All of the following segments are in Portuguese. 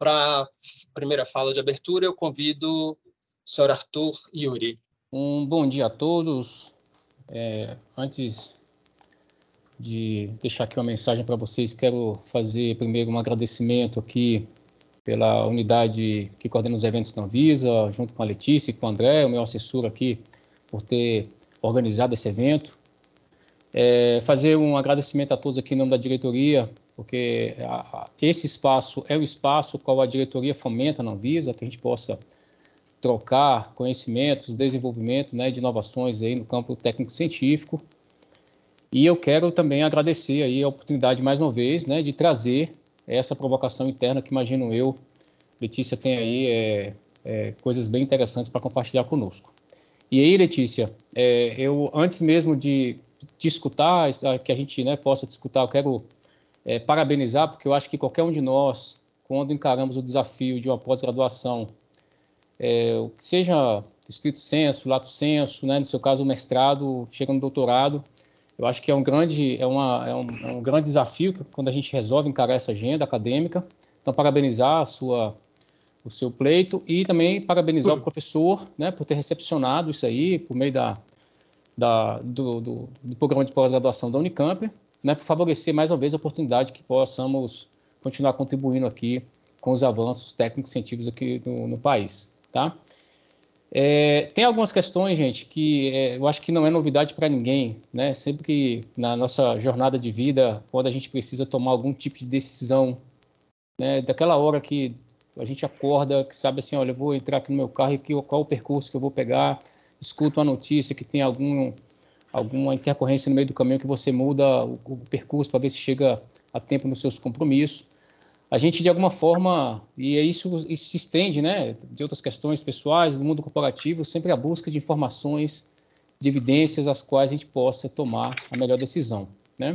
para a primeira fala de abertura, eu convido o senhor Arthur Iuri. Um bom dia a todos. Antes de deixar aqui uma mensagem para vocês, quero fazer primeiro um agradecimento aqui pela unidade que coordena os eventos da Anvisa, junto com a Letícia e com o André, o meu assessor aqui, por ter organizado esse evento. Fazer um agradecimento a todos aqui em nome da diretoria, porque esse espaço é o espaço qual a diretoria fomenta na Anvisa, que a gente possa trocar conhecimentos, desenvolvimento, né, de inovações aí no campo técnico-científico. E eu quero também agradecer aí a oportunidade, mais uma vez, né, de trazer essa provocação interna que, imagino eu, Letícia, tem aí coisas bem interessantes para compartilhar conosco. E aí, Letícia, eu, antes mesmo de escutar, que a gente, né, possa discutir, eu quero parabenizar, porque eu acho que qualquer um de nós, quando encaramos o desafio de uma pós-graduação, seja estrito sensu, lato sensu, né, no seu caso o mestrado, chega no doutorado, eu acho que é um grande desafio quando a gente resolve encarar essa agenda acadêmica. Então, parabenizar o seu pleito e também parabenizar o professor, né, por ter recepcionado isso aí por meio do programa de pós-graduação da Unicamp, né, por favorecer mais uma vez a oportunidade que possamos continuar contribuindo aqui com os avanços técnicos e científicos aqui no país, tá? Tem algumas questões, gente, que eu acho que não é novidade para ninguém, né? Sempre que na nossa jornada de vida, quando a gente precisa tomar algum tipo de decisão, né, daquela hora que a gente acorda, que sabe assim, olha, eu vou entrar aqui no meu carro e qual o percurso que eu vou pegar, escuto uma notícia que tem alguma intercorrência no meio do caminho que você muda o percurso para ver se chega a tempo nos seus compromissos. A gente, de alguma forma, e isso se estende, né, de outras questões pessoais, do mundo corporativo, sempre a busca de informações, de evidências, as quais a gente possa tomar a melhor decisão, né?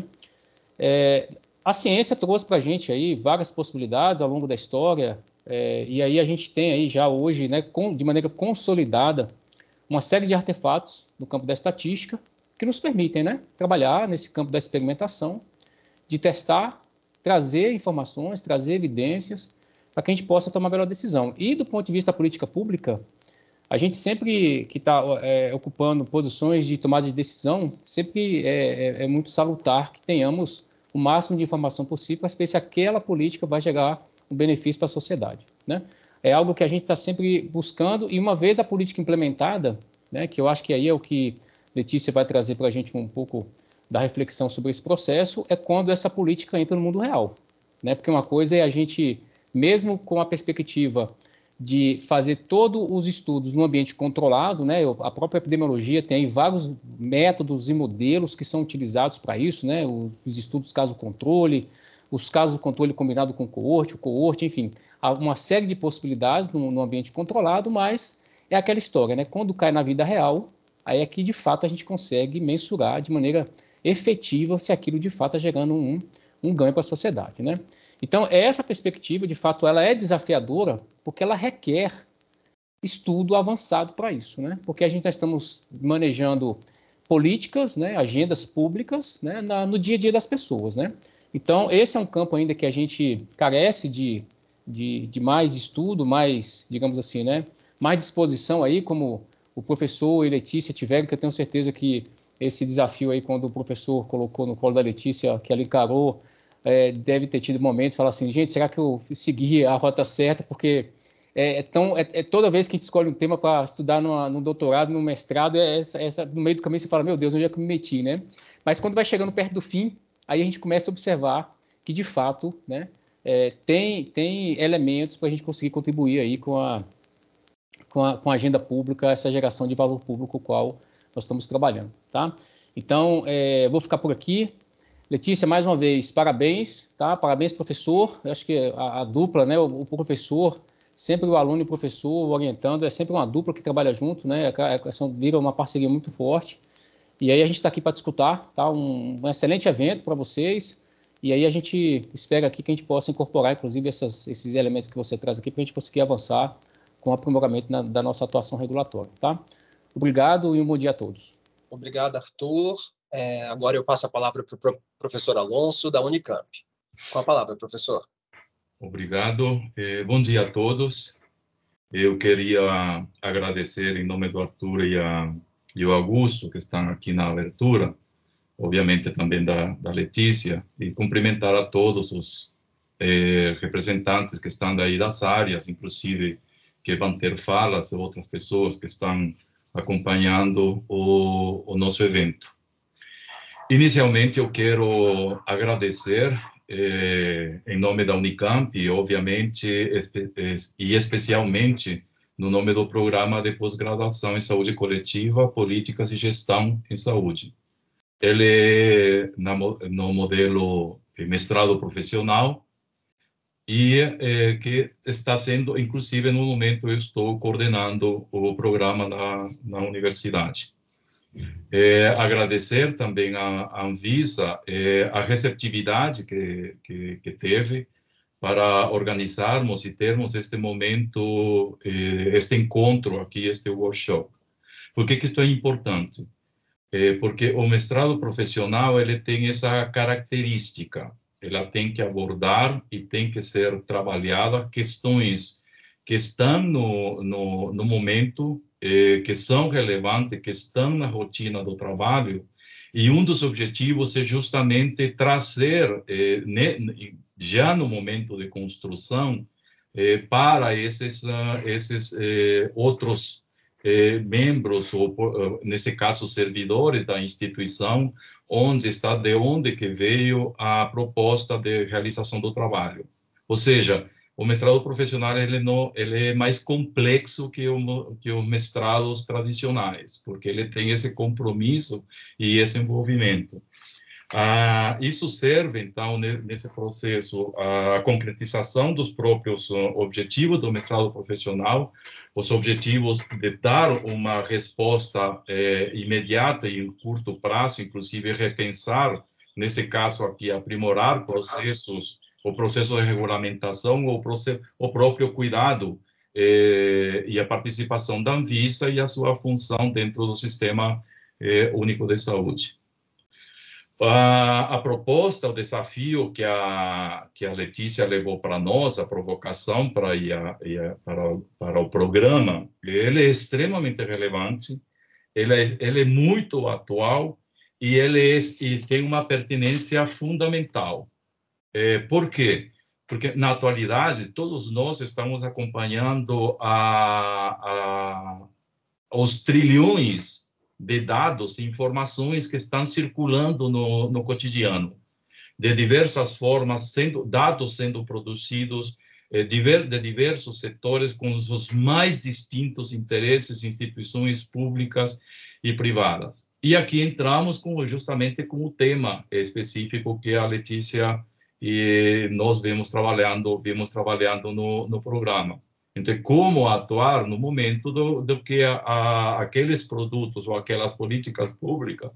A ciência trouxe para a gente aí várias possibilidades ao longo da história, e aí a gente tem aí já hoje, né, de maneira consolidada, uma série de artefatos no campo da estatística que nos permitem, né, trabalhar nesse campo da experimentação, de testar, trazer informações, trazer evidências para que a gente possa tomar a melhor decisão. E do ponto de vista da política pública, a gente sempre que está ocupando posições de tomada de decisão, sempre é muito salutar que tenhamos o máximo de informação possível para saber se aquela política vai gerar um benefício para a sociedade, né? É algo que a gente está sempre buscando, e uma vez a política implementada, né, que eu acho que aí é o que Letícia vai trazer para a gente um pouco da reflexão sobre esse processo, é quando essa política entra no mundo real, né? Porque uma coisa é a gente, mesmo com a perspectiva de fazer todos os estudos no ambiente controlado, né? A própria epidemiologia tem vários métodos e modelos que são utilizados para isso, né? Os estudos caso-controle, os casos-controle combinado com o coorte, enfim, há uma série de possibilidades no ambiente controlado, mas é aquela história, né? Quando cai na vida real, aí é que de fato a gente consegue mensurar de maneira efetiva se aquilo de fato está gerando um ganho para a sociedade, né? Então, essa perspectiva, de fato, ela é desafiadora porque ela requer estudo avançado para isso, né? Porque a gente está estamos manejando políticas, né, agendas públicas, né, no dia a dia das pessoas, né? Então, esse é um campo ainda que a gente carece de mais estudo, mais, digamos assim, né, mais disposição aí, como o professor e Letícia tiveram, que eu tenho certeza que esse desafio aí, quando o professor colocou no colo da Letícia, que ela encarou, deve ter tido momentos de falar assim, gente, será que eu segui a rota certa? Porque toda vez que a gente escolhe um tema para estudar no doutorado, no mestrado, no meio do caminho você fala, meu Deus, onde é que eu me meti, né? Mas quando vai chegando perto do fim, aí a gente começa a observar que, de fato, né, tem elementos para a gente conseguir contribuir aí com a agenda pública, essa geração de valor público, qual nós estamos trabalhando, tá? Então, vou ficar por aqui. Letícia, mais uma vez, parabéns, tá? Parabéns, professor. Eu acho que a dupla, né, o professor, sempre o aluno e o professor orientando, é sempre uma dupla que trabalha junto, né? Vira uma parceria muito forte. E aí a gente está aqui para discutir, tá? Um excelente evento para vocês. E aí a gente espera aqui que a gente possa incorporar, inclusive, esses elementos que você traz aqui para a gente conseguir avançar com o aprimoramento da nossa atuação regulatória, tá? Obrigado e um bom dia a todos. Obrigado, Arthur. Agora eu passo a palavra para o professor Alonso, da Unicamp. Com a palavra, professor. Obrigado. Bom dia a todos. Eu queria agradecer em nome do Arthur e o Augusto, que estão aqui na abertura, obviamente também da Letícia, e cumprimentar a todos os representantes que estão daí das áreas, inclusive que vão ter falas, outras pessoas que estão acompanhando o nosso evento. Inicialmente, eu quero agradecer, em nome da Unicamp, obviamente, e especialmente no nome do Programa de Pós-Graduação em Saúde Coletiva, Políticas e Gestão em Saúde. Ele no modelo mestrado profissional e que está sendo, inclusive, no momento eu estou coordenando o programa na universidade. Agradecer também à Anvisa a receptividade que teve para organizarmos e termos este momento, este encontro aqui, este workshop. Por que isso é importante? Porque o mestrado profissional ele tem essa característica, ela tem que abordar e tem que ser trabalhada questões que estão no momento, que são relevantes, que estão na rotina do trabalho, e um dos objetivos é justamente trazer, já no momento de construção, para esses outros membros, ou nesse caso servidores da instituição, de onde que veio a proposta de realização do trabalho. Ou seja, o mestrado profissional ele é mais complexo que os mestrados tradicionais, porque ele tem esse compromisso e esse envolvimento. Isso serve, então, nesse processo, a concretização dos próprios objetivos do mestrado profissional, os objetivos de dar uma resposta imediata e em curto prazo, inclusive repensar, nesse caso aqui, aprimorar processos, o processo de regulamentação, o próprio cuidado e a participação da Anvisa e a sua função dentro do Sistema Único de Saúde. A proposta, o desafio que a Letícia levou para nós, a provocação para o programa, ele é extremamente relevante, ele é muito atual e e tem uma pertinência fundamental. Por quê? Porque, na atualidade, todos nós estamos acompanhando os trilhões de dados e informações que estão circulando no cotidiano, de diversas formas, dados sendo produzidos de diversos setores com os mais distintos interesses, instituições públicas e privadas. E aqui entramos justamente com o tema específico que a Letícia e nós vimos trabalhando no programa. Então, como atuar no momento do que aqueles produtos ou aquelas políticas públicas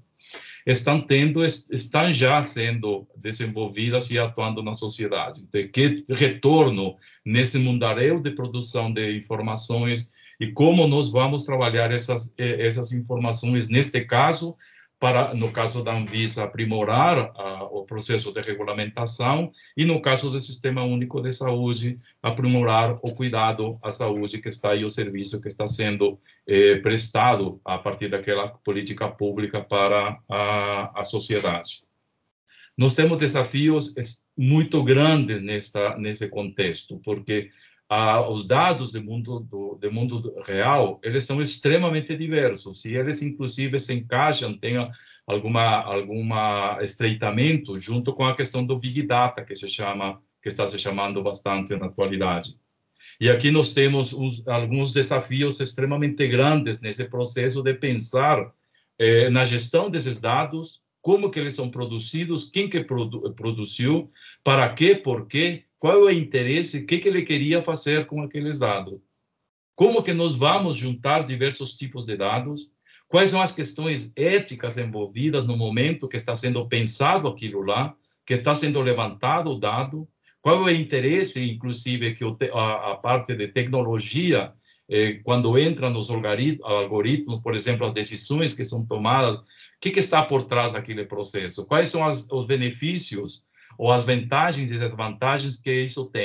estão já sendo desenvolvidas e atuando na sociedade. Então, que retorno nesse mundaréu de produção de informações e como nós vamos trabalhar essas informações, neste caso, no caso da Anvisa, aprimorar o processo de regulamentação e, no caso do Sistema Único de Saúde, aprimorar o cuidado à saúde que está aí, o serviço que está sendo prestado a partir daquela política pública para a sociedade. Nós temos desafios muito grandes nesse contexto, porque os dados do mundo real, eles são extremamente diversos, e eles, inclusive, se encaixam, têm alguma estreitamento junto com a questão do Big Data, que está se chamando bastante na atualidade. E aqui nós temos alguns desafios extremamente grandes nesse processo de pensar na gestão desses dados, como que eles são produzidos, quem que produziu, para quê, por quê, qual é o interesse, o que ele queria fazer com aqueles dados. Como que nós vamos juntar diversos tipos de dados, quais são as questões éticas envolvidas no momento que está sendo pensado aquilo lá, que está sendo levantado o dado, qual é o interesse, inclusive, que a parte de tecnologia, quando entra nos algoritmos, por exemplo, as decisões que são tomadas, o que está por trás daquele processo? Quais são os benefícios ou as vantagens e desvantagens que isso tem?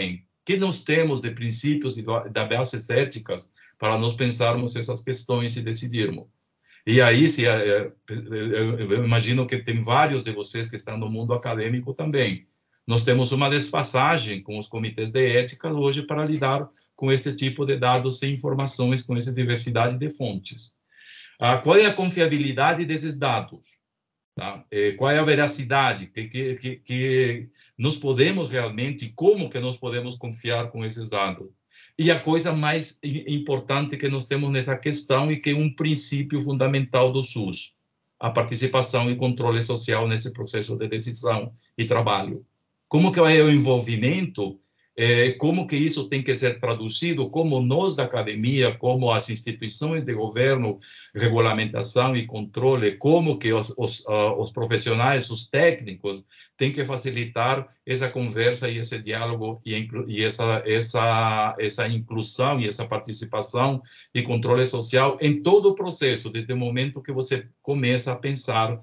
que nós temos de princípios e de bases éticas para nós pensarmos essas questões e decidirmos. E aí, eu imagino que tem vários de vocês que estão no mundo acadêmico também. Nós temos uma desfasagem com os comitês de ética hoje para lidar com este tipo de dados e informações, com essa diversidade de fontes. Qual é a confiabilidade desses dados? Tá? Qual é a veracidade? Que nós podemos realmente, como que nós podemos confiar com esses dados? E a coisa mais importante que nós temos nessa questão e que é um princípio fundamental do SUS, a participação e controle social nesse processo de decisão e trabalho. Como que é o envolvimento? Como que isso tem que ser traduzido? Como nós da academia, como as instituições de governo, regulamentação e controle, como que os profissionais, os técnicos, têm que facilitar essa conversa e esse diálogo e essa inclusão e essa participação e controle social em todo o processo, desde o momento que você começa a pensar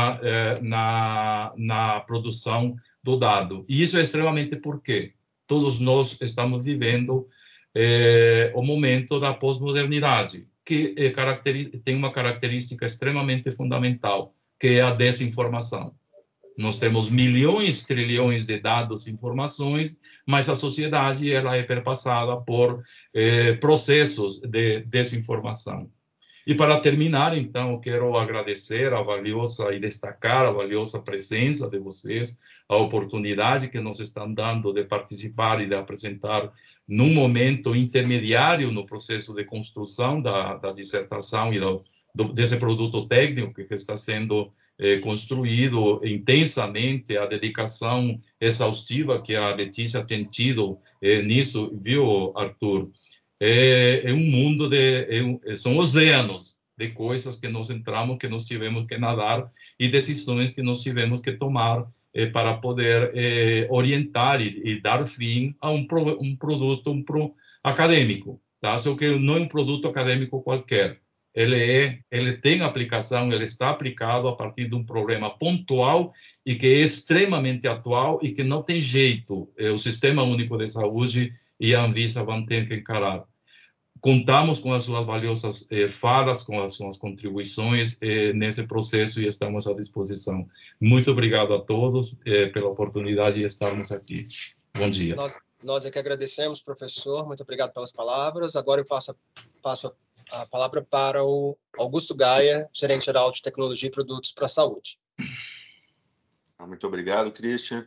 na produção do dado. E isso é extremamente porque todos nós estamos vivendo o momento da pós-modernidade, que tem uma característica extremamente fundamental, que é a desinformação. Nós temos milhões, trilhões de dados e informações, mas a sociedade ela é perpassada por processos de desinformação. E para terminar, então, eu quero agradecer a valiosa e destacar a valiosa presença de vocês, a oportunidade que nos estão dando de participar e de apresentar num momento intermediário no processo de construção da dissertação e desse produto técnico que está sendo construído intensamente, a dedicação exaustiva que a Letícia tem tido nisso, viu, Arthur? É um mundo são oceanos de coisas que nós entramos, que nós tivemos que nadar e decisões que nós tivemos que tomar para poder orientar e dar fim a um produto acadêmico, tá? Só que não é um produto acadêmico qualquer. Ele tem aplicação, ele está aplicado a partir de um problema pontual e que é extremamente atual e que não tem jeito. O Sistema Único de Saúde e a Anvisa vão ter que encarar. Contamos com as suas valiosas falas, com as suas contribuições nesse processo e estamos à disposição. Muito obrigado a todos pela oportunidade de estarmos aqui. Bom dia. Nós é que agradecemos, professor. Muito obrigado pelas palavras. Agora eu passo a palavra para o Augusto Gaia, gerente-geral de Tecnologia e Produtos para a Saúde. Muito obrigado, Christian.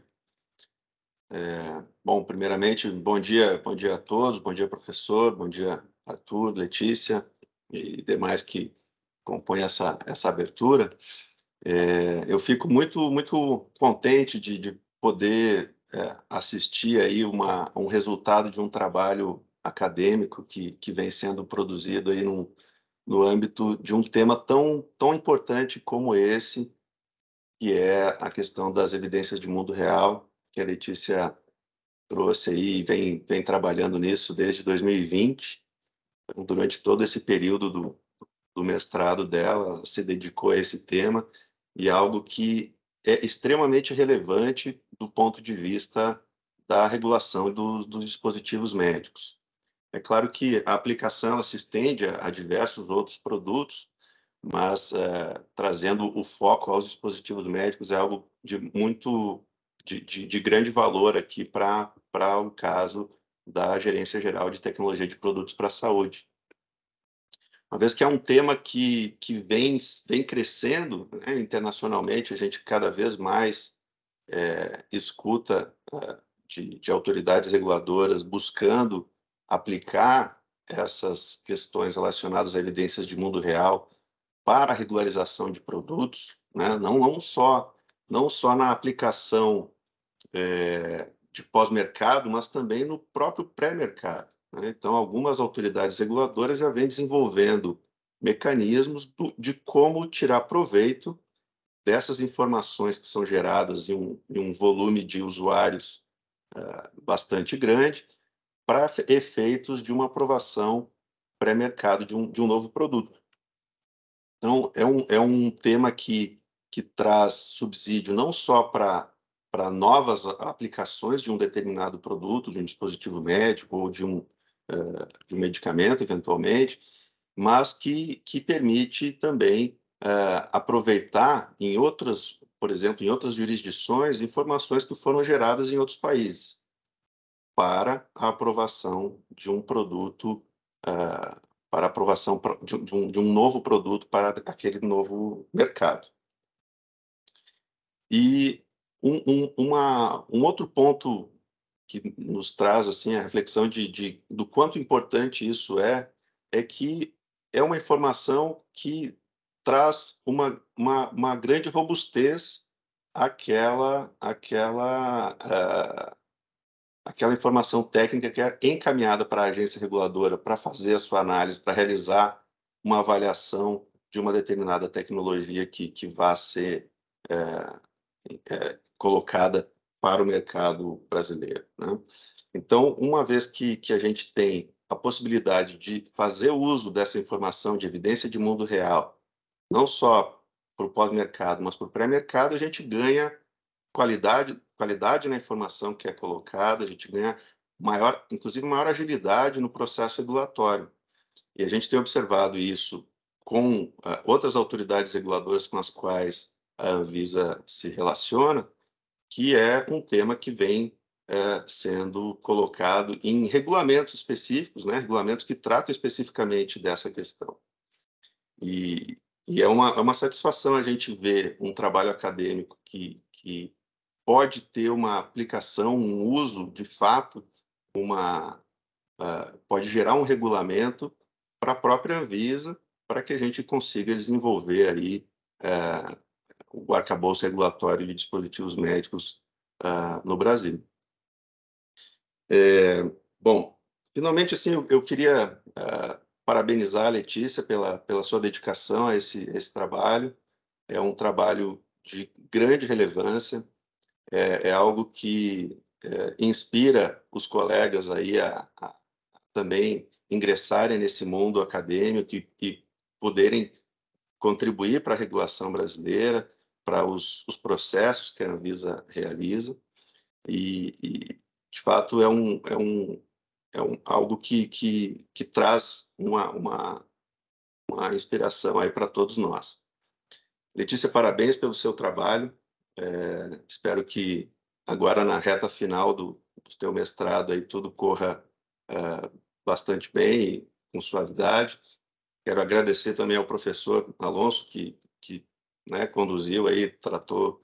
Bom, primeiramente, bom dia a todos, bom dia, professor, bom dia, Arthur, Letícia e demais que compõem essa abertura. Eu fico muito contente de poder assistir aí um resultado de um trabalho acadêmico que vem sendo produzido aí no âmbito de um tema tão importante como esse, que é a questão das evidências de mundo real, que a Letícia trouxe aí e vem trabalhando nisso desde 2020. Durante todo esse período do mestrado dela, se dedicou a esse tema, e algo que é extremamente relevante do ponto de vista da regulação dos dispositivos médicos. É claro que a aplicação ela se estende a diversos outros produtos, mas trazendo o foco aos dispositivos médicos é algo de grande valor aqui para o caso da Gerência Geral de Tecnologia de Produtos para a Saúde. Uma vez que é um tema que vem crescendo, né, internacionalmente, a gente cada vez mais escuta de autoridades reguladoras buscando aplicar essas questões relacionadas a evidências de mundo real para a regularização de produtos, né? não só na aplicação de pós-mercado, mas também no próprio pré-mercado, né? Então, algumas autoridades reguladoras já vêm desenvolvendo mecanismos de como tirar proveito dessas informações que são geradas em um volume de usuários bastante grande para efeitos de uma aprovação pré-mercado de um novo produto. Então, é um tema que traz subsídio não só para para novas aplicações de um determinado produto, de um dispositivo médico ou de um medicamento, eventualmente, mas que permite também aproveitar em outras, por exemplo, em outras jurisdições, informações que foram geradas em outros países para a aprovação de um produto, para a aprovação de um novo produto para aquele novo mercado. E um outro ponto que nos traz assim a reflexão do quanto importante isso é que é uma informação que traz uma grande robustez àquela informação técnica que é encaminhada para a agência reguladora para fazer a sua análise, para realizar uma avaliação de uma determinada tecnologia que vá ser colocada para o mercado brasileiro, né? Então, uma vez que a gente tem a possibilidade de fazer uso dessa informação de evidência de mundo real, não só para o pós-mercado, mas para o pré-mercado, a gente ganha qualidade na informação que é colocada, a gente ganha inclusive maior agilidade no processo regulatório. E a gente tem observado isso com outras autoridades reguladoras com as quais a Anvisa se relaciona, que é um tema que vem sendo colocado em regulamentos específicos, né, regulamentos que tratam especificamente dessa questão. E é uma satisfação a gente ver um trabalho acadêmico que pode ter uma aplicação, um uso de fato, pode gerar um regulamento para a própria Anvisa, para que a gente consiga desenvolver aí o arcabouço regulatório de dispositivos médicos no Brasil. Bom, finalmente, assim, eu queria parabenizar a Letícia pela sua dedicação a esse trabalho. É um trabalho de grande relevância, é algo que inspira os colegas aí a também ingressarem nesse mundo acadêmico e poderem contribuir para a regulação brasileira, para os processos que a Anvisa realiza, e de fato é algo que traz uma inspiração aí para todos nós. Letícia, parabéns pelo seu trabalho. Espero que agora na reta final do teu mestrado aí tudo corra bastante bem e com suavidade. Quero agradecer também ao professor Alonso que né, conduziu aí, tratou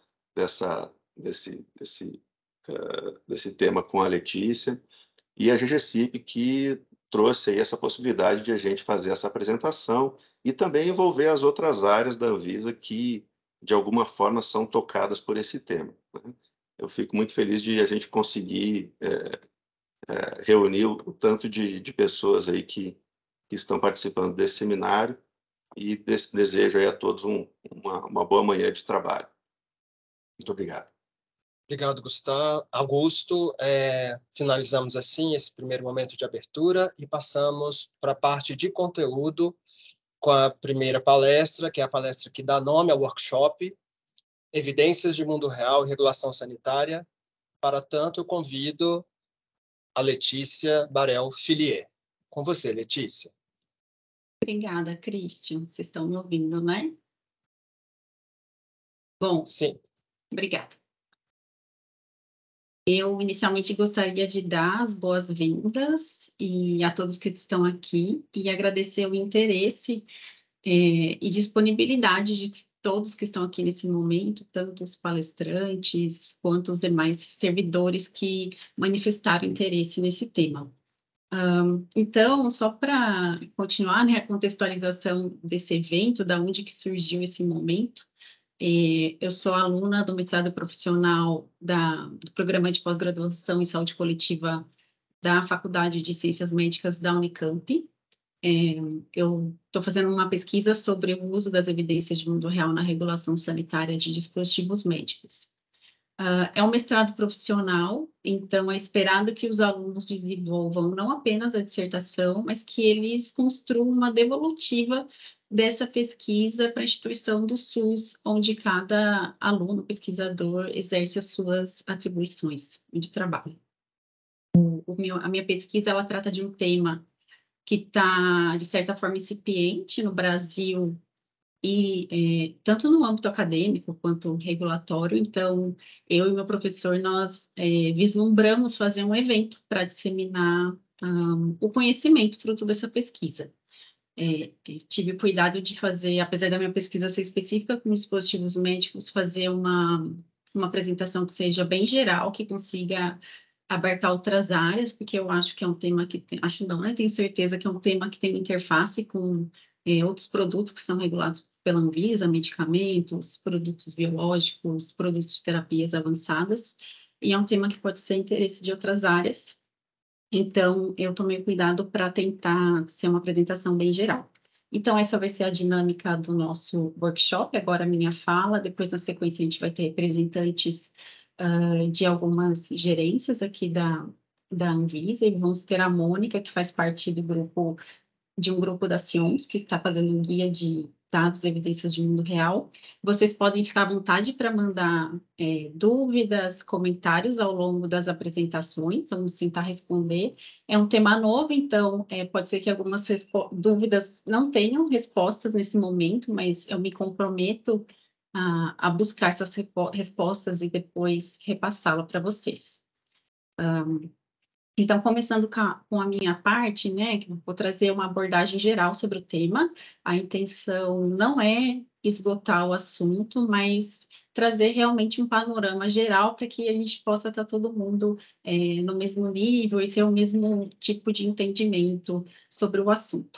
desse tema com a Letícia, e a GGCIP que trouxe aí essa possibilidade de a gente fazer essa apresentação e também envolver as outras áreas da Anvisa que, de alguma forma, são tocadas por esse tema, né? Eu fico muito feliz de a gente conseguir reunir o tanto de pessoas aí que estão participando desse seminário e desejo aí a todos uma boa manhã de trabalho. Muito obrigado. Obrigado, Gustavo. Augusto. Finalizamos assim esse primeiro momento de abertura e passamos para a parte de conteúdo com a primeira palestra, que é a palestra que dá nome ao workshop, Evidências de Mundo Real e Regulação Sanitária. Para tanto, eu convido a Letícia Barel Fillier. Com você, Letícia. Obrigada, Christian. Vocês estão me ouvindo, né? Bom, sim. Obrigada. Eu, inicialmente, gostaria de dar as boas-vindas a todos que estão aqui e agradecer o interesse e disponibilidade de todos que estão aqui nesse momento, tanto os palestrantes quanto os demais servidores que manifestaram interesse nesse tema. Então, só para continuar, né, a contextualização desse evento, da onde que surgiu esse momento, eu sou aluna do mestrado profissional do programa de pós-graduação em saúde coletiva da Faculdade de Ciências Médicas da Unicamp. Eu estou fazendo uma pesquisa sobre o uso das evidências de mundo real na regulação sanitária de dispositivos médicos. É um mestrado profissional, então é esperado que os alunos desenvolvam não apenas a dissertação, mas que eles construam uma devolutiva dessa pesquisa para a instituição do SUS, onde cada aluno, pesquisador, exerce as suas atribuições de trabalho. A minha pesquisa, ela trata de um tema que está, de certa forma, incipiente no Brasil, e tanto no âmbito acadêmico quanto regulatório. Então, eu e meu professor, nós vislumbramos fazer um evento para disseminar o conhecimento fruto dessa pesquisa. Tive o cuidado de fazer, apesar da minha pesquisa ser específica com dispositivos médicos, fazer uma apresentação que seja bem geral, que consiga abarcar outras áreas, porque eu acho que é um tema que, acho não, né? Tenho certeza que é um tema que tem interface com outros produtos que são regulados pela Anvisa, medicamentos, produtos biológicos, produtos de terapias avançadas, e é um tema que pode ser interesse de outras áreas. Então, eu tomei cuidado para tentar ser uma apresentação bem geral. Então, essa vai ser a dinâmica do nosso workshop, agora a minha fala, depois na sequência a gente vai ter representantes de algumas gerências aqui da Anvisa, e vamos ter a Mônica, que faz parte de um grupo da Sions, que está fazendo um guia de dados e evidências de mundo real. Vocês podem ficar à vontade para mandar dúvidas, comentários ao longo das apresentações, vamos tentar responder. É um tema novo, então pode ser que algumas dúvidas não tenham respostas nesse momento, mas eu me comprometo a buscar essas respostas e depois repassá-la para vocês. Então, começando com a minha parte, né, que eu vou trazer uma abordagem geral sobre o tema. A intenção não é esgotar o assunto, mas trazer realmente um panorama geral para que a gente possa estar todo mundo no mesmo nível e ter o mesmo tipo de entendimento sobre o assunto.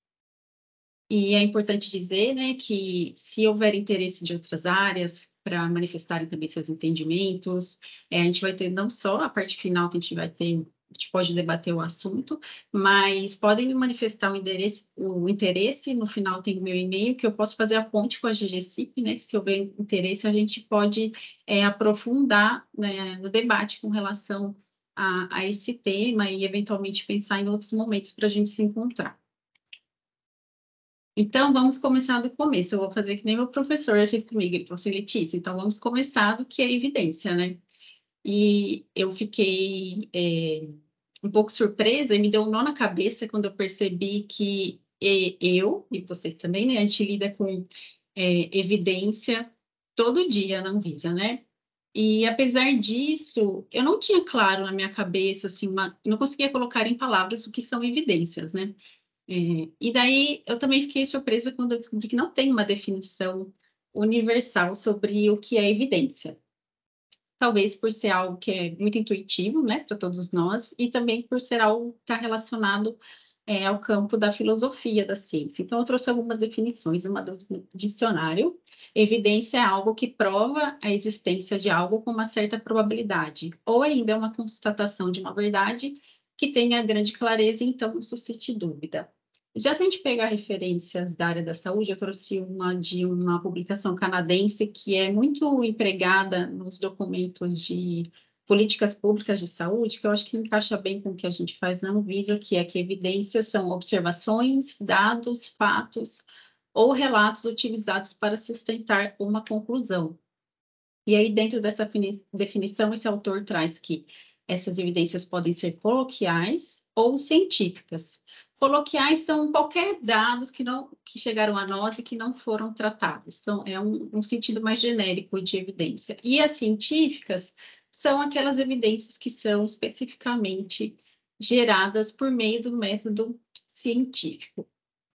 E é importante dizer, né, que se houver interesse de outras áreas para manifestarem também seus entendimentos, a gente vai ter não só a parte final que a gente vai ter, a gente pode debater o assunto, mas podem me manifestar o interesse, no final tem o meu e-mail, que eu posso fazer a ponte com a GGCIP, né, se houver interesse a gente pode aprofundar, né, no debate com relação a esse tema e eventualmente pensar em outros momentos para a gente se encontrar. Então, vamos começar do começo. Eu vou fazer que nem meu professor fez comigo. Ele falou assim, Letícia, então vamos começar do que é evidência, né? E eu fiquei um pouco surpresa e me deu um nó na cabeça quando eu percebi que eu, e vocês também, né? A gente lida com evidência todo dia na Anvisa, né? E, apesar disso, eu não tinha claro na minha cabeça, assim, não conseguia colocar em palavras o que são evidências, né? E daí eu também fiquei surpresa quando eu descobri que não tem uma definição universal sobre o que é evidência. Talvez por ser algo que é muito intuitivo, né, para todos nós, e também por ser algo que está relacionado ao campo da filosofia da ciência. Então, eu trouxe algumas definições, uma do dicionário. Evidência é algo que prova a existência de algo com uma certa probabilidade, ou ainda é uma constatação de uma verdade que tenha grande clareza e então não suscite dúvida. Já se a gente pegar referências da área da saúde, eu trouxe uma de uma publicação canadense que é muito empregada nos documentos de políticas públicas de saúde, que eu acho que encaixa bem com o que a gente faz na Anvisa, que é que evidências são observações, dados, fatos ou relatos utilizados para sustentar uma conclusão. E aí, dentro dessa definição, esse autor traz que essas evidências podem ser coloquiais ou científicas. Coloquiais são qualquer dados que chegaram a nós e que não foram tratados. É um sentido mais genérico de evidência. E as científicas são aquelas evidências que são especificamente geradas por meio do método científico.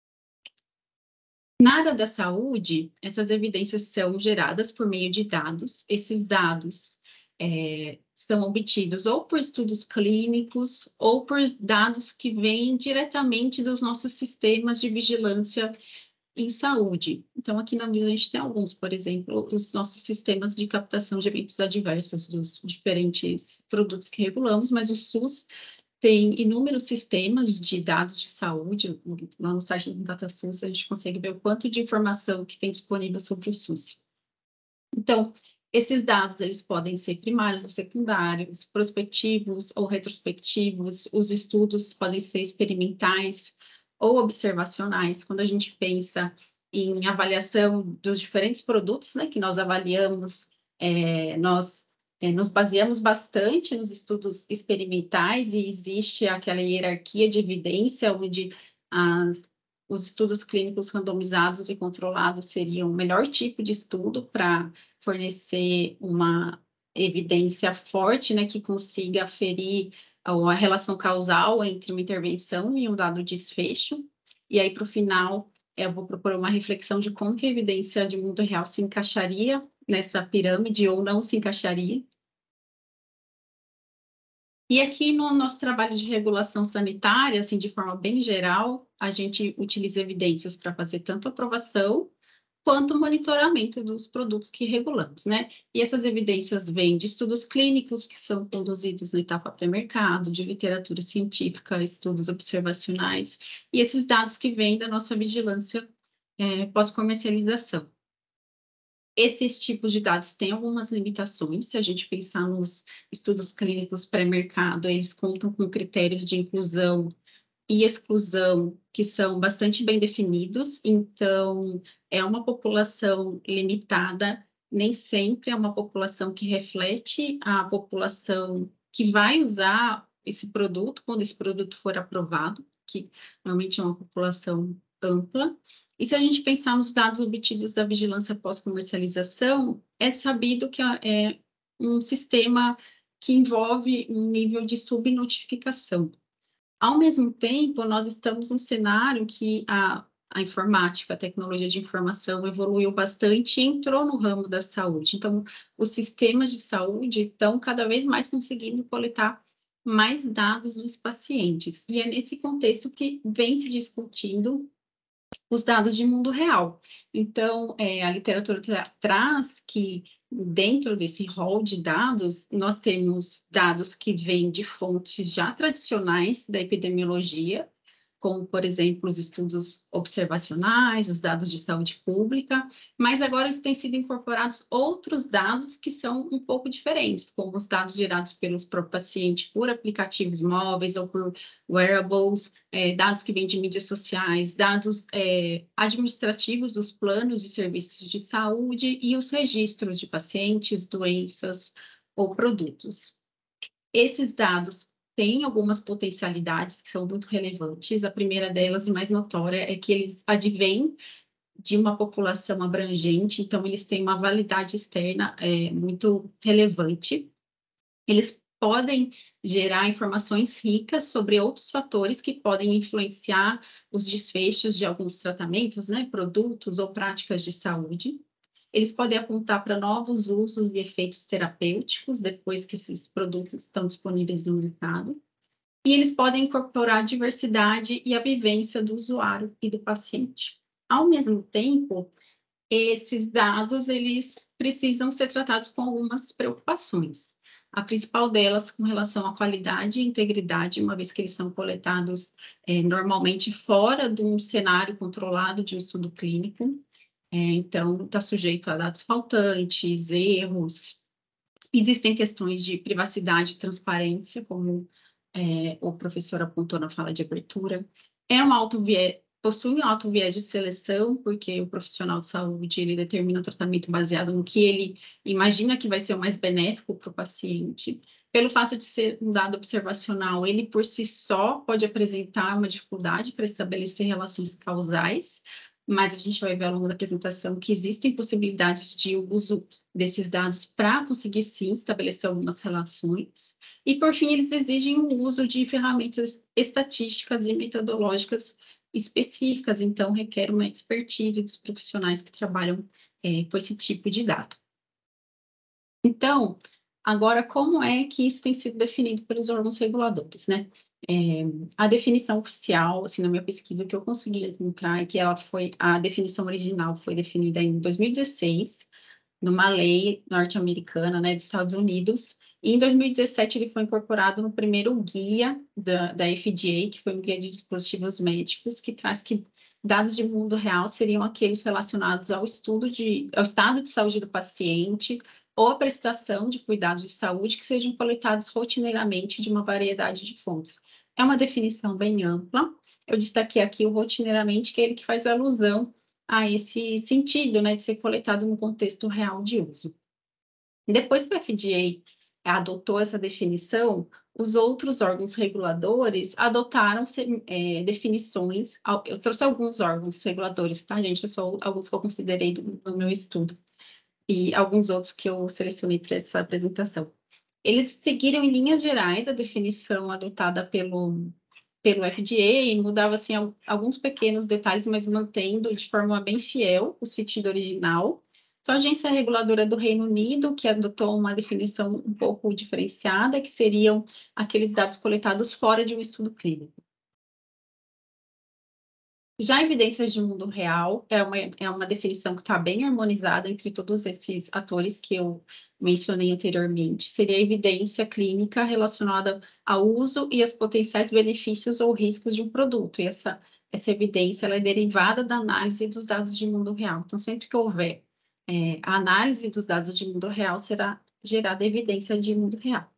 Na área da saúde, essas evidências são geradas por meio de dados. Esses dados são obtidos ou por estudos clínicos ou por dados que vêm diretamente dos nossos sistemas de vigilância em saúde. Então, aqui na Anvisa a gente tem alguns, por exemplo, os nossos sistemas de captação de eventos adversos dos diferentes produtos que regulamos, mas o SUS tem inúmeros sistemas de dados de saúde. Lá no site do DataSUS a gente consegue ver o quanto de informação que tem disponível sobre o SUS. Então, esses dados eles podem ser primários ou secundários, prospectivos ou retrospectivos, os estudos podem ser experimentais ou observacionais, quando a gente pensa em avaliação dos diferentes produtos, né, que nós avaliamos, nós nos baseamos bastante nos estudos experimentais e existe aquela hierarquia de evidência onde os estudos clínicos randomizados e controlados seriam o melhor tipo de estudo para fornecer uma evidência forte, né, que consiga aferir a relação causal entre uma intervenção e um dado desfecho. E aí, para o final, eu vou propor uma reflexão de como que a evidência de mundo real se encaixaria nessa pirâmide ou não se encaixaria. E aqui no nosso trabalho de regulação sanitária, assim, de forma bem geral, a gente utiliza evidências para fazer tanto aprovação quanto monitoramento dos produtos que regulamos, né? E essas evidências vêm de estudos clínicos que são conduzidos na etapa pré-mercado, de literatura científica, estudos observacionais, e esses dados que vêm da nossa vigilância pós-comercialização. Esses tipos de dados têm algumas limitações. Se a gente pensar nos estudos clínicos pré-mercado, eles contam com critérios de inclusão e exclusão que são bastante bem definidos. Então, é uma população limitada, nem sempre é uma população que reflete a população que vai usar esse produto quando esse produto for aprovado, que normalmente é uma população ampla. E se a gente pensar nos dados obtidos da vigilância pós-comercialização, é sabido que é um sistema que envolve um nível de subnotificação. Ao mesmo tempo, nós estamos num cenário que a informática, a tecnologia de informação evoluiu bastante e entrou no ramo da saúde. Então, os sistemas de saúde estão cada vez mais conseguindo coletar mais dados dos pacientes. E é nesse contexto que vem se discutindo os dados de mundo real. Então, a literatura traz que, dentro desse rol de dados, nós temos dados que vêm de fontes já tradicionais da epidemiologia, como, por exemplo, os estudos observacionais, os dados de saúde pública, mas agora têm sido incorporados outros dados que são um pouco diferentes, como os dados gerados pelos próprios pacientes por aplicativos móveis ou por wearables, dados que vêm de mídias sociais, dados administrativos dos planos e serviços de saúde e os registros de pacientes, doenças ou produtos. Esses dados têm algumas potencialidades que são muito relevantes. A primeira delas e mais notória é que eles advêm de uma população abrangente, então eles têm uma validade externa muito relevante. Eles podem gerar informações ricas sobre outros fatores que podem influenciar os desfechos de alguns tratamentos, né, produtos ou práticas de saúde. Eles podem apontar para novos usos e efeitos terapêuticos depois que esses produtos estão disponíveis no mercado. E eles podem incorporar a diversidade e a vivência do usuário e do paciente. Ao mesmo tempo, esses dados eles precisam ser tratados com algumas preocupações. A principal delas com relação à qualidade e integridade, uma vez que eles são coletados normalmente fora de um cenário controlado de um estudo clínico. Então, está sujeito a dados faltantes, erros. Existem questões de privacidade e transparência, como o professor apontou na fala de abertura. Possui um alto viés de seleção, porque o profissional de saúde ele determina o tratamento baseado no que ele imagina que vai ser o mais benéfico para o paciente. Pelo fato de ser um dado observacional, ele por si só pode apresentar uma dificuldade para estabelecer relações causais, mas a gente vai ver ao longo da apresentação que existem possibilidades de uso desses dados para conseguir, sim, estabelecer algumas relações. E, por fim, eles exigem o uso de ferramentas estatísticas e metodológicas específicas, então requer uma expertise dos profissionais que trabalham com esse tipo de dado. Então, agora, como é que isso tem sido definido pelos órgãos reguladores, né? A definição oficial, assim, na minha pesquisa, que eu consegui encontrar, é que a definição original foi definida em 2016, numa lei norte-americana, né, dos Estados Unidos, e em 2017 ele foi incorporado no primeiro guia da FDA, que foi um guia de dispositivos médicos, que traz que dados de mundo real seriam aqueles relacionados ao estado de saúde do paciente ou a prestação de cuidados de saúde que sejam coletados rotineiramente de uma variedade de fontes. é uma definição bem ampla. Eu destaquei aqui o rotineiramente, que é ele que faz alusão a esse sentido, né, de ser coletado no contexto real de uso. Depois que o FDA adotou essa definição, os outros órgãos reguladores adotaram definições. Eu trouxe alguns órgãos reguladores, tá, gente? Só alguns que eu considerei do meu estudo. E alguns outros que eu selecionei para essa apresentação. Eles seguiram em linhas gerais a definição adotada pelo FDA e mudava assim, alguns pequenos detalhes, mas mantendo de forma bem fiel o sentido original. Só a agência reguladora do Reino Unido, que adotou uma definição um pouco diferenciada, que seriam aqueles dados coletados fora de um estudo clínico. Já evidências de mundo real é uma definição que está bem harmonizada entre todos esses atores que eu mencionei anteriormente. Seria a evidência clínica relacionada ao uso e aos potenciais benefícios ou riscos de um produto. E essa evidência ela é derivada da análise dos dados de mundo real. Então, sempre que houver a análise dos dados de mundo real, será gerada evidência de mundo real.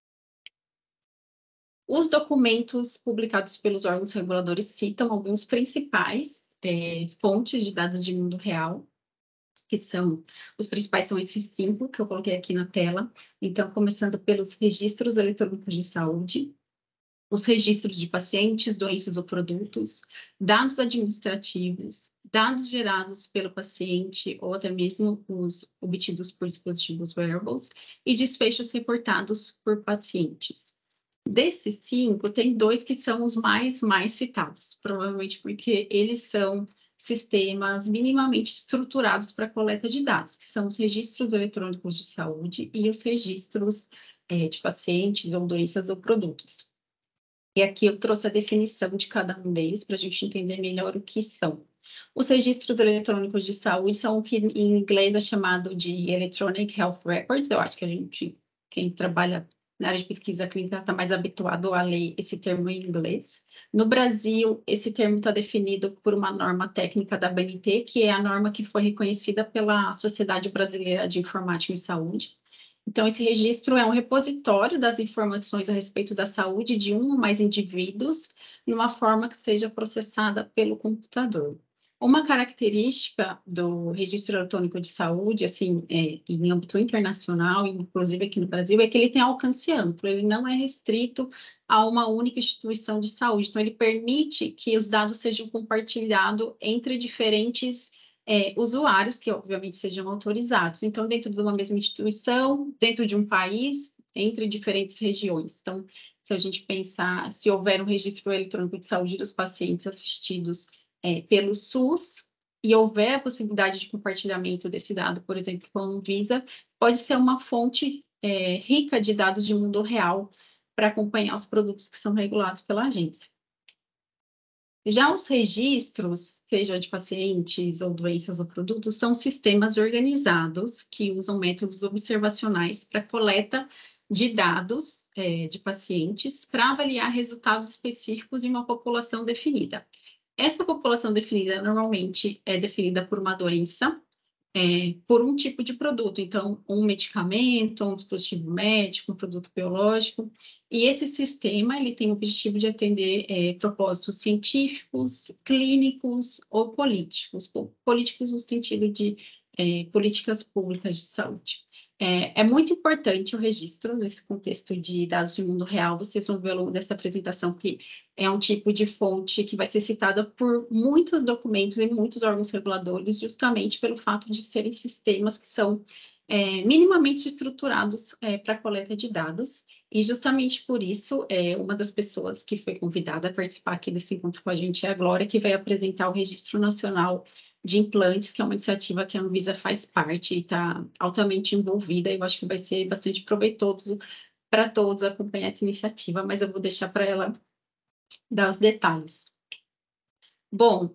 Os documentos publicados pelos órgãos reguladores citam alguns principais fontes de dados de mundo real, que são, os principais são esses 5 que eu coloquei aqui na tela. Então, começando pelos registros eletrônicos de saúde, os registros de pacientes, doenças ou produtos, dados administrativos, dados gerados pelo paciente ou até mesmo os obtidos por dispositivos wearables e desfechos reportados por pacientes. Desses 5, tem 2 que são os mais citados, provavelmente porque eles são sistemas minimamente estruturados para coleta de dados, que são os registros eletrônicos de saúde e os registros de pacientes ou doenças ou produtos. E aqui eu trouxe a definição de cada um deles para a gente entender melhor o que são. Os registros eletrônicos de saúde são o que em inglês é chamado de Electronic Health Records. Eu acho que quem trabalha na área de pesquisa clínica está mais habituado a ler esse termo em inglês. No Brasil, esse termo está definido por uma norma técnica da ABNT, que é a norma que foi reconhecida pela Sociedade Brasileira de Informática em Saúde. Então, esse registro é um repositório das informações a respeito da saúde de um ou mais indivíduos, numa forma que seja processada pelo computador. Uma característica do registro eletrônico de saúde, assim, em âmbito internacional, inclusive aqui no Brasil, é que ele tem alcance amplo, ele não é restrito a uma única instituição de saúde. Então, ele permite que os dados sejam compartilhados entre diferentes usuários que, obviamente, sejam autorizados. Então, dentro de uma mesma instituição, dentro de um país, entre diferentes regiões. Então, se a gente pensar, se houver um registro eletrônico de saúde dos pacientes assistidos pelo SUS, e houver a possibilidade de compartilhamento desse dado, por exemplo, com a Anvisa, pode ser uma fonte rica de dados de mundo real para acompanhar os produtos que são regulados pela agência. Já os registros, seja de pacientes ou doenças ou produtos, são sistemas organizados que usam métodos observacionais para coleta de dados de pacientes para avaliar resultados específicos em uma população definida. Essa população definida normalmente é definida por uma doença, por um tipo de produto, então, um medicamento, um dispositivo médico, um produto biológico, e esse sistema, ele tem o objetivo de atender propósitos científicos, clínicos ou políticos, políticos no sentido de políticas públicas de saúde. É muito importante o registro nesse contexto de dados de mundo real. Vocês vão ver ao longo dessa apresentação que é um tipo de fonte que vai ser citada por muitos documentos e muitos órgãos reguladores, justamente pelo fato de serem sistemas que são minimamente estruturados para a coleta de dados. E justamente por isso, uma das pessoas que foi convidada a participar aqui desse encontro com a gente é a Glória, que vai apresentar o Registro Nacional de Implantes, que é uma iniciativa que a Anvisa faz parte e está altamente envolvida. Eu acho que vai ser bastante proveitoso para todos acompanhar essa iniciativa, mas eu vou deixar para ela dar os detalhes. Bom,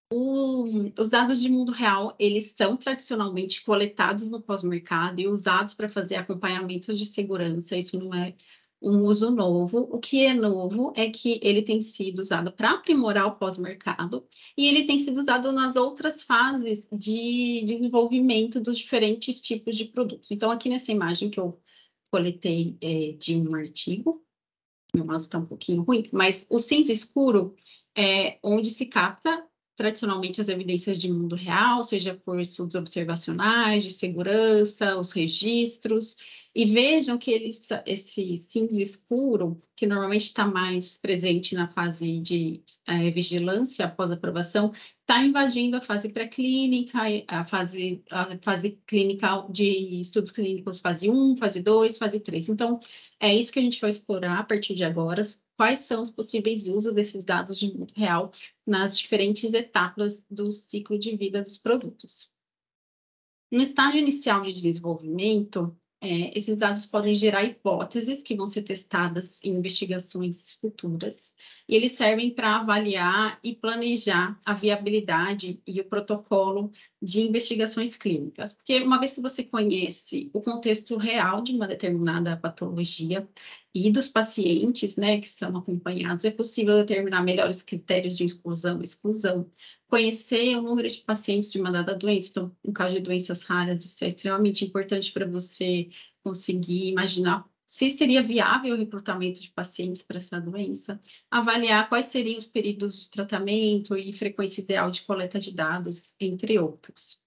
os dados de mundo real, eles são tradicionalmente coletados no pós-mercado e usados para fazer acompanhamento de segurança. Isso não é um uso novo. O que é novo é que ele tem sido usado para aprimorar o pós-mercado e ele tem sido usado nas outras fases de desenvolvimento dos diferentes tipos de produtos. Então, aqui nessa imagem que eu coletei de um artigo, Meu mouse está um pouquinho ruim, mas o cinza escuro é onde se capta tradicionalmente as evidências de mundo real, seja por estudos observacionais, de segurança, os registros, e vejam que esse cinza escuro, que normalmente está mais presente na fase de vigilância após aprovação, está invadindo a fase pré-clínica, a fase clínica de estudos clínicos fase 1, fase 2, fase 3. Então, é isso que a gente vai explorar a partir de agora, quais são os possíveis usos desses dados de mundo real nas diferentes etapas do ciclo de vida dos produtos. No estágio inicial de desenvolvimento, esses dados podem gerar hipóteses que vão ser testadas em investigações futuras, e eles servem para avaliar e planejar a viabilidade e o protocolo de investigações clínicas. Porque uma vez que você conhece o contexto real de uma determinada patologia e dos pacientes, né, que são acompanhados, é possível determinar melhores critérios de inclusão e exclusão, conhecer o número de pacientes de uma dada doença. Então, no caso de doenças raras, isso é extremamente importante para você conseguir imaginar se seria viável o recrutamento de pacientes para essa doença, avaliar quais seriam os períodos de tratamento e frequência ideal de coleta de dados, entre outros.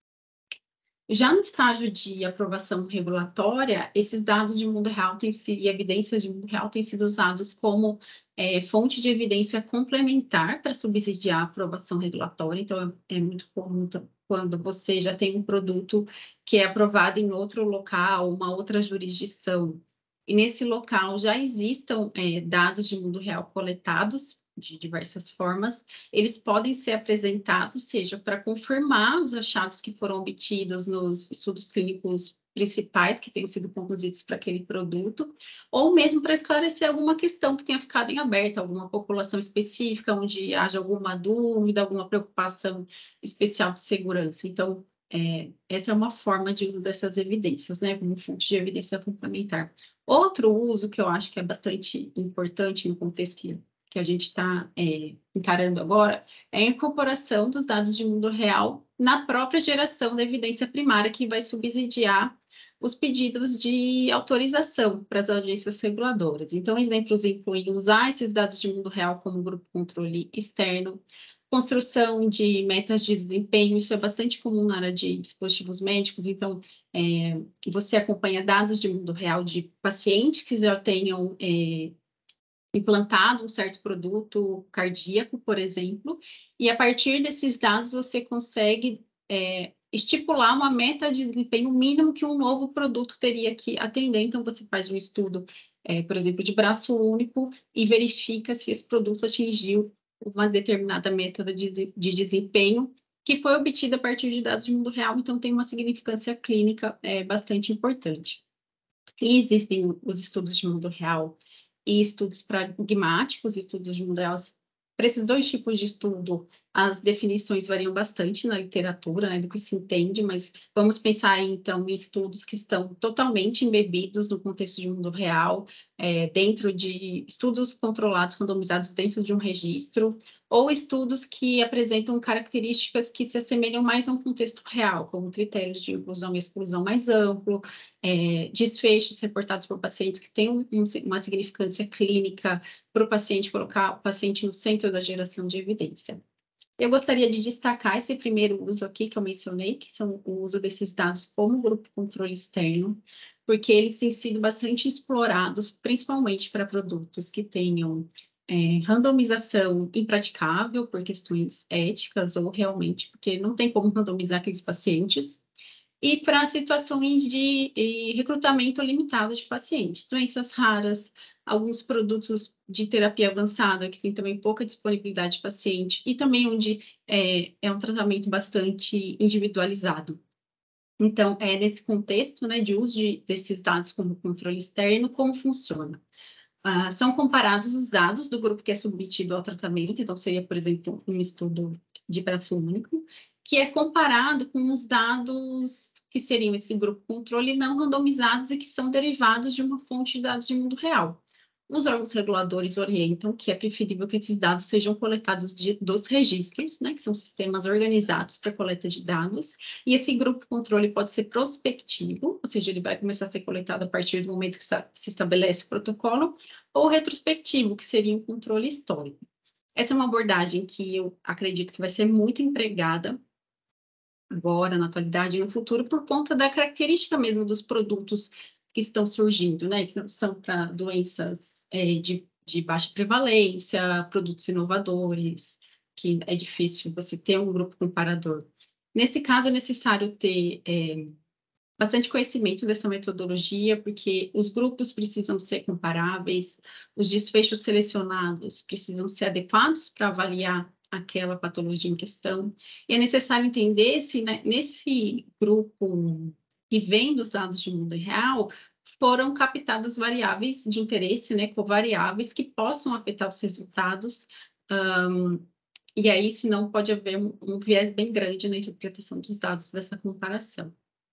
Já no estágio de aprovação regulatória, esses dados de mundo real e evidências de mundo real têm sido usados como fonte de evidência complementar para subsidiar a aprovação regulatória. Então, é muito comum quando você já tem um produto que é aprovado em outro local, uma outra jurisdição, e nesse local já existam dados de mundo real coletados de diversas formas, eles podem ser apresentados, seja para confirmar os achados que foram obtidos nos estudos clínicos principais que tenham sido conduzidos para aquele produto, ou mesmo para esclarecer alguma questão que tenha ficado em aberto, alguma população específica, onde haja alguma dúvida, alguma preocupação especial de segurança. Então, essa é uma forma de uso dessas evidências, né, como fonte de evidência complementar. Outro uso que eu acho que é bastante importante no contexto que a gente está encarando agora, é a incorporação dos dados de mundo real na própria geração da evidência primária, que vai subsidiar os pedidos de autorização para as agências reguladoras. Então, exemplos incluem usar esses dados de mundo real como grupo controle externo, construção de metas de desempenho, isso é bastante comum na área de dispositivos médicos, então, você acompanha dados de mundo real de pacientes que já tenham implantado um certo produto cardíaco, por exemplo, e a partir desses dados você consegue estipular uma meta de desempenho mínimo que um novo produto teria que atender. Então, você faz um estudo, por exemplo, de braço único e verifica se esse produto atingiu uma determinada meta de desempenho que foi obtida a partir de dados de mundo real, então tem uma significância clínica bastante importante. E existem os estudos de mundo real e estudos pragmáticos, estudos de mundo real. Para esses dois tipos de estudo, as definições variam bastante na literatura, né, do que se entende, mas vamos pensar, então, em estudos que estão totalmente embebidos no contexto de mundo real, dentro de estudos controlados, randomizados dentro de um registro, ou estudos que apresentam características que se assemelham mais a um contexto real, como critérios de inclusão e exclusão mais amplo, desfechos reportados por pacientes que têm uma significância clínica para o paciente, colocar o paciente no centro da geração de evidência. Eu gostaria de destacar esse primeiro uso aqui que eu mencionei, que são o uso desses dados como grupo controle externo, porque eles têm sido bastante explorados, principalmente para produtos que tenham randomização impraticável por questões éticas ou realmente porque não tem como randomizar aqueles pacientes, e para situações de recrutamento limitado de pacientes, doenças raras, alguns produtos de terapia avançada, que tem também pouca disponibilidade de paciente, e também onde é um tratamento bastante individualizado. Então, nesse contexto, né, de uso desses dados como controle externo, como funciona? São comparados os dados do grupo que é submetido ao tratamento, então seria, por exemplo, um estudo de braço único, que é comparado com os dados que seriam esse grupo controle não randomizados e que são derivados de uma fonte de dados de mundo real. os órgãos reguladores orientam que é preferível que esses dados sejam coletados dos registros, né, que são sistemas organizados para coleta de dados, e esse grupo controle pode ser prospectivo, ou seja, ele vai começar a ser coletado a partir do momento que se estabelece o protocolo, ou retrospectivo, que seria um controle histórico. Essa é uma abordagem que eu acredito que vai ser muito empregada agora, na atualidade e no futuro, por conta da característica mesmo dos produtos que estão surgindo, né? Que não são para doenças de baixa prevalência, produtos inovadores, que é difícil você ter um grupo comparador. Nesse caso, é necessário ter bastante conhecimento dessa metodologia, porque os grupos precisam ser comparáveis, os desfechos selecionados precisam ser adequados para avaliar aquela patologia em questão, e é necessário entender se, né, nesse grupo que vem dos dados de mundo real, foram captadas variáveis de interesse, né, covariáveis, que possam afetar os resultados, e aí, senão, pode haver um viés bem grande na interpretação dos dados dessa comparação.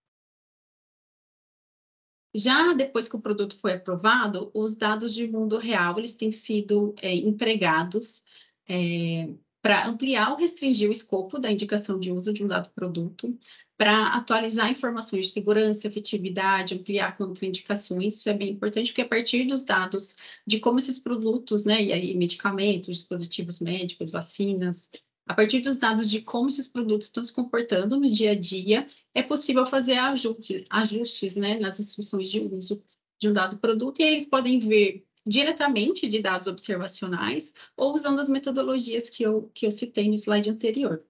Já depois que o produto foi aprovado, os dados de mundo real eles têm sido empregados para ampliar ou restringir o escopo da indicação de uso de um dado produto, para atualizar informações de segurança, efetividade, ampliar contraindicações. Isso é bem importante, porque a partir dos dados de como esses produtos, né, e aí medicamentos, dispositivos médicos, vacinas, a partir dos dados de como esses produtos estão se comportando no dia a dia, é possível fazer ajustes, né, nas instruções de uso de um dado produto, e aí eles podem ver diretamente de dados observacionais ou usando as metodologias que eu citei no slide anterior.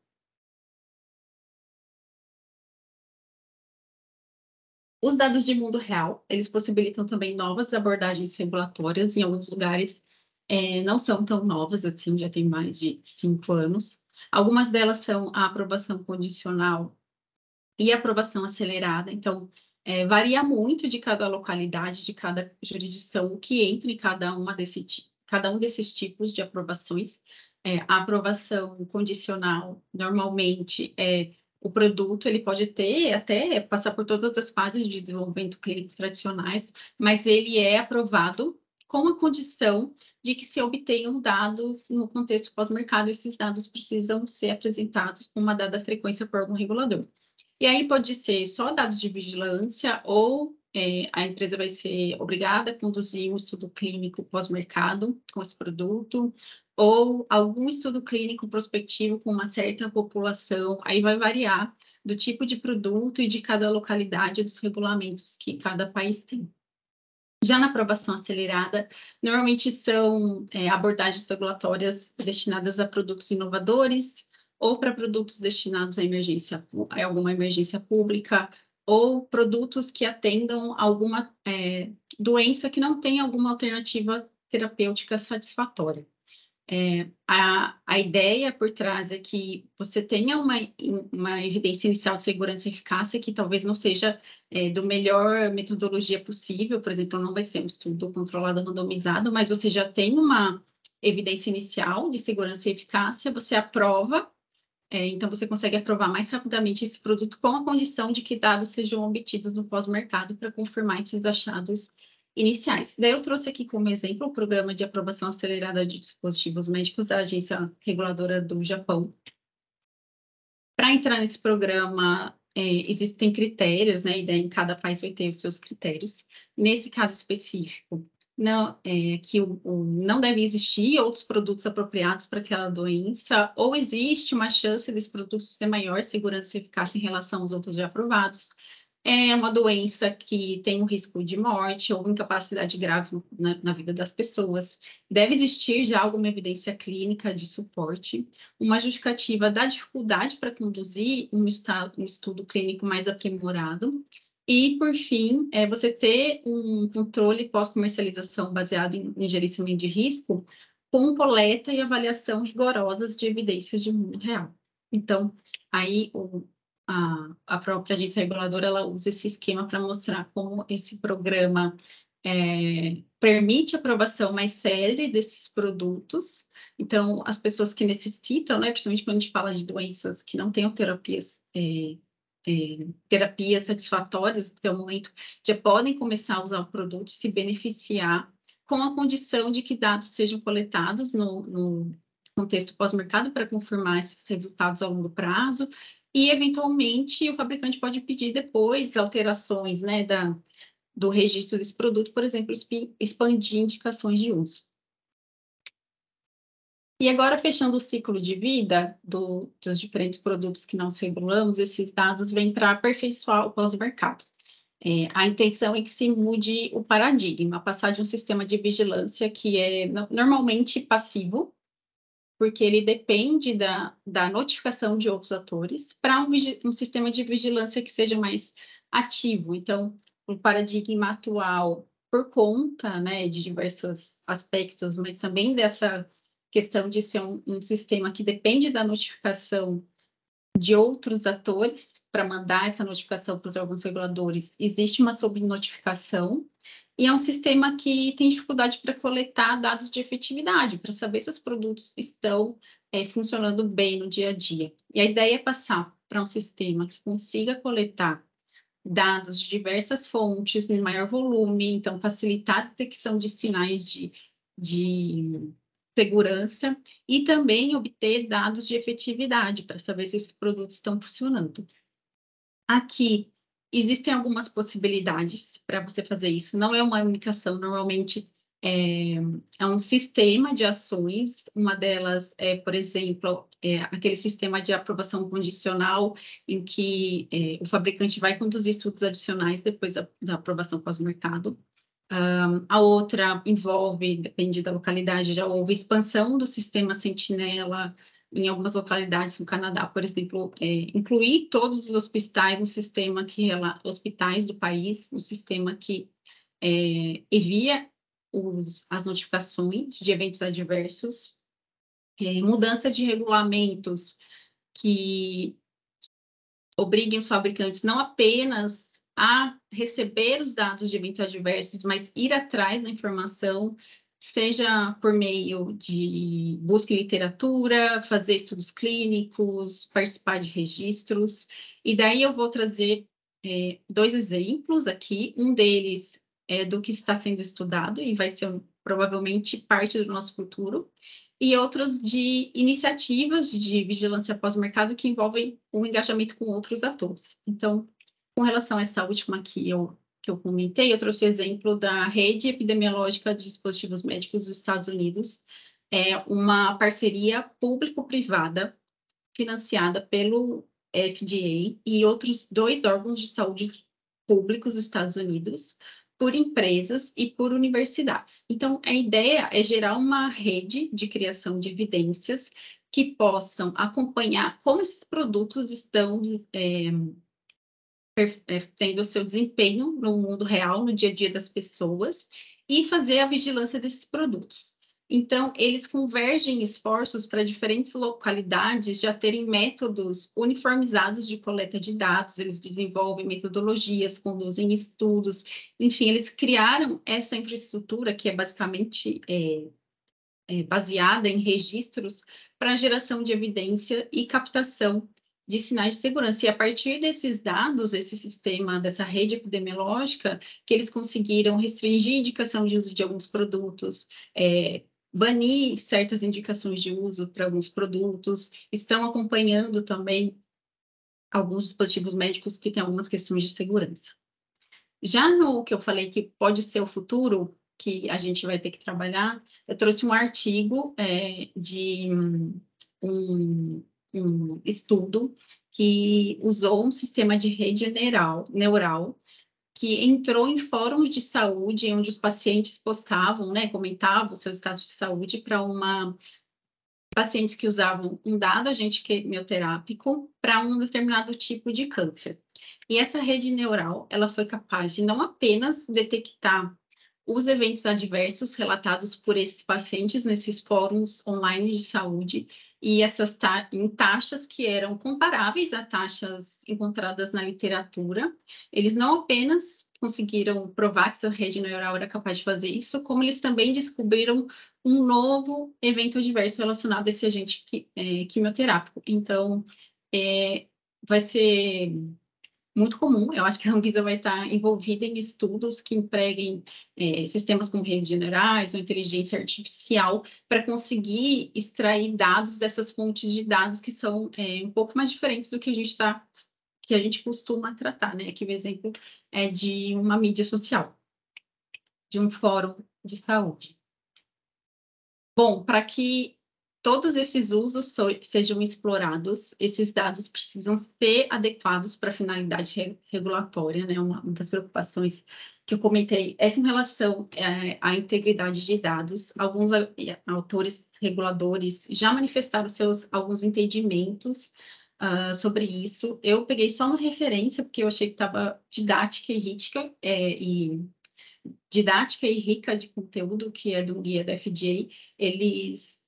Os dados de mundo real, eles possibilitam também novas abordagens regulatórias, em alguns lugares não são tão novas assim, já tem mais de 5 anos. Algumas delas são a aprovação condicional e aprovação acelerada, então varia muito de cada localidade, de cada jurisdição, o que entra em cada um desses tipos de aprovações. A aprovação condicional, normalmente, o produto ele pode ter até passar por todas as fases de desenvolvimento clínico tradicionais, mas ele é aprovado com a condição de que se obtenham dados no contexto pós-mercado, esses dados precisam ser apresentados com uma dada frequência por órgão regulador. E aí pode ser só dados de vigilância ou a empresa vai ser obrigada a conduzir um estudo clínico pós-mercado com esse produto, ou algum estudo clínico prospectivo com uma certa população, aí vai variar do tipo de produto e de cada localidade dos regulamentos que cada país tem. Já na aprovação acelerada, normalmente são abordagens regulatórias destinadas a produtos inovadores, ou para produtos destinados a alguma emergência pública, ou produtos que atendam alguma doença que não tem alguma alternativa terapêutica satisfatória. A ideia por trás é que você tenha uma evidência inicial de segurança e eficácia que talvez não seja do melhor metodologia possível, por exemplo, não vai ser um estudo controlado randomizado, mas você já tem uma evidência inicial de segurança e eficácia, você aprova, então você consegue aprovar mais rapidamente esse produto com a condição de que dados sejam obtidos no pós-mercado para confirmar esses achados iniciais. Daí eu trouxe aqui como exemplo o programa de aprovação acelerada de dispositivos médicos da Agência Reguladora do Japão. Para entrar nesse programa, existem critérios, né? E daí em cada país vai ter os seus critérios. Nesse caso específico, não, não deve existir outros produtos apropriados para aquela doença, ou existe uma chance desse produto ter maior segurança e eficácia em relação aos outros já aprovados. É uma doença que tem um risco de morte ou incapacidade grave na vida das pessoas. Deve existir já alguma evidência clínica de suporte, uma justificativa da dificuldade para conduzir um estudo clínico mais aprimorado. E, por fim, você ter um controle pós-comercialização baseado em gerenciamento de risco, com coleta e avaliação rigorosas de evidências de mundo real. Então, aí a própria agência reguladora ela usa esse esquema para mostrar como esse programa permite a aprovação mais célere desses produtos. Então, as pessoas que necessitam, né, principalmente quando a gente fala de doenças que não tenham terapias satisfatórias até o momento, já podem começar a usar o produto e se beneficiar com a condição de que dados sejam coletados no contexto pós-mercado para confirmar esses resultados a longo prazo, e, eventualmente, o fabricante pode pedir depois alterações, né, do registro desse produto, por exemplo, expandir indicações de uso. E agora, fechando o ciclo de vida dos diferentes produtos que nós regulamos, esses dados vêm para aperfeiçoar o pós-mercado. A intenção é que se mude o paradigma, passar de um sistema de vigilância que é normalmente passivo, porque ele depende da notificação de outros atores, para um sistema de vigilância que seja mais ativo. Então, o paradigma atual, por conta, né, de diversos aspectos, mas também dessa questão de ser um sistema que depende da notificação de outros atores para mandar essa notificação para os órgãos reguladores, existe uma sobrenotificação, e é um sistema que tem dificuldade para coletar dados de efetividade, para saber se os produtos estão funcionando bem no dia a dia. E a ideia é passar para um sistema que consiga coletar dados de diversas fontes, em maior volume, então facilitar a detecção de sinais de segurança e também obter dados de efetividade para saber se esses produtos estão funcionando. Aqui existem algumas possibilidades para você fazer isso. Não é uma unificação, normalmente é um sistema de ações. Uma delas é, por exemplo, aquele sistema de aprovação condicional, em que o fabricante vai conduzir estudos adicionais depois da aprovação pós-mercado. A outra envolve, depende da localidade, já houve expansão do sistema Sentinela em algumas localidades no Canadá, por exemplo, incluir todos os hospitais no sistema hospitais do país, no sistema que envia as notificações de eventos adversos, mudança de regulamentos que obriguem os fabricantes não apenas a receber os dados de eventos adversos, mas ir atrás da informação, seja por meio de busca em literatura, fazer estudos clínicos, participar de registros. E daí eu vou trazer 2 exemplos aqui. Um deles é do que está sendo estudado e vai ser provavelmente parte do nosso futuro, e outros de iniciativas de vigilância pós-mercado que envolvem o engajamento com outros atores. Então, com relação a essa última aqui que eu comentei, eu trouxe o exemplo da Rede Epidemiológica de Dispositivos Médicos dos Estados Unidos, uma parceria público-privada financiada pelo FDA e outros 2 órgãos de saúde públicos dos Estados Unidos, por empresas e por universidades. Então, a ideia é gerar uma rede de criação de evidências que possam acompanhar como esses produtos estão tendo o seu desempenho no mundo real, no dia a dia das pessoas, e fazer a vigilância desses produtos. Então, eles convergem esforços para diferentes localidades já terem métodos uniformizados de coleta de dados, eles desenvolvem metodologias, conduzem estudos, enfim, eles criaram essa infraestrutura que é basicamente baseada em registros para geração de evidência e captação de sinais de segurança. E a partir desses dados, esse sistema, dessa rede epidemiológica, que eles conseguiram restringir a indicação de uso de alguns produtos, banir certas indicações de uso para alguns produtos, estão acompanhando também alguns dispositivos médicos que têm algumas questões de segurança. Já no que eu falei que pode ser o futuro, que a gente vai ter que trabalhar, eu trouxe um artigo de um estudo que usou um sistema de rede neural que entrou em fóruns de saúde, onde os pacientes postavam, né, comentavam seus estados de saúde para pacientes que usavam um dado agente quimioterápico para um determinado tipo de câncer. E essa rede neural, ela foi capaz de não apenas detectar os eventos adversos relatados por esses pacientes nesses fóruns online de saúde, e essas em taxas que eram comparáveis a taxas encontradas na literatura. Eles não apenas conseguiram provar que essa rede neural era capaz de fazer isso, como eles também descobriram um novo evento adverso relacionado a esse agente quimioterápico. Então, vai ser muito comum. Eu acho que a Anvisa vai estar envolvida em estudos que empreguem sistemas como redes generais ou inteligência artificial para conseguir extrair dados dessas fontes de dados que são um pouco mais diferentes do que a gente costuma tratar, né? Aqui o exemplo é de uma mídia social, de um fórum de saúde. Bom, para que todos esses usos sejam explorados, esses dados precisam ser adequados para a finalidade regulatória, né? Uma das preocupações que eu comentei é com relação à integridade de dados. Alguns autores reguladores já manifestaram alguns entendimentos sobre isso. Eu peguei só uma referência, porque eu achei que estava didática e rica de conteúdo, que é do guia da FDA. Eles,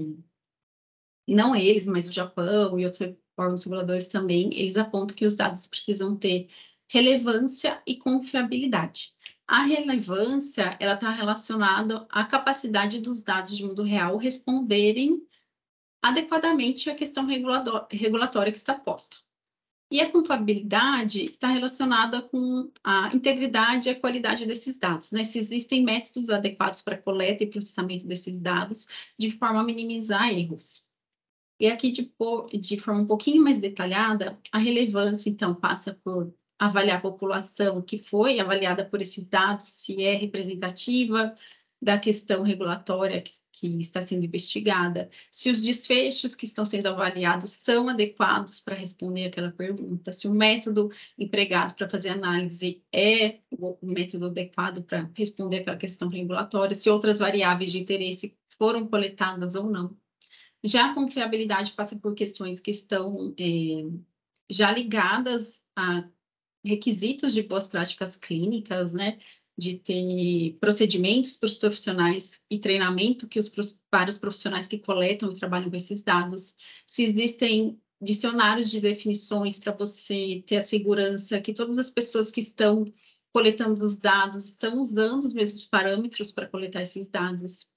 não eles, mas o Japão e outros órgãos reguladores também, eles apontam que os dados precisam ter relevância e confiabilidade. A relevância, ela está relacionada à capacidade dos dados de mundo real responderem adequadamente à questão regulatória que está posta. E a confiabilidade está relacionada com a integridade e a qualidade desses dados, né? Se existem métodos adequados para coleta e processamento desses dados, de forma a minimizar erros. E aqui, de forma um pouquinho mais detalhada, a relevância, então, passa por avaliar a população que foi avaliada por esses dados, se é representativa da questão regulatória que está sendo investigada, se os desfechos que estão sendo avaliados são adequados para responder aquela pergunta, se o método empregado para fazer análise é o método adequado para responder aquela questão regulatória, se outras variáveis de interesse foram coletadas ou não. Já a confiabilidade passa por questões que estão já ligadas a requisitos de boas práticas clínicas, né? De ter procedimentos para os profissionais e treinamento para os profissionais que coletam e trabalham com esses dados. Se existem dicionários de definições para você ter a segurança que todas as pessoas que estão coletando os dados estão usando os mesmos parâmetros para coletar esses dados.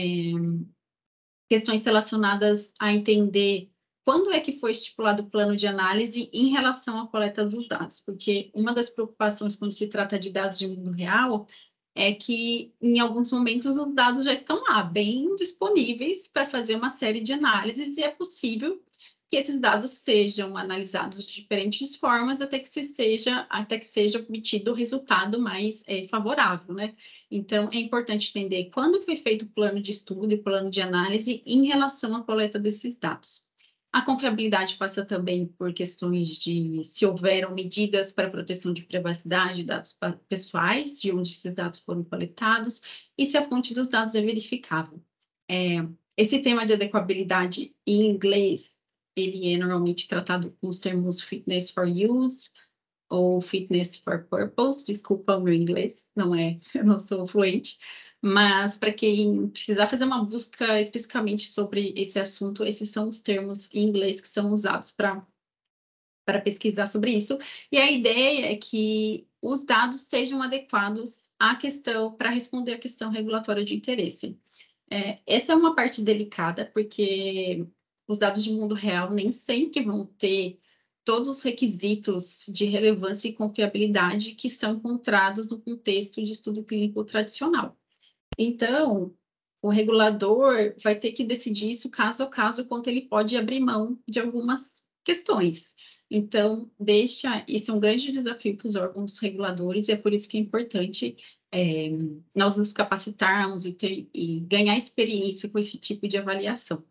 Questões relacionadas a entender quando é que foi estipulado o plano de análise em relação à coleta dos dados, porque uma das preocupações quando se trata de dados de mundo real é que, em alguns momentos, os dados já estão lá, bem disponíveis para fazer uma série de análises, e é possível que esses dados sejam analisados de diferentes formas até que seja obtido o resultado mais favorável, né? Então, é importante entender quando foi feito o plano de estudo e o plano de análise em relação à coleta desses dados. A confiabilidade passa também por questões de se houveram medidas para proteção de privacidade de dados pessoais, de onde esses dados foram coletados, e se a fonte dos dados é verificável. Esse tema de adequabilidade em inglês, ele é normalmente tratado com os termos fitness for use ou fitness for purpose. Desculpa o meu inglês, eu não sou fluente, mas para quem precisar fazer uma busca especificamente sobre esse assunto, esses são os termos em inglês que são usados para pesquisar sobre isso. E a ideia é que os dados sejam adequados à questão, para responder à questão regulatória de interesse. Essa é uma parte delicada, porque os dados de mundo real nem sempre vão ter todos os requisitos de relevância e confiabilidade que são encontrados no contexto de estudo clínico tradicional. Então, o regulador vai ter que decidir isso caso a caso, quanto ele pode abrir mão de algumas questões. Então, esse é um grande desafio para os órgãos reguladores, e é por isso que é importante nós nos capacitarmos e ganhar experiência com esse tipo de avaliação.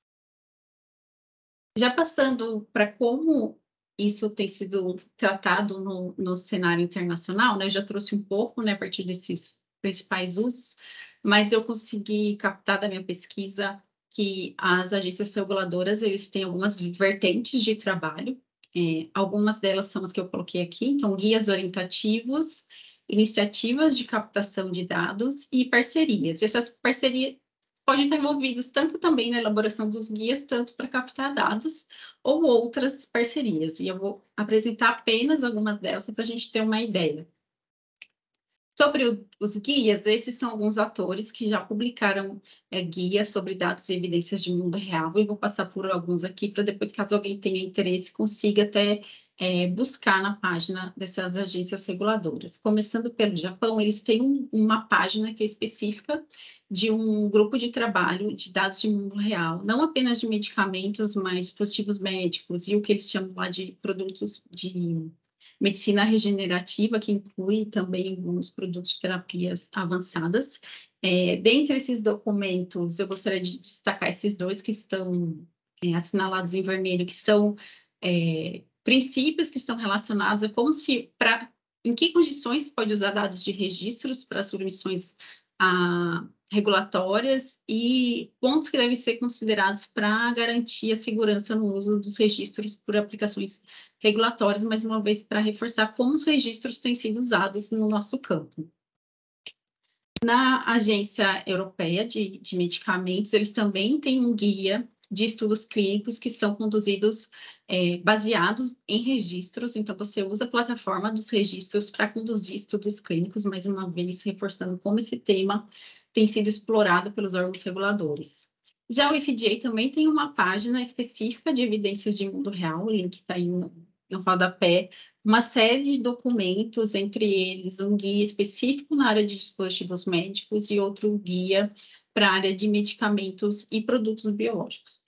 Já passando para como isso tem sido tratado no cenário internacional, né? Eu já trouxe um pouco, né, a partir desses principais usos, mas eu consegui captar da minha pesquisa que as agências reguladoras, eles têm algumas vertentes de trabalho. Algumas delas são as que eu coloquei aqui, então guias orientativos, iniciativas de captação de dados e parcerias. E essas parcerias podem estar envolvidos tanto também na elaboração dos guias, tanto para captar dados, ou outras parcerias. E eu vou apresentar apenas algumas delas para a gente ter uma ideia. Sobre os guias, esses são alguns atores que já publicaram guias sobre dados e evidências de mundo real. Eu vou passar por alguns aqui para depois, caso alguém tenha interesse, consiga até buscar na página dessas agências reguladoras. Começando pelo Japão, eles têm uma página que é específica de um grupo de trabalho de dados de mundo real, não apenas de medicamentos, mas dispositivos médicos e o que eles chamam lá de produtos de medicina regenerativa, que inclui também alguns produtos de terapias avançadas. Dentre esses documentos, eu gostaria de destacar esses dois que estão assinalados em vermelho, que são princípios que estão relacionados a como se, em que condições pode usar dados de registros para submissões regulatórias e pontos que devem ser considerados para garantir a segurança no uso dos registros por aplicações regulatórias, mais uma vez para reforçar como os registros têm sido usados no nosso campo. Na Agência Europeia de Medicamentos, eles também têm um guia de estudos clínicos que são conduzidos baseados em registros, então você usa a plataforma dos registros para conduzir estudos clínicos, mais uma vez reforçando como esse tema tem sido explorado pelos órgãos reguladores. Já o FDA também tem uma página específica de evidências de mundo real, o link está aí no rodapé, uma série de documentos, entre eles um guia específico na área de dispositivos médicos e outro guia para a área de medicamentos e produtos biológicos.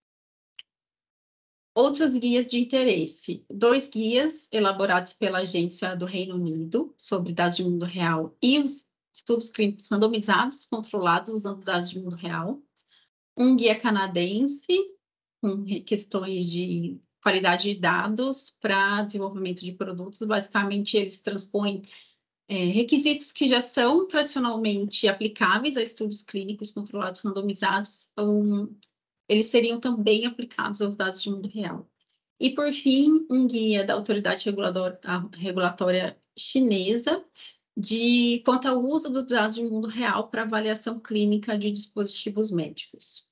Outros guias de interesse. 2 guias elaborados pela Agência do Reino Unido sobre dados de mundo real e os estudos clínicos randomizados, controlados usando dados de mundo real. Um guia canadense com questões de qualidade de dados para desenvolvimento de produtos. Basicamente, eles transpõem requisitos que já são tradicionalmente aplicáveis a estudos clínicos controlados randomizados, eles seriam também aplicados aos dados de mundo real. E, por fim, um guia da autoridade regulatória chinesa quanto ao uso dos dados de mundo real para avaliação clínica de dispositivos médicos.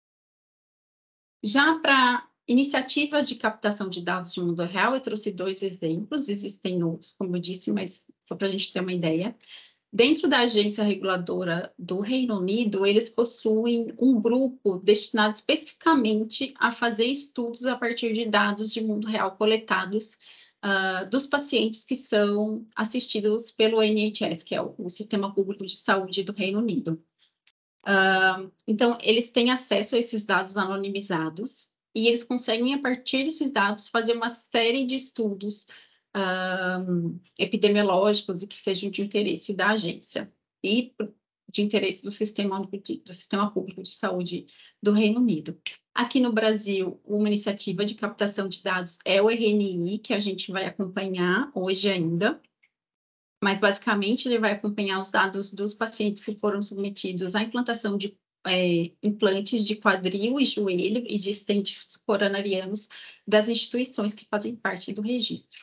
Já para iniciativas de captação de dados de mundo real, eu trouxe 2 exemplos, existem outros, como eu disse, mas só para a gente ter uma ideia. Dentro da agência reguladora do Reino Unido, eles possuem um grupo destinado especificamente a fazer estudos a partir de dados de mundo real coletados dos pacientes que são assistidos pelo NHS, que é o Sistema Público de Saúde do Reino Unido. Então, eles têm acesso a esses dados anonimizados e eles conseguem, a partir desses dados, fazer uma série de estudos epidemiológicos e que sejam de interesse da agência e de interesse do Sistema Público de Saúde do Reino Unido. Aqui no Brasil, uma iniciativa de captação de dados é o RNI, que a gente vai acompanhar hoje ainda, mas basicamente ele vai acompanhar os dados dos pacientes que foram submetidos à implantação de implantes de quadril e joelho e de estentes coronarianos das instituições que fazem parte do registro.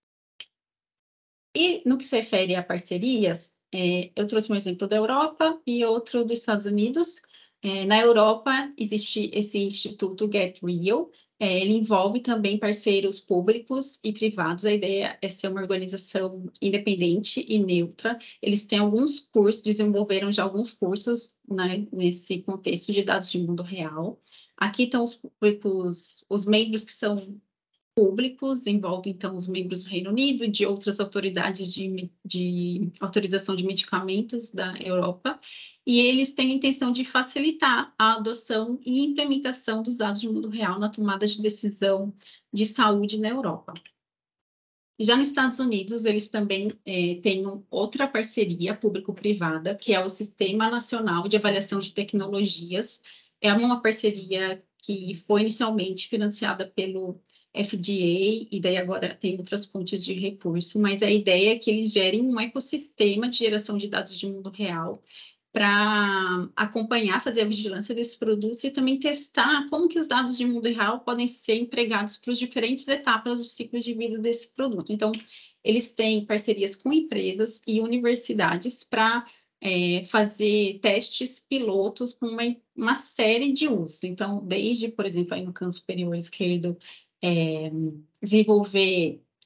E no que se refere a parcerias, eu trouxe um exemplo da Europa e outro dos Estados Unidos. Na Europa, existe esse Instituto Get Real, ele envolve também parceiros públicos e privados. A ideia é ser uma organização independente e neutra. Eles têm alguns cursos, desenvolveram já alguns cursos, né, nesse contexto de dados de mundo real. Aqui estão os membros que são públicos, envolve, então, os membros do Reino Unido e de outras autoridades de autorização de medicamentos da Europa, e eles têm a intenção de facilitar a adoção e implementação dos dados de mundo real na tomada de decisão de saúde na Europa. Já nos Estados Unidos, eles também têm outra parceria público-privada, que é o Sistema Nacional de Avaliação de Tecnologias. É uma parceria que foi inicialmente financiada pelo FDA, e daí agora tem outras fontes de recurso, mas a ideia é que eles gerem um ecossistema de geração de dados de mundo real para acompanhar, fazer a vigilância desses produtos e também testar como que os dados de mundo real podem ser empregados para as diferentes etapas do ciclo de vida desse produto. Então, eles têm parcerias com empresas e universidades para fazer testes pilotos com uma série de usos. Então, desde, por exemplo, aí no canto superior esquerdo, desenvolver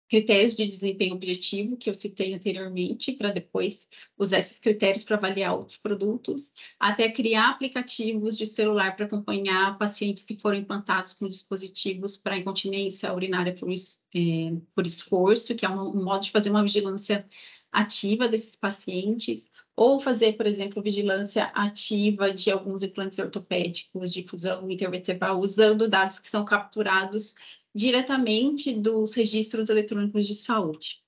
critérios de desempenho objetivo, que eu citei anteriormente, para depois usar esses critérios para avaliar outros produtos, até criar aplicativos de celular para acompanhar pacientes que foram implantados com dispositivos para incontinência urinária por esforço, que é um modo de fazer uma vigilância ativa desses pacientes, ou fazer, por exemplo, vigilância ativa de alguns implantes ortopédicos de fusão intervertebral, usando dados que são capturados diretamente dos registros eletrônicos de saúde.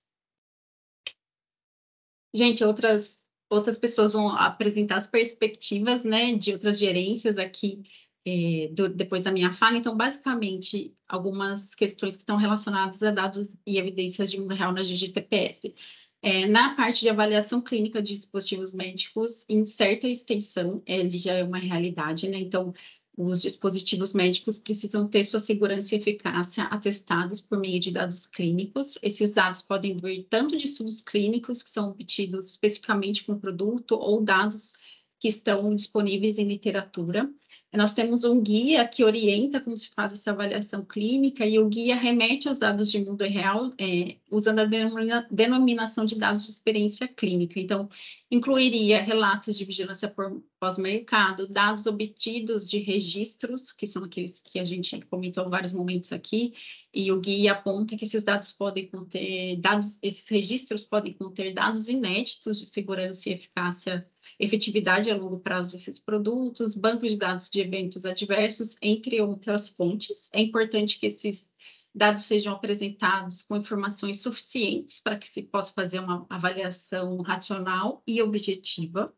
Gente, outras pessoas vão apresentar as perspectivas, né, de outras gerências aqui depois da minha fala. Então, basicamente, algumas questões que estão relacionadas a dados e evidências de mundo real na GGTPS. Na parte de avaliação clínica de dispositivos médicos, em certa extensão, ele já é uma realidade, né? Então, os dispositivos médicos precisam ter sua segurança e eficácia atestados por meio de dados clínicos. Esses dados podem vir tanto de estudos clínicos, que são obtidos especificamente com o produto, ou dados que estão disponíveis em literatura. Nós temos um guia que orienta como se faz essa avaliação clínica, e o guia remete aos dados de mundo real, usando a denominação de dados de experiência clínica. Então, incluiria relatos de vigilância por pós-mercado, dados obtidos de registros, que são aqueles que a gente comentou em vários momentos aqui, e o guia aponta que esses dados podem conter esses registros podem conter dados inéditos de segurança e efetividade a longo prazo desses produtos, bancos de dados de eventos adversos, entre outras fontes. É importante que esses dados sejam apresentados com informações suficientes para que se possa fazer uma avaliação racional e objetiva.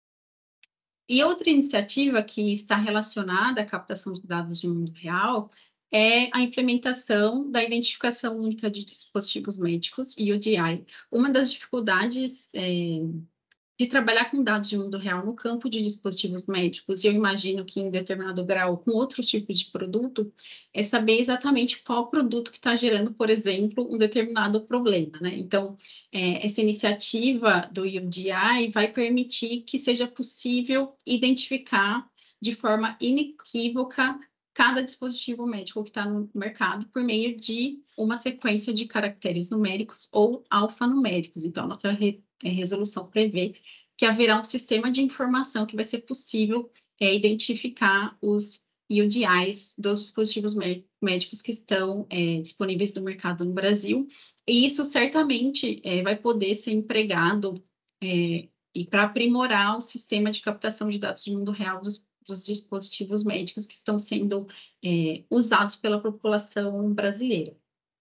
E outra iniciativa que está relacionada à captação de dados de mundo real é a implementação da Identificação Única de Dispositivos Médicos, UDI. Uma das dificuldades de trabalhar com dados de mundo real no campo de dispositivos médicos, e eu imagino que em determinado grau com outros tipos de produto, é saber exatamente qual produto que está gerando, por exemplo, um determinado problema, né? Então, essa iniciativa do UDI vai permitir que seja possível identificar de forma inequívoca cada dispositivo médico que está no mercado por meio de uma sequência de caracteres numéricos ou alfanuméricos. Então, a nossa resolução prevê que haverá um sistema de informação que vai ser possível identificar os UDIs dos dispositivos médicos que estão disponíveis no mercado no Brasil, e isso certamente vai poder ser empregado e para aprimorar o sistema de captação de dados de mundo real dos dispositivos médicos que estão sendo usados pela população brasileira.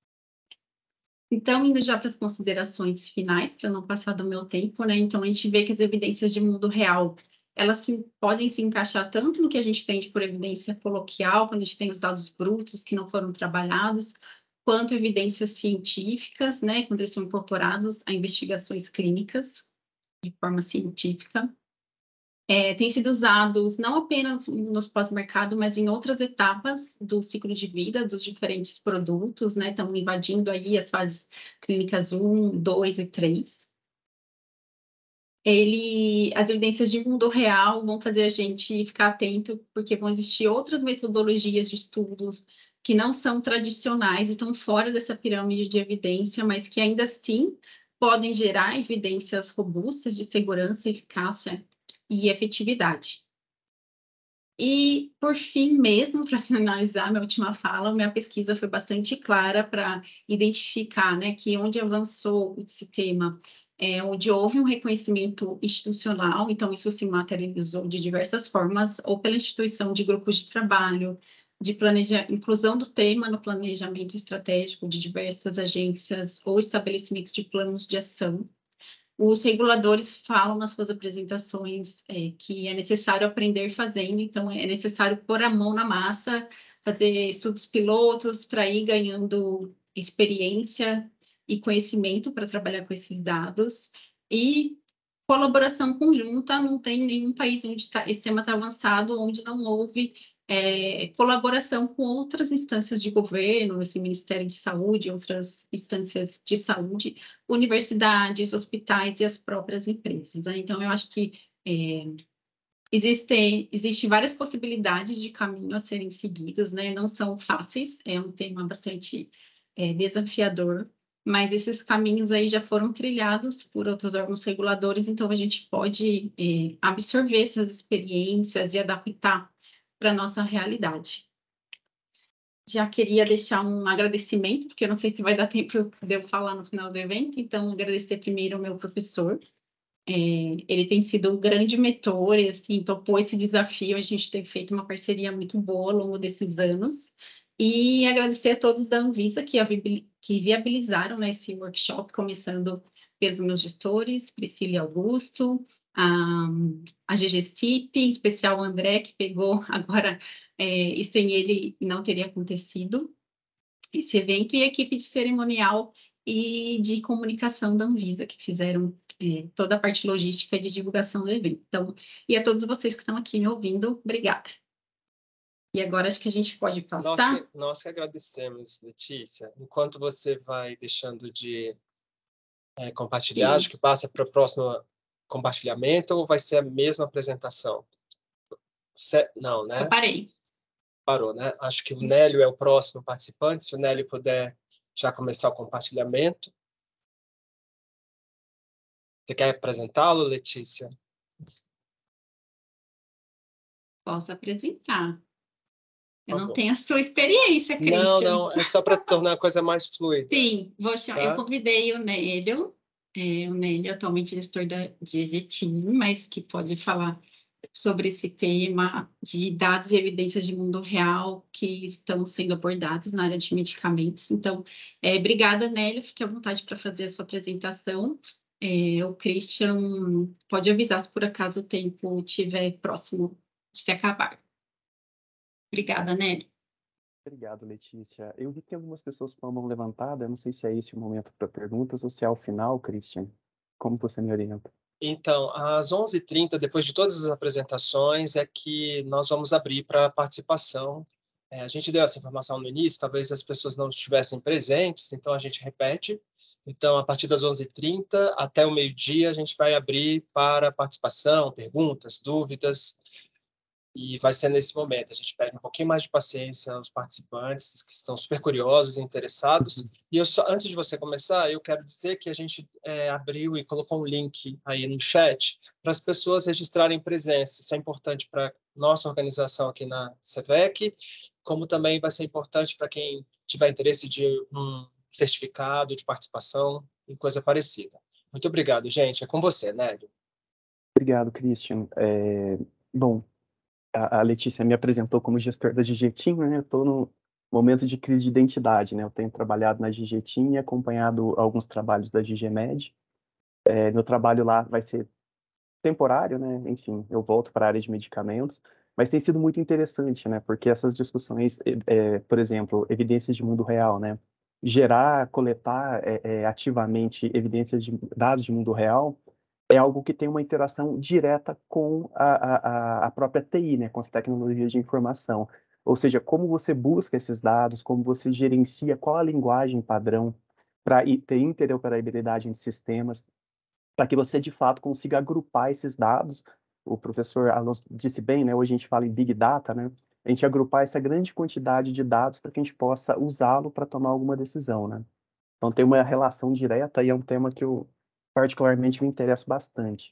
Então, indo já para as considerações finais, para não passar do meu tempo, né? Então, a gente vê que as evidências de mundo real, elas podem se encaixar tanto no que a gente tem de por evidência coloquial, quando a gente tem os dados brutos que não foram trabalhados, quanto evidências científicas, né? Quando eles são incorporados a investigações clínicas de forma científica. Têm sido usados não apenas nos pós-mercado, mas em outras etapas do ciclo de vida dos diferentes produtos, né? Estão invadindo aí as fases clínicas 1, 2 e 3. As evidências de mundo real vão fazer a gente ficar atento, porque vão existir outras metodologias de estudos que não são tradicionais e estão fora dessa pirâmide de evidência, mas que ainda assim podem gerar evidências robustas de segurança, eficácia e efetividade. E, por fim mesmo, para finalizar minha última fala, minha pesquisa foi bastante clara para identificar, né, que onde avançou esse tema, onde houve um reconhecimento institucional, então isso se materializou de diversas formas, ou pela instituição de grupos de trabalho, de inclusão do tema no planejamento estratégico de diversas agências, ou estabelecimento de planos de ação. Os reguladores falam nas suas apresentações que é necessário aprender fazendo, então é necessário pôr a mão na massa, fazer estudos pilotos para ir ganhando experiência e conhecimento para trabalhar com esses dados, e colaboração conjunta. Não tem nenhum país onde esse tema está avançado, onde não houve colaboração com outras instâncias de governo, esse Ministério de Saúde, outras instâncias de saúde, universidades, hospitais e as próprias empresas, né? Então, eu acho que existem várias possibilidades de caminho a serem seguidos, né? Não são fáceis, é um tema bastante desafiador, mas esses caminhos aí já foram trilhados por outros órgãos reguladores, então a gente pode absorver essas experiências e adaptar para a nossa realidade. Já queria deixar um agradecimento, porque eu não sei se vai dar tempo de eu falar no final do evento, então agradecer primeiro ao meu professor. Ele tem sido um grande mentor e, assim, topou esse desafio, a gente tem feito uma parceria muito boa ao longo desses anos. E agradecer a todos da Anvisa que viabilizaram, né, esse workshop, começando pelos meus gestores, Priscila e Augusto, a GGCIP, em especial o André, que pegou agora, e sem ele não teria acontecido esse evento, e a equipe de cerimonial e de comunicação da Anvisa, que fizeram toda a parte logística e de divulgação do evento. Então, e a todos vocês que estão aqui me ouvindo, obrigada. E agora acho que a gente pode passar. Nós que agradecemos, Letícia. Enquanto você vai deixando de compartilhar, Sim. acho que passa para o próximo compartilhamento ou vai ser a mesma apresentação? Não, né? Eu parei. Parou, né? Acho que o Nélio é o próximo participante. Se o Nélio puder já começar o compartilhamento. Você quer apresentá-lo, Letícia? Posso apresentar. Eu Por não favor. tenho a sua experiência, Christian. Não, é só para tornar a coisa mais fluida. Sim, vou chamar. Tá? Eu convidei o Nélio atualmente gestor da GGTeam, mas que pode falar sobre esse tema de dados e evidências de mundo real que estão sendo abordados na área de medicamentos. Então, obrigada, Nélio, fique à vontade para fazer a sua apresentação. O Christian pode avisar se por acaso o tempo estiver próximo de se acabar. Obrigada, Nélio. Obrigado, Letícia. Eu vi que tem algumas pessoas com a mão levantada, eu não sei se é esse o momento para perguntas ou se é ao final, Christian. Como você me orienta? Então, às 11h30, depois de todas as apresentações, é que nós vamos abrir para participação. A gente deu essa informação no início, talvez as pessoas não estivessem presentes, então a gente repete. Então, a partir das 11h30 até o meio-dia, a gente vai abrir para participação, perguntas, dúvidas, e vai ser nesse momento. A gente pede um pouquinho mais de paciência aos participantes que estão super curiosos e interessados. E antes de você começar, eu quero dizer que a gente abriu e colocou um link aí no chat para as pessoas registrarem presença. Isso é importante para nossa organização aqui na CEVEC, como também vai ser importante para quem tiver interesse de um certificado de participação e coisa parecida. Muito obrigado, gente. É com você, Nélio. Obrigado, Christian. Bom, a Letícia me apresentou como gestor da GGTeam, né? Eu estou no momento de crise de identidade, né? Eu tenho trabalhado na GGTeam e acompanhado alguns trabalhos da GGMed. Meu trabalho lá vai ser temporário, né? Enfim, eu volto para a área de medicamentos, mas tem sido muito interessante, né? Porque essas discussões, por exemplo, evidências de mundo real, né? Coletar ativamente evidências de dados de mundo real é algo que tem uma interação direta com a própria TI, né? Com as tecnologias de informação. Ou seja, como você busca esses dados, como você gerencia, qual a linguagem padrão para ter interoperabilidade entre sistemas, para que você, de fato, consiga agrupar esses dados. O professor Alonso disse bem, né? Hoje a gente fala em Big Data, né? A gente agrupar essa grande quantidade de dados para que a gente possa usá-lo para tomar alguma decisão, né? Então, tem uma relação direta e é um tema que eu, particularmente, me interesso bastante.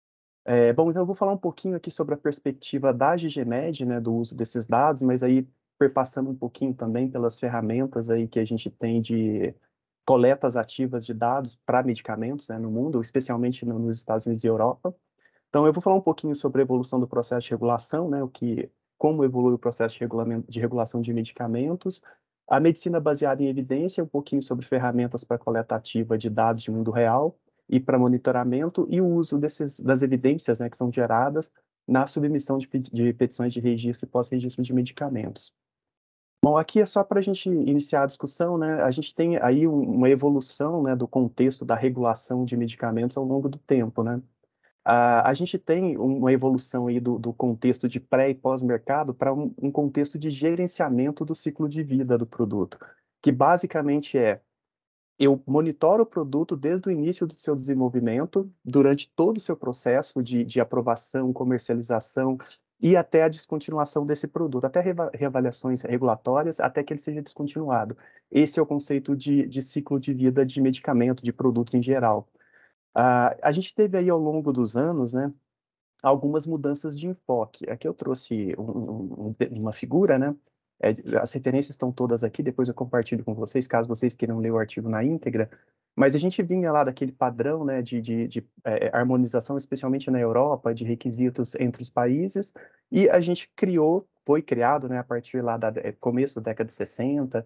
Bom, então eu vou falar um pouquinho aqui sobre a perspectiva da GGMed, né? Do uso desses dados, mas aí perpassando um pouquinho também pelas ferramentas aí que a gente tem de coletas ativas de dados para medicamentos, né, no mundo, especialmente nos Estados Unidos e Europa. Então, eu vou falar um pouquinho sobre a evolução do processo de regulação, né, como evolui o processo de regulação de medicamentos, a medicina baseada em evidência, um pouquinho sobre ferramentas para coleta ativa de dados de mundo real e para monitoramento e o uso das evidências, né, que são geradas na submissão de petições de registro e pós-registro de medicamentos. Bom, aqui é só para a gente iniciar a discussão, né? A gente tem aí uma evolução, né, do contexto da regulação de medicamentos ao longo do tempo, né? A gente tem uma evolução aí do contexto de pré e pós-mercado para um contexto de gerenciamento do ciclo de vida do produto, que basicamente eu monitoro o produto desde o início do seu desenvolvimento, durante todo o seu processo de aprovação, comercialização, e até a descontinuação desse produto, até reavaliações regulatórias, até que ele seja descontinuado. Esse é o conceito de ciclo de vida de medicamento, de produtos em geral. A gente teve aí ao longo dos anos, né, algumas mudanças de enfoque. Aqui eu trouxe uma figura, né? As referências estão todas aqui, depois eu compartilho com vocês, caso vocês queiram ler o artigo na íntegra. Mas a gente vinha lá daquele padrão, né, de harmonização, especialmente na Europa, de requisitos entre os países, e a gente foi criado, né, a partir lá do começo da década de 60,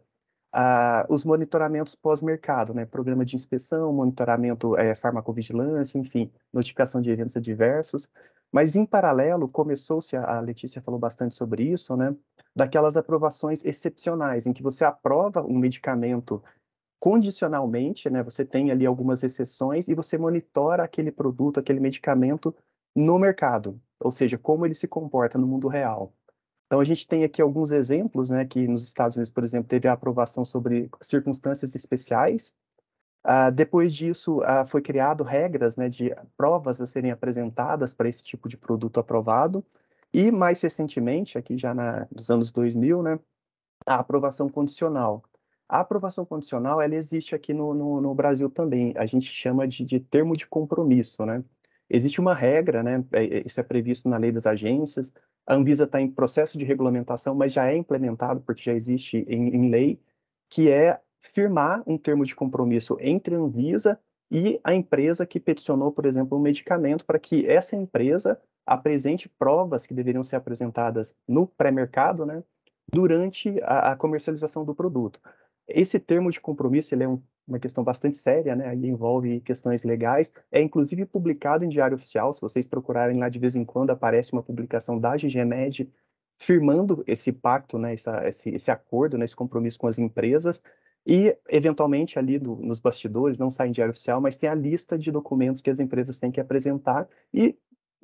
os monitoramentos pós-mercado, né, programa de inspeção, monitoramento, farmacovigilância, enfim, notificação de eventos adversos. Mas, em paralelo, começou-se, a Letícia falou bastante sobre isso, né, daquelas aprovações excepcionais, em que você aprova um medicamento condicionalmente, né, você tem ali algumas exceções e você monitora aquele produto, aquele medicamento no mercado, ou seja, como ele se comporta no mundo real. Então, a gente tem aqui alguns exemplos, né, que nos Estados Unidos, por exemplo, teve a aprovação sobre circunstâncias especiais. Depois disso, foi criado regras, né, de provas a serem apresentadas para esse tipo de produto aprovado. E, mais recentemente, aqui já nos anos 2000, né, a aprovação condicional. A aprovação condicional, ela existe aqui no Brasil também. A gente chama de termo de compromisso, né? Existe uma regra, né? Isso é previsto na lei das agências. A Anvisa está em processo de regulamentação, mas já é implementado, porque já existe em lei, que é firmar um termo de compromisso entre a Anvisa e a empresa que peticionou, por exemplo, um medicamento, para que essa empresa apresente provas que deveriam ser apresentadas no pré-mercado, né? Durante a comercialização do produto. Esse termo de compromisso, ele é uma questão bastante séria, né? Ele envolve questões legais, é inclusive publicado em Diário Oficial. Se vocês procurarem lá de vez em quando, aparece uma publicação da GGMed firmando esse pacto, né? Esse acordo, né? Esse compromisso com as empresas, e eventualmente ali nos bastidores, não sai em Diário Oficial, mas tem a lista de documentos que as empresas têm que apresentar, e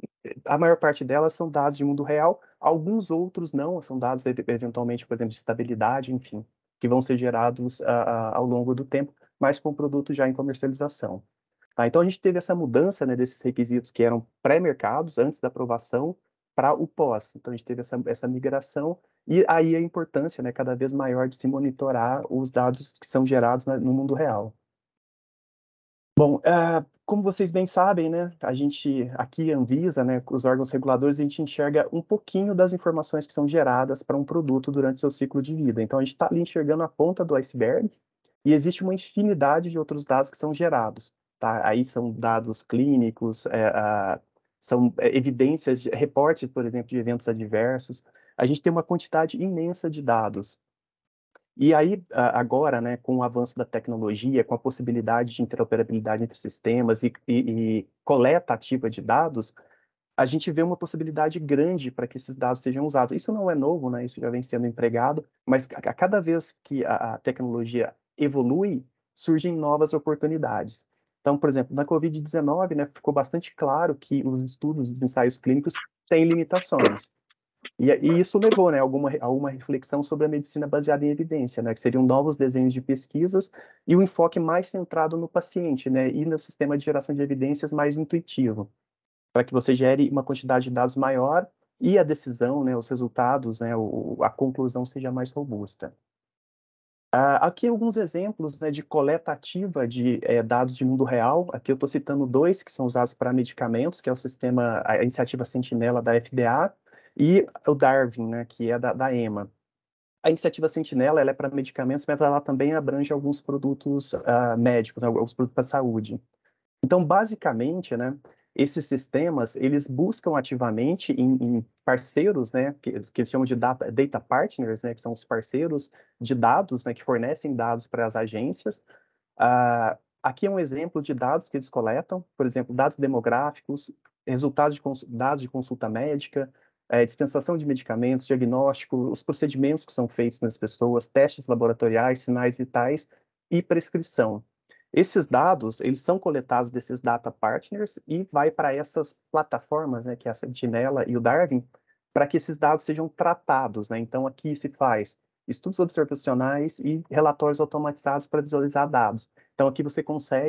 a maior parte delas são dados de mundo real, alguns outros não, são dados eventualmente, por exemplo, de estabilidade, enfim, que vão ser gerados ao longo do tempo, mas com o produto já em comercialização. Então a gente teve essa mudança, né, desses requisitos que eram pré-mercados, antes da aprovação, para o pós. Então a gente teve essa migração, e aí a importância, né, cada vez maior de se monitorar os dados que são gerados no mundo real. Bom, como vocês bem sabem, né, a gente, aqui, Anvisa, né, os órgãos reguladores, a gente enxerga um pouquinho das informações que são geradas para um produto durante seu ciclo de vida. Então, a gente está ali enxergando a ponta do iceberg, e existe uma infinidade de outros dados que são gerados, tá? Aí são dados clínicos, são evidências, reportes, por exemplo, de eventos adversos. A gente tem uma quantidade imensa de dados. E aí, agora, né, com o avanço da tecnologia, com a possibilidade de interoperabilidade entre sistemas e coleta ativa de dados, a gente vê uma possibilidade grande para que esses dados sejam usados. Isso não é novo, né? Isso já vem sendo empregado, mas a cada vez que a tecnologia evolui, surgem novas oportunidades. Então, por exemplo, na Covid-19, né, ficou bastante claro que os estudos, os ensaios clínicos têm limitações. E isso levou, né, a alguma reflexão sobre a medicina baseada em evidência, né, que seriam novos desenhos de pesquisas e um enfoque mais centrado no paciente, né, e no sistema de geração de evidências mais intuitivo, para que você gere uma quantidade de dados maior e a decisão, né, os resultados, né, a conclusão seja mais robusta. Aqui alguns exemplos, né, de coleta ativa de dados de mundo real. Aqui eu estou citando dois que são usados para medicamentos, que é o sistema, a iniciativa Sentinela da FDA, e o Darwin, né, que é da EMA. A iniciativa Sentinela, ela é para medicamentos, mas ela também abrange alguns produtos médicos, né, alguns produtos para saúde. Então, basicamente, né, esses sistemas, eles buscam ativamente em parceiros, né, que eles chamam de data partners, né, que são os parceiros de dados, né, que fornecem dados para as agências. Aqui é um exemplo de dados que eles coletam, por exemplo, dados demográficos, resultados dados de consulta médica, dispensação de medicamentos, diagnóstico, os procedimentos que são feitos nas pessoas, testes laboratoriais, sinais vitais e prescrição. Esses dados, eles são coletados desses data partners e vai para essas plataformas, né, que é a Sentinela e o Darwin, para que esses dados sejam tratados, né? Então, aqui se faz estudos observacionais e relatórios automatizados para visualizar dados. Então, aqui você consegue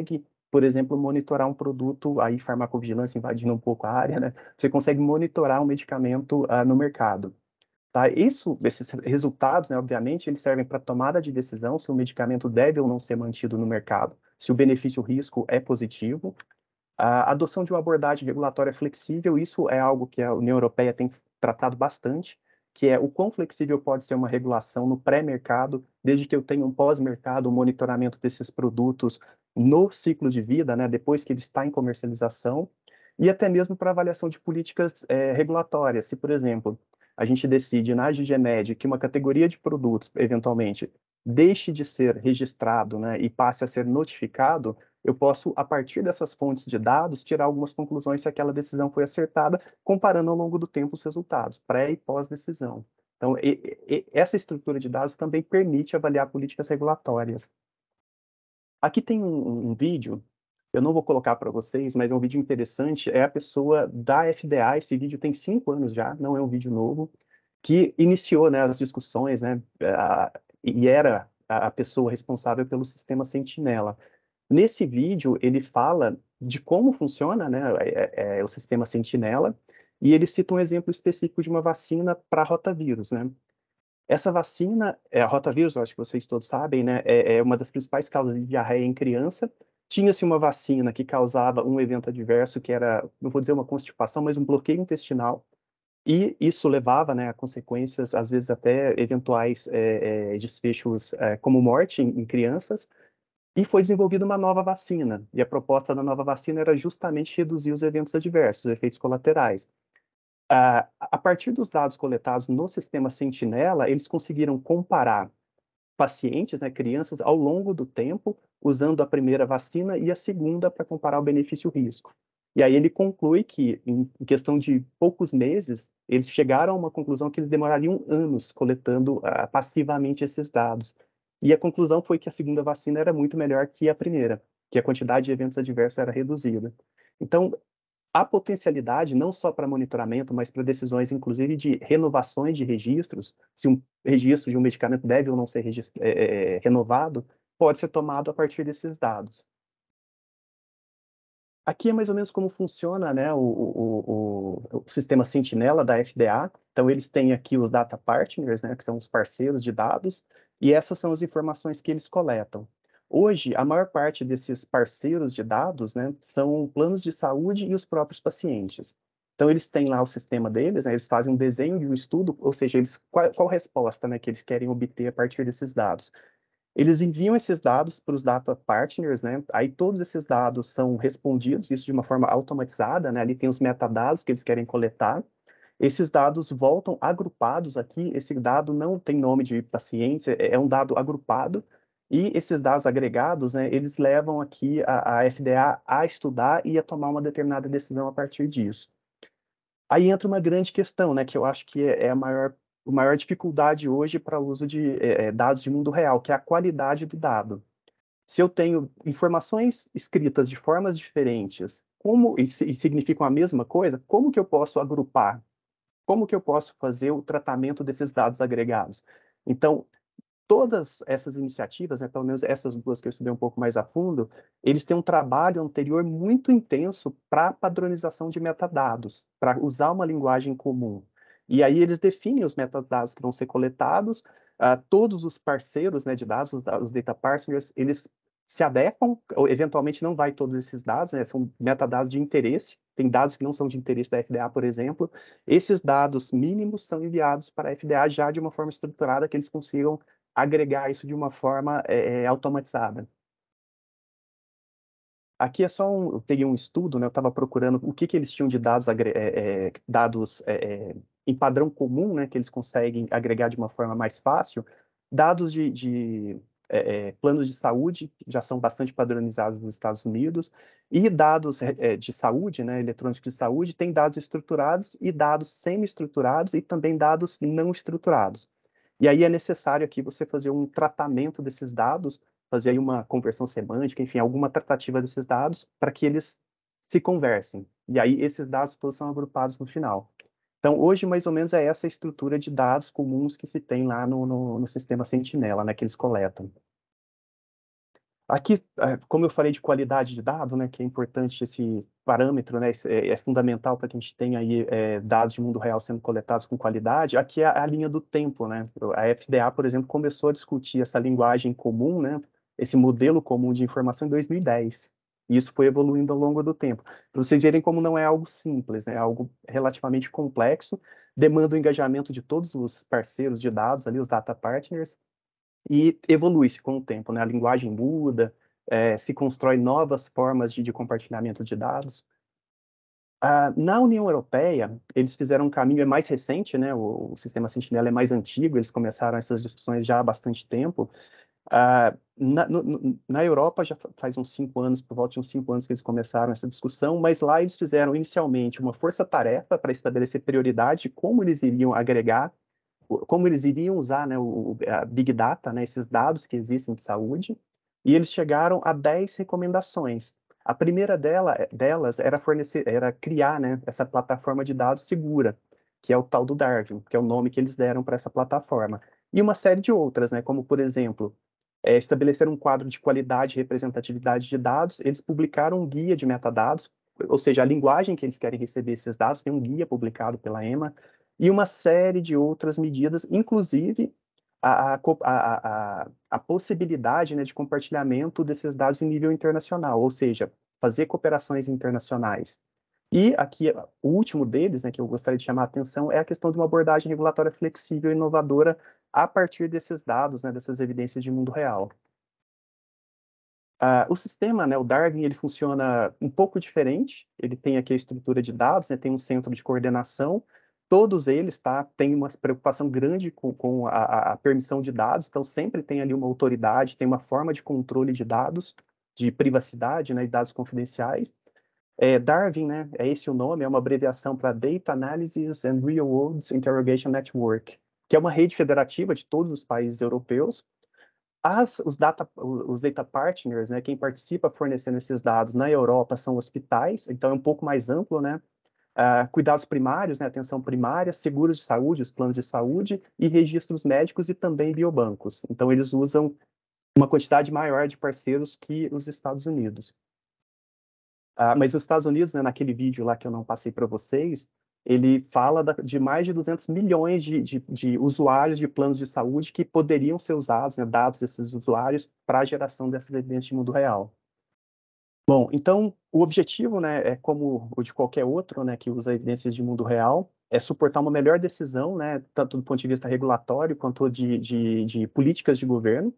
por exemplo, monitorar um produto, aí farmacovigilância invadindo um pouco a área, né? Você consegue monitorar um medicamento no mercado. Tá? Esses resultados, né, obviamente, eles servem para tomada de decisão se o medicamento deve ou não ser mantido no mercado, se o benefício-risco é positivo. A adoção de uma abordagem regulatória flexível, isso é algo que a União Europeia tem tratado bastante, que é o quão flexível pode ser uma regulação no pré-mercado, desde que eu tenha um pós-mercado, um monitoramento desses produtos no ciclo de vida, né, depois que ele está em comercialização, e até mesmo para avaliação de políticas regulatórias. Se, por exemplo, a gente decide na GGMed que uma categoria de produtos, eventualmente, deixe de ser registrado, né, e passe a ser notificado, eu posso, a partir dessas fontes de dados, tirar algumas conclusões se aquela decisão foi acertada, comparando ao longo do tempo os resultados, pré e pós-decisão. Então, essa estrutura de dados também permite avaliar políticas regulatórias. Aqui tem um vídeo, eu não vou colocar para vocês, mas é um vídeo interessante, é a pessoa da FDA, esse vídeo tem 5 anos já, não é um vídeo novo, que iniciou, né, as discussões, né, e era a pessoa responsável pelo sistema Sentinela. Nesse vídeo, ele fala de como funciona, né, o sistema Sentinela, e ele cita um exemplo específico de uma vacina para rotavírus, né? Essa vacina, a rotavírus, eu acho que vocês todos sabem, né, é uma das principais causas de diarreia em criança. Tinha-se uma vacina que causava um evento adverso, que era, não vou dizer uma constipação, mas um bloqueio intestinal, e isso levava, né, a consequências, às vezes até eventuais desfechos como morte em crianças. E foi desenvolvida uma nova vacina, e a proposta da nova vacina era justamente reduzir os eventos adversos, os efeitos colaterais. A partir dos dados coletados no sistema Sentinela, eles conseguiram comparar pacientes, né, crianças, ao longo do tempo, usando a primeira vacina e a segunda para comparar o benefício-risco. E aí ele conclui que, em questão de poucos meses, eles chegaram a uma conclusão que eles demorariam anos coletando passivamente esses dados. E a conclusão foi que a segunda vacina era muito melhor que a primeira, que a quantidade de eventos adversos era reduzida. Então, a potencialidade, não só para monitoramento, mas para decisões, inclusive, de renovações de registros, se um registro de um medicamento deve ou não ser renovado, pode ser tomado a partir desses dados. Aqui é mais ou menos como funciona, né, o sistema Sentinela da FDA. Então, eles têm aqui os data partners, né, que são os parceiros de dados, e essas são as informações que eles coletam. Hoje, a maior parte desses parceiros de dados, né, são planos de saúde e os próprios pacientes. Então, eles têm lá o sistema deles, né, eles fazem um desenho de um estudo, ou seja, qual resposta, né, que eles querem obter a partir desses dados. Eles enviam esses dados para os data partners, né? Aí todos esses dados são respondidos, isso de uma forma automatizada, né? Ali tem os metadados que eles querem coletar. Esses dados voltam agrupados aqui. Esse dado não tem nome de paciente, é um dado agrupado. E esses dados agregados, né? Eles levam aqui a FDA a estudar e a tomar uma determinada decisão a partir disso. Aí entra uma grande questão, né? Que eu acho que é a maior dificuldade hoje para o uso de dados de mundo real, que é a qualidade do dado. Se eu tenho informações escritas de formas diferentes, e significam a mesma coisa, como que eu posso agrupar? Como que eu posso fazer o tratamento desses dados agregados? Então, todas essas iniciativas, né, pelo menos essas duas que eu estudei um pouco mais a fundo, eles têm um trabalho anterior muito intenso para padronização de metadados, para usar uma linguagem comum. E aí eles definem os metadados que vão ser coletados, todos os parceiros, né, de dados, os data partners, eles se adequam, ou eventualmente não vai todos esses dados, né, são metadados de interesse, tem dados que não são de interesse da FDA, por exemplo. Esses dados mínimos são enviados para a FDA já de uma forma estruturada que eles consigam agregar isso de uma forma automatizada. Aqui é só eu peguei um estudo, né, eu estava procurando o que eles tinham de dados, dados em padrão comum, né, que eles conseguem agregar de uma forma mais fácil. Dados de planos de saúde, que já são bastante padronizados nos Estados Unidos, e dados de saúde, né, eletrônicos de saúde, tem dados estruturados e dados semi-estruturados e também dados não estruturados. E aí é necessário aqui você fazer um tratamento desses dados, fazer aí uma conversão semântica, enfim, alguma tratativa desses dados para que eles se conversem. E aí esses dados todos são agrupados no final. Então, hoje, mais ou menos, é essa estrutura de dados comuns que se tem lá no sistema Sentinela, né, que eles coletam. Aqui, como eu falei de qualidade de dado, né, que é importante esse parâmetro, né, é fundamental para que a gente tenha aí dados de mundo real sendo coletados com qualidade. Aqui é a linha do tempo, né? A FDA, por exemplo, começou a discutir essa linguagem comum, né, esse modelo comum de informação em 2010. E isso foi evoluindo ao longo do tempo. Para vocês verem como não é algo simples, né, é algo relativamente complexo, demanda o engajamento de todos os parceiros de dados ali, os data partners, e evolui-se com o tempo, né? A linguagem muda, se constrói novas formas de compartilhamento de dados. Na União Europeia, eles fizeram um caminho, é mais recente, né? O sistema Sentinela é mais antigo, eles começaram essas discussões já há bastante tempo. Na Europa já faz uns 5 anos, por volta de uns 5 anos que eles começaram essa discussão, mas lá eles fizeram inicialmente uma força-tarefa para estabelecer prioridade de como eles iriam agregar, como eles iriam usar, né, a Big Data, né, esses dados que existem de saúde, e eles chegaram a 10 recomendações. A primeira delas era criar, né, essa plataforma de dados segura, que é o tal do Darwin, que é o nome que eles deram para essa plataforma. E uma série de outras, né, como, por exemplo, estabelecer um quadro de qualidade e representatividade de dados. Eles publicaram um guia de metadados, ou seja, a linguagem que eles querem receber esses dados, tem um guia publicado pela EMA, e uma série de outras medidas, inclusive a possibilidade, né, de compartilhamento desses dados em nível internacional, ou seja, fazer cooperações internacionais. E aqui, o último deles, né, que eu gostaria de chamar a atenção, é a questão de uma abordagem regulatória flexível e inovadora a partir desses dados, né, dessas evidências de mundo real. O sistema, né, o Darwin, ele funciona um pouco diferente. Ele tem aqui a estrutura de dados, né, tem um centro de coordenação. Todos eles, têm uma preocupação grande com a permissão de dados, então sempre tem ali uma autoridade, tem uma forma de controle de dados, de privacidade, né, e dados confidenciais. Darwin, né, é esse o nome, é uma abreviação para Data Analysis and Real World Interrogation Network, que é uma rede federativa de todos os países europeus. Os data partners, né, quem participa fornecendo esses dados na Europa são hospitais, então é um pouco mais amplo, né? Cuidados primários, né, atenção primária, seguros de saúde, os planos de saúde e registros médicos e também biobancos. Então eles usam uma quantidade maior de parceiros que os Estados Unidos. Mas os Estados Unidos, né, naquele vídeo lá que eu não passei para vocês, ele fala de mais de 200 milhões de usuários de planos de saúde que poderiam ser usados, né, dados desses usuários, para a geração dessas evidências de mundo real. Bom, então, o objetivo, né, é como o de qualquer outro, né, que usa evidências de mundo real, é suportar uma melhor decisão, né, tanto do ponto de vista regulatório quanto de políticas de governo.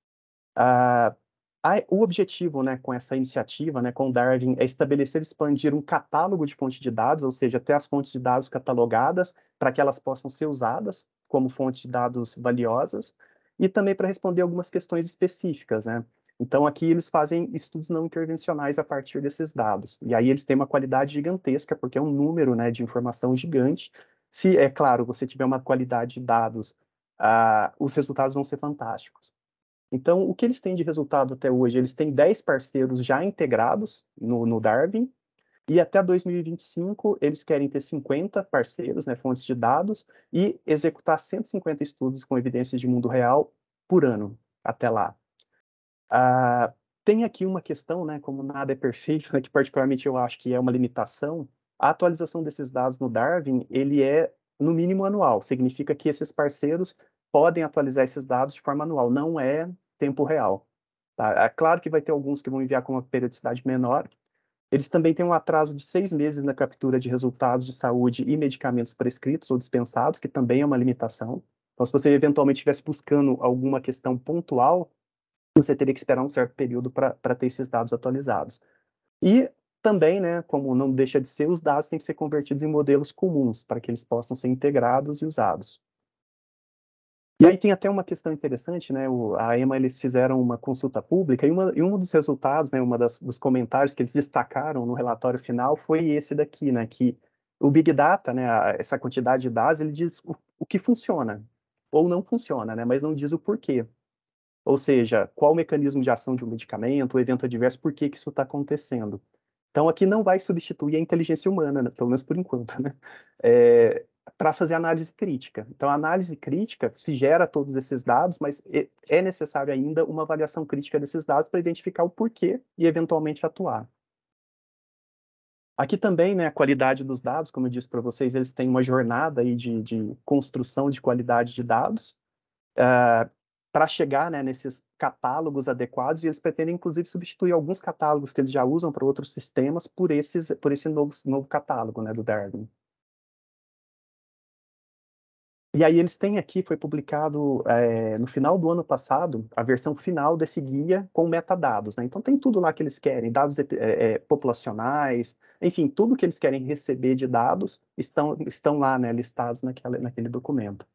O objetivo, né, com essa iniciativa, né, com o Darwin, é estabelecer e expandir um catálogo de fontes de dados, ou seja, ter as fontes de dados catalogadas para que elas possam ser usadas como fontes de dados valiosas, e também para responder algumas questões específicas, né? Então, aqui eles fazem estudos não intervencionais a partir desses dados. E aí eles têm uma qualidade gigantesca, porque é um número, né, de informação gigante. Se, é claro, você tiver uma qualidade de dados, os resultados vão ser fantásticos. Então, o que eles têm de resultado até hoje? Eles têm 10 parceiros já integrados no Darwin, e até 2025 eles querem ter 50 parceiros, né, fontes de dados, e executar 150 estudos com evidências de mundo real por ano, até lá. Tem aqui uma questão, né, como nada é perfeito, né, que particularmente eu acho que é uma limitação. A atualização desses dados no Darwin, ele é, no mínimo, anual. Significa que esses parceiros podem atualizar esses dados de forma anual, não é tempo real. É claro que vai ter alguns que vão enviar com uma periodicidade menor. Eles também têm um atraso de 6 meses na captura de resultados de saúde e medicamentos prescritos ou dispensados, que também é uma limitação. Então, se você eventualmente estivesse buscando alguma questão pontual, você teria que esperar um certo período para ter esses dados atualizados. E também, né, como não deixa de ser, os dados têm que ser convertidos em modelos comuns, para que eles possam ser integrados e usados. E aí tem até uma questão interessante, né, a EMA, eles fizeram uma consulta pública, e um dos resultados, né, dos comentários que eles destacaram no relatório final foi esse daqui, né, que o Big Data, né, essa quantidade de dados, ele diz o que funciona, ou não funciona, né, mas não diz o porquê. Ou seja, qual o mecanismo de ação de um medicamento, o evento adverso, por que isso está acontecendo. Então, aqui não vai substituir a inteligência humana, né? Pelo menos por enquanto, né? para fazer análise crítica. Então, a análise crítica se gera todos esses dados, mas é necessário ainda uma avaliação crítica desses dados para identificar o porquê e, eventualmente, atuar. Aqui também, né, a qualidade dos dados, como eu disse para vocês, eles têm uma jornada aí de construção de qualidade de dados para chegar, né, nesses catálogos adequados, e eles pretendem, inclusive, substituir alguns catálogos que eles já usam para outros sistemas por esse novo catálogo, né, do Darwin. E aí eles têm aqui, foi publicado no final do ano passado, a versão final desse guia com metadados, né? Então tem tudo lá que eles querem, dados populacionais, enfim, tudo que eles querem receber de dados estão lá, né, listados naquele documento.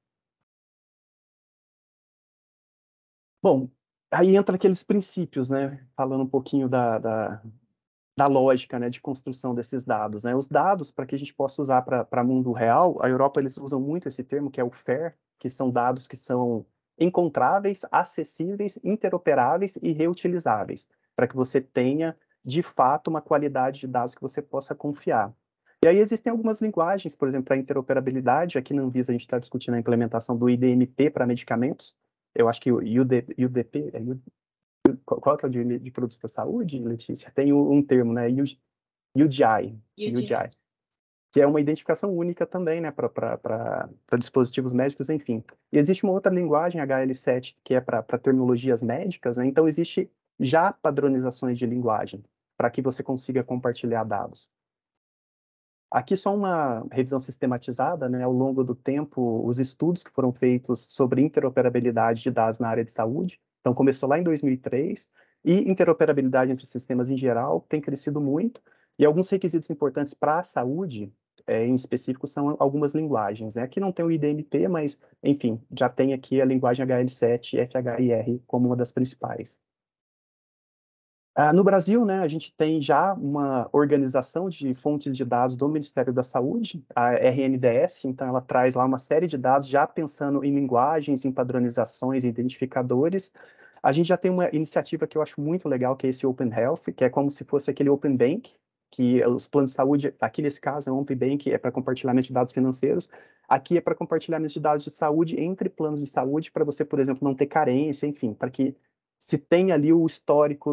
Bom, aí entra aqueles princípios, né? Falando um pouquinho da lógica, né, de construção desses dados, né? Os dados, para que a gente possa usar para mundo real, a Europa, eles usam muito esse termo, que é o FAIR, que são dados que são encontráveis, acessíveis, interoperáveis e reutilizáveis, para que você tenha, de fato, uma qualidade de dados que você possa confiar. E aí existem algumas linguagens, por exemplo, para interoperabilidade. Aqui na Anvisa a gente está discutindo a implementação do IDMP para medicamentos. Eu acho que o UDP, qual que é o de produtos para a saúde, Letícia? Tem um termo, né? UDI, que é uma identificação única também, né, para dispositivos médicos, enfim. E existe uma outra linguagem, HL7, que é para terminologias médicas, né? Então existe já padronizações de linguagem para que você consiga compartilhar dados. Aqui só uma revisão sistematizada, né, ao longo do tempo, os estudos que foram feitos sobre interoperabilidade de dados na área de saúde. Então, começou lá em 2003, e interoperabilidade entre sistemas em geral tem crescido muito, e alguns requisitos importantes para a saúde, em específico, são algumas linguagens, né? Aqui não tem o IDMP, mas, enfim, já tem aqui a linguagem HL7 e FHIR como uma das principais. No Brasil, né, a gente tem já uma organização de fontes de dados do Ministério da Saúde, a RNDS, então ela traz lá uma série de dados já pensando em linguagens, em padronizações, em identificadores. A gente já tem uma iniciativa que eu acho muito legal, que é esse Open Health, que é como se fosse aquele Open Bank, que os planos de saúde, aqui nesse caso, é um Open Bank, é para compartilhamento de dados financeiros, aqui é para compartilhamento de dados de saúde entre planos de saúde, para você, por exemplo, não ter carência, enfim, para que se tem ali o histórico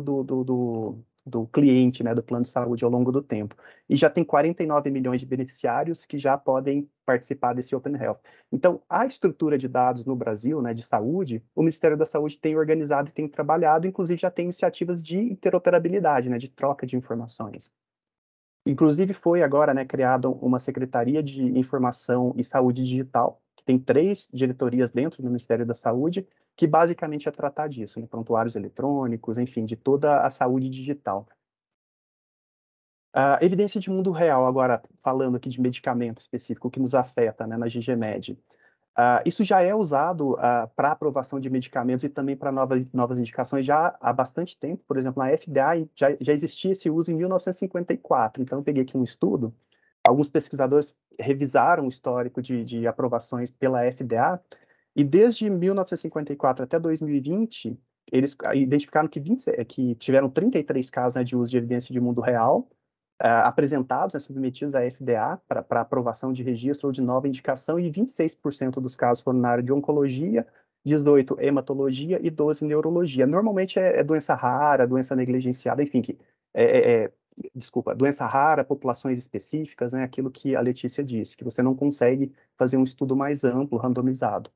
do cliente, né, do plano de saúde ao longo do tempo. E já tem 49 milhões de beneficiários que já podem participar desse Open Health. Então, a estrutura de dados no Brasil, né, de saúde, o Ministério da Saúde tem organizado e tem trabalhado, inclusive já tem iniciativas de interoperabilidade, né, de troca de informações. Inclusive foi agora, né, criada uma Secretaria de Informação e Saúde Digital, que tem 3 diretorias dentro do Ministério da Saúde, que basicamente é tratar disso, né, prontuários eletrônicos, enfim, de toda a saúde digital. Evidência de mundo real, agora falando aqui de medicamento específico que nos afeta, né, na GGMed. Isso já é usado para aprovação de medicamentos e também para novas indicações já há bastante tempo. Por exemplo, na FDA já existia esse uso em 1954. Então, eu peguei aqui um estudo. Alguns pesquisadores revisaram o histórico de aprovações pela FDA e desde 1954 até 2020, eles identificaram que tiveram 33 casos, né, de uso de evidência de mundo real, apresentados, né, submetidos à FDA para aprovação de registro ou de nova indicação, e 26% dos casos foram na área de oncologia, 18% hematologia e 12% neurologia. Normalmente é doença rara, doença negligenciada, enfim, doença rara, populações específicas, né, aquilo que a Letícia disse, que você não consegue fazer um estudo mais amplo, randomizado.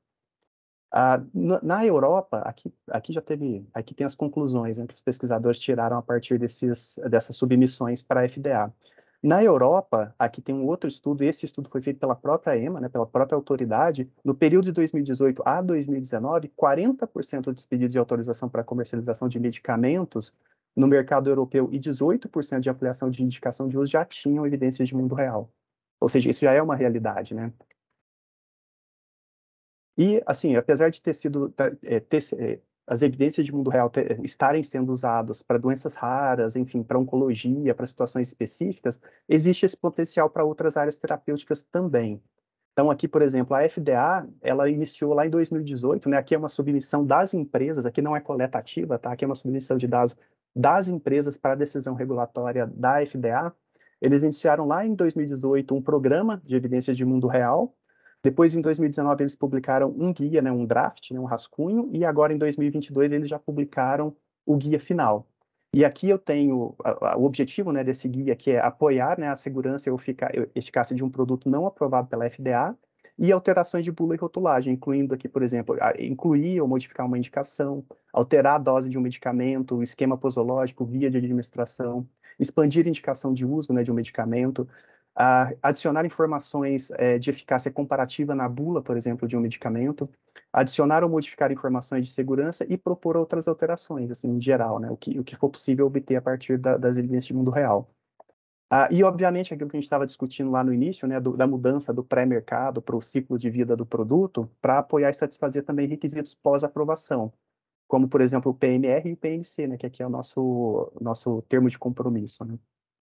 Na Europa, aqui tem as conclusões, né, que os pesquisadores tiraram a partir dessas submissões para a FDA. Na Europa, aqui tem um outro estudo, esse estudo foi feito pela própria EMA, né, pela própria autoridade. No período de 2018 a 2019, 40% dos pedidos de autorização para comercialização de medicamentos no mercado europeu e 18% de ampliação de indicação de uso já tinham evidências de mundo real. Ou seja, isso já é uma realidade, né? E, assim, apesar de ter sido, as evidências de mundo real estarem sendo usadas para doenças raras, enfim, para oncologia, para situações específicas, existe esse potencial para outras áreas terapêuticas também. Então, aqui, por exemplo, a FDA, ela iniciou lá em 2018, né? Aqui é uma submissão das empresas, aqui não é coleta ativa, tá? Aqui é uma submissão de dados das empresas para a decisão regulatória da FDA. Eles iniciaram lá em 2018 um programa de evidências de mundo real, Depois, em 2019, eles publicaram um guia, né, um draft, né, um rascunho, e agora, em 2022, eles já publicaram o guia final. E aqui eu tenho o objetivo, né, desse guia, que é apoiar, né, a segurança e eficácia de um produto não aprovado pela FDA, e alterações de bula e rotulagem, incluindo aqui, por exemplo, incluir ou modificar uma indicação, alterar a dose de um medicamento, o esquema posológico, via de administração, expandir a indicação de uso, né, de um medicamento, adicionar informações de eficácia comparativa na bula, por exemplo, de um medicamento, adicionar ou modificar informações de segurança e propor outras alterações, assim, em geral, né, o que for possível obter a partir das evidências de mundo real. E, obviamente, aquilo que a gente estava discutindo lá no início, né, da mudança do pré-mercado para o ciclo de vida do produto, para apoiar e satisfazer também requisitos pós-aprovação, como, por exemplo, o PMR e o PMC, né, que aqui é o nosso termo de compromisso, né.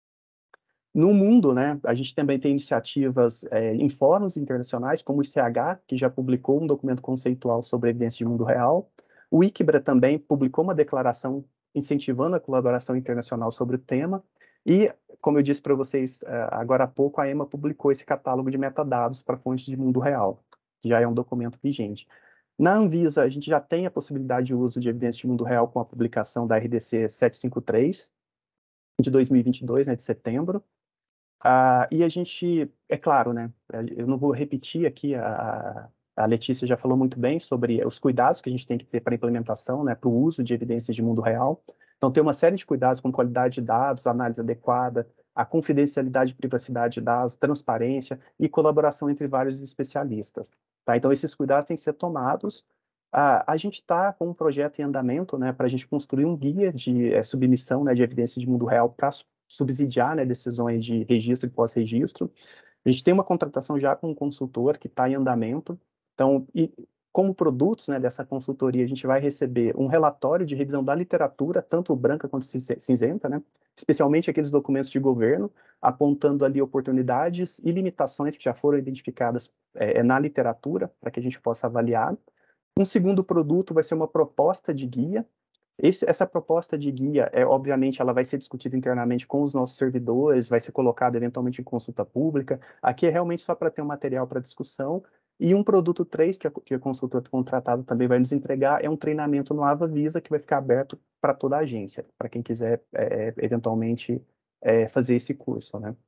No mundo, né, a gente também tem iniciativas em fóruns internacionais, como o ICH, que já publicou um documento conceitual sobre evidência de mundo real. O ICBRA também publicou uma declaração incentivando a colaboração internacional sobre o tema. E, como eu disse para vocês agora há pouco, a EMA publicou esse catálogo de metadados para fontes de mundo real, que já é um documento vigente. Na Anvisa, a gente já tem a possibilidade de uso de evidência de mundo real com a publicação da RDC 753, de 2022, né, de setembro. E a gente, é claro, né, eu não vou repetir aqui, a Letícia já falou muito bem sobre os cuidados que a gente tem que ter para a implementação, né, para o uso de evidências de mundo real. Então, tem uma série de cuidados com qualidade de dados, análise adequada, a confidencialidade e privacidade de dados, transparência e colaboração entre vários especialistas. Tá? Então, esses cuidados têm que ser tomados. A gente está com um projeto em andamento, né, para a gente construir um guia de submissão, né, de evidência de mundo real para subsidiar, né, decisões de registro e pós-registro. A gente tem uma contratação já com um consultor que está em andamento. Então, como produtos, né, dessa consultoria, a gente vai receber um relatório de revisão da literatura, tanto branca quanto cinzenta, né, especialmente aqueles documentos de governo, apontando ali oportunidades e limitações que já foram identificadas na literatura, para que a gente possa avaliar. Um segundo produto vai ser uma proposta de guia. Essa proposta de guia, obviamente, ela vai ser discutida internamente com os nossos servidores, vai ser colocada eventualmente em consulta pública. Aqui é realmente só para ter um material para discussão. E um produto 3, que a consultora contratada também vai nos entregar, é um treinamento no AvaVisa, que vai ficar aberto para toda a agência, para quem quiser, eventualmente, fazer esse curso, né?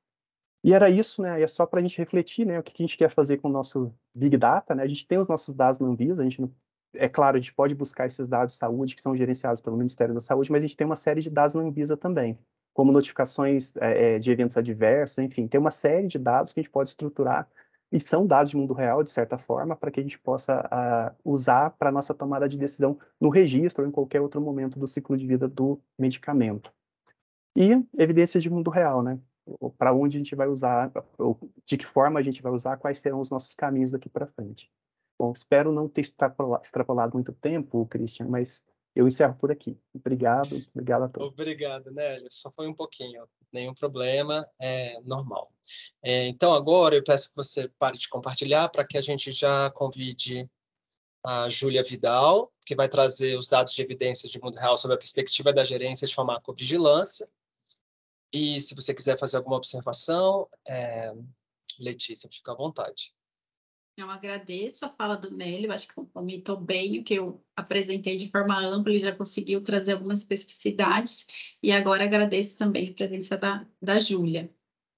E era isso, né? E é só para a gente refletir, né? O que a gente quer fazer com o nosso Big Data, né? A gente tem os nossos dados na Anvisa, a gente não, é claro, a gente pode buscar esses dados de saúde que são gerenciados pelo Ministério da Saúde, mas a gente tem uma série de dados na Anvisa também, como notificações de eventos adversos, enfim, tem uma série de dados que a gente pode estruturar e são dados de mundo real, de certa forma, para que a gente possa usar para a nossa tomada de decisão no registro ou em qualquer outro momento do ciclo de vida do medicamento. E evidências de mundo real, né? Para onde a gente vai usar, ou de que forma a gente vai usar, quais serão os nossos caminhos daqui para frente. Bom, espero não ter extrapolado muito tempo, Christian, mas eu encerro por aqui. Obrigado a todos. Obrigado, Nélio. Só foi um pouquinho, nenhum problema, é normal. Então, agora eu peço que você pare de compartilhar para que a gente já convide a Júlia Vidal, que vai trazer os dados de evidências de mundo real sobre a perspectiva da gerência de farmacovigilância. E se você quiser fazer alguma observação, Letícia, fica à vontade. Eu agradeço a fala do Nélio, acho que complementou bem o que eu apresentei de forma ampla, ele já conseguiu trazer algumas especificidades, e agora agradeço também a presença da Júlia.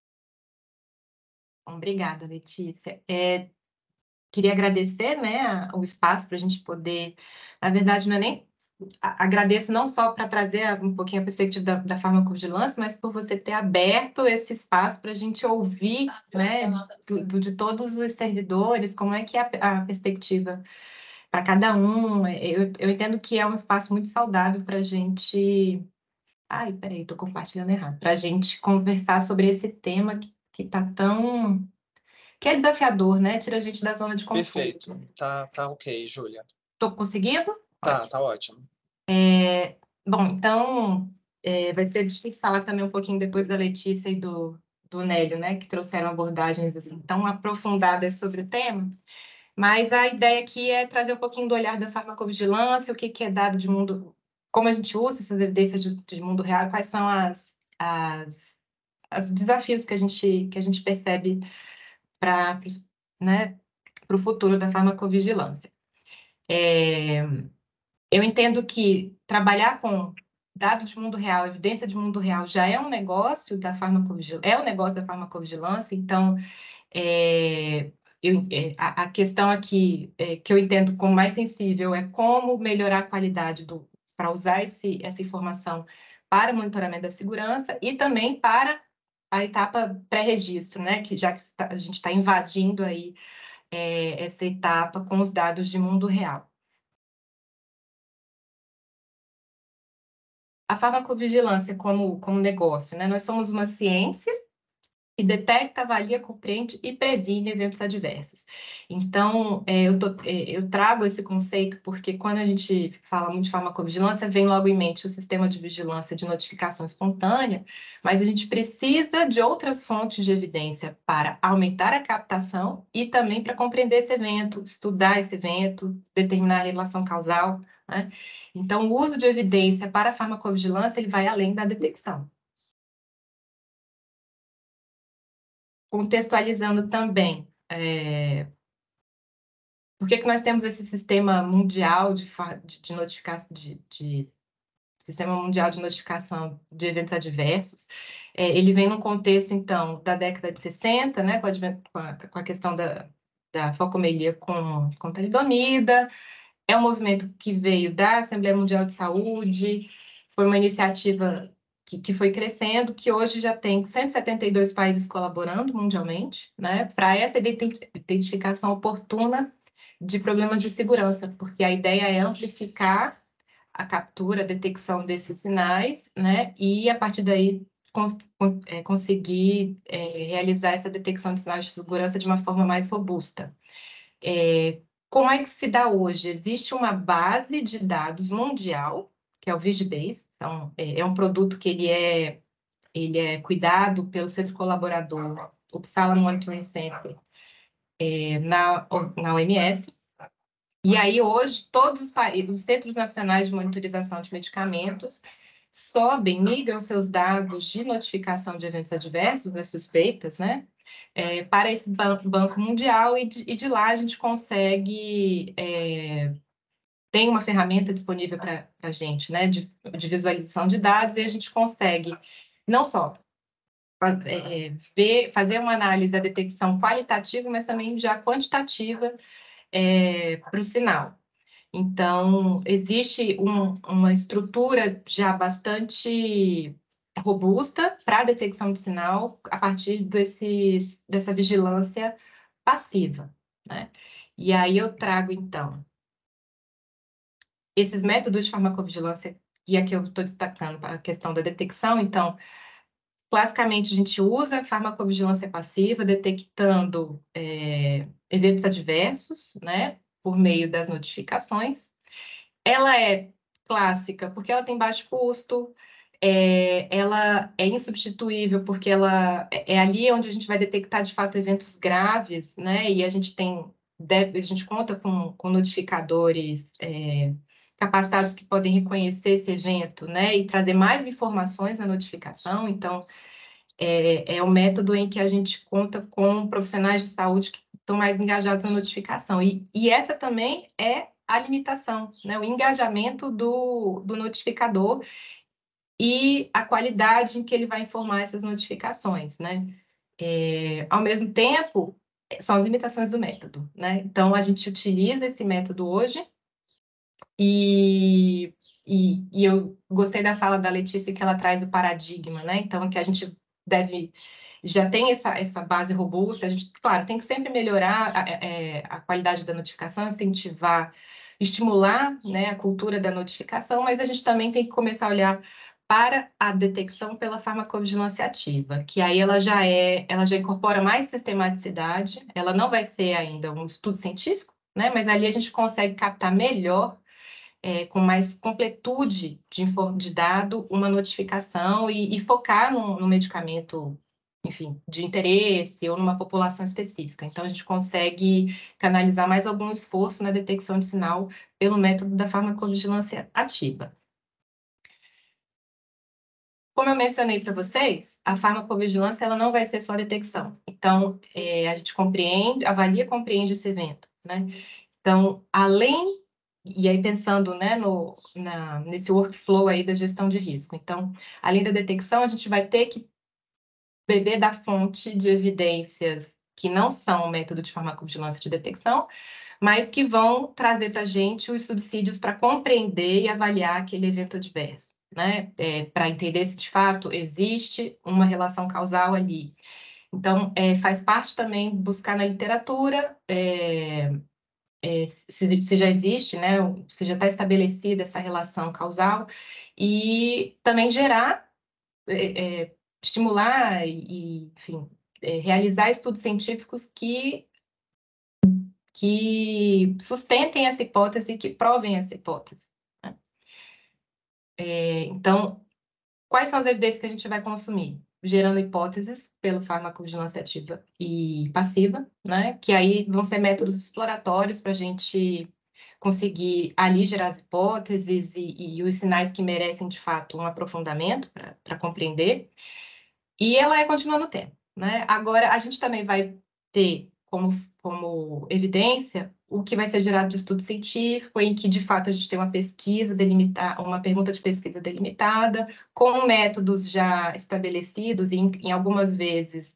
Obrigada, Letícia. Queria agradecer, né, o espaço para a gente poder, na verdade, não é nem agradeço não só para trazer um pouquinho a perspectiva da farmacovigilância, mas por você ter aberto esse espaço para a gente ouvir, né, de todos os servidores, como é que é a perspectiva para cada um. Eu entendo que é um espaço muito saudável para a gente... Ai, peraí, estou compartilhando errado. Para a gente conversar sobre esse tema que está tão... que é desafiador, né? Tira a gente da zona de conforto. Perfeito. Tá ok, Júlia. Estou conseguindo? Tá ótimo. Bom, então, vai ser difícil falar também um pouquinho depois da Letícia e do Nélio, né, que trouxeram abordagens assim, tão aprofundadas sobre o tema, mas a ideia aqui é trazer um pouquinho do olhar da farmacovigilância, o que é dado de mundo, como a gente usa essas evidências de mundo real, quais são os desafios que a gente percebe para né, para o futuro da farmacovigilância. Eu entendo que trabalhar com dados de mundo real, evidência de mundo real, já é um negócio da farmacovigilância, é um negócio da farmacovigilância, então a questão aqui que eu entendo como mais sensível é como melhorar a qualidade para usar essa informação para monitoramento da segurança e também para a etapa pré-registro, né? Que já que a gente está invadindo aí essa etapa com os dados de mundo real. A farmacovigilância como negócio, né? Nós somos uma ciência que detecta, avalia, compreende e previne eventos adversos. Então, eu trago esse conceito porque quando a gente fala muito de farmacovigilância, vem logo em mente o sistema de vigilância de notificação espontânea, mas a gente precisa de outras fontes de evidência para aumentar a captação e também para compreender esse evento, estudar esse evento, determinar a relação causal, né? Então, o uso de evidência para a farmacovigilância, ele vai além da detecção. Contextualizando também, por que nós temos esse sistema mundial de notificação, sistema mundial de notificação de eventos adversos? Ele vem num contexto, então, da década de 60, né, com a questão da focomelia com talidomida. É um movimento que veio da Assembleia Mundial de Saúde, foi uma iniciativa que foi crescendo, que hoje já tem 172 países colaborando mundialmente, né, para essa identificação oportuna de problemas de segurança, porque a ideia é amplificar a captura, a detecção desses sinais, né, e a partir daí conseguir realizar essa detecção de sinais de segurança de uma forma mais robusta. Como é que se dá hoje? Existe uma base de dados mundial, que é o Vigibase, então é um produto que ele é cuidado pelo Centro Colaborador Uppsala Monitoring Center na OMS. E aí, hoje, todos os Centros Nacionais de Monitorização de Medicamentos migram seus dados de notificação de eventos adversos, né, suspeitas, né, para esse banco mundial, e de lá a gente consegue... tem uma ferramenta disponível para a gente, né, de visualização de dados, e a gente consegue não só fazer uma análise da detecção qualitativa, mas também já quantitativa para o sinal. Então, existe uma estrutura já bastante robusta para a detecção de sinal a partir dessa vigilância passiva, né? E aí eu trago, então, esses métodos de farmacovigilância, que aqui eu estou destacando a questão da detecção. Então, classicamente, a gente usa a farmacovigilância passiva, detectando eventos adversos, né, por meio das notificações. Ela é clássica porque ela tem baixo custo, ela é insubstituível porque ela é ali onde a gente vai detectar, de fato, eventos graves, né, e a gente conta com notificadores capacitados que podem reconhecer esse evento, né, e trazer mais informações na notificação. Então, é um método em que a gente conta com profissionais de saúde que estão mais engajados na notificação. E essa também é a limitação, né, o engajamento do notificador e a qualidade em que ele vai informar essas notificações, né. Ao mesmo tempo, são as limitações do método, né. Então, a gente utiliza esse método hoje. E eu gostei da fala da Letícia, que ela traz o paradigma, né? Então, que a gente já tem essa base robusta. A gente, claro, tem que sempre melhorar a qualidade da notificação, estimular, né, a cultura da notificação, mas a gente também tem que começar a olhar para a detecção pela farmacovigilância ativa, que aí ela já incorpora mais sistematicidade. Ela não vai ser ainda um estudo científico, né? Mas ali a gente consegue captar melhor, com mais completude de dado, uma notificação e focar no medicamento, enfim, de interesse ou numa população específica. Então, a gente consegue canalizar mais algum esforço na detecção de sinal pelo método da farmacovigilância ativa. Como eu mencionei para vocês, a farmacovigilância ela não vai ser só detecção. Então, a gente avalia e compreende esse evento, né? Então, além, e aí pensando, né, nesse workflow aí da gestão de risco. Então, além da detecção, a gente vai ter que beber da fonte de evidências que não são o método de farmacovigilância de detecção, mas que vão trazer para a gente os subsídios para compreender e avaliar aquele evento adverso, né? Para entender se de fato existe uma relação causal ali. Então, faz parte também buscar na literatura se já existe, né? Se já está estabelecida essa relação causal e também gerar, estimular e enfim, realizar estudos científicos que sustentem essa hipótese e que provem essa hipótese, né? Então, quais são as evidências que a gente vai consumir? Gerando hipóteses pelo farmacovigilância ativa e passiva, né? Que aí vão ser métodos exploratórios para a gente conseguir ali gerar as hipóteses e os sinais que merecem, de fato, um aprofundamento para compreender. E ela continua no tempo, né? Agora, a gente também vai ter como evidência o que vai ser gerado de estudo científico, em que, de fato, a gente tem uma pesquisa delimitada, uma pergunta de pesquisa delimitada, com métodos já estabelecidos, e em algumas vezes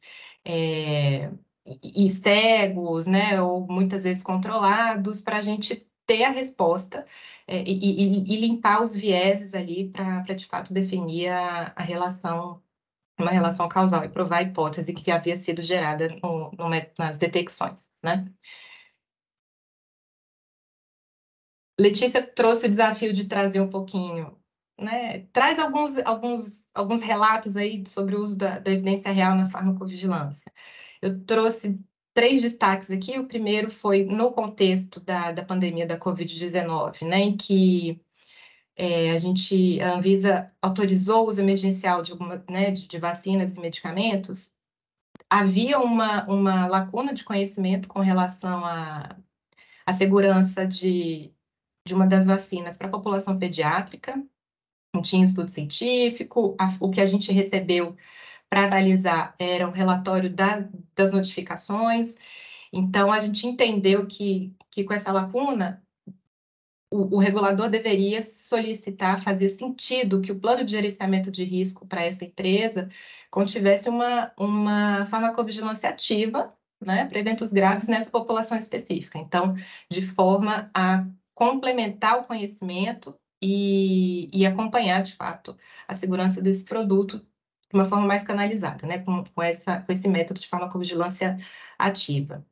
e cegos, né? Ou muitas vezes controlados, para a gente ter a resposta e limpar os vieses ali para, de fato, definir a relação, uma relação causal e provar a hipótese que havia sido gerada nas detecções, né? Letícia trouxe o desafio de trazer um pouquinho, né? Traz alguns relatos aí sobre o uso da evidência real na farmacovigilância. Eu trouxe 3 destaques aqui. O primeiro foi no contexto da pandemia da Covid-19, né? Em que a Anvisa autorizou o uso emergencial de vacinas e medicamentos. Havia uma lacuna de conhecimento com relação à segurança de uma das vacinas para a população pediátrica, não tinha estudo científico, o que a gente recebeu para analisar era um relatório das notificações. Então, a gente entendeu que com essa lacuna, o regulador deveria solicitar, fazia sentido que o plano de gerenciamento de risco para essa empresa contivesse uma farmacovigilância ativa, né, para eventos graves nessa população específica. Então, de forma a complementar o conhecimento e acompanhar, de fato, a segurança desse produto de uma forma mais canalizada, né, com esse método de farmacovigilância ativa.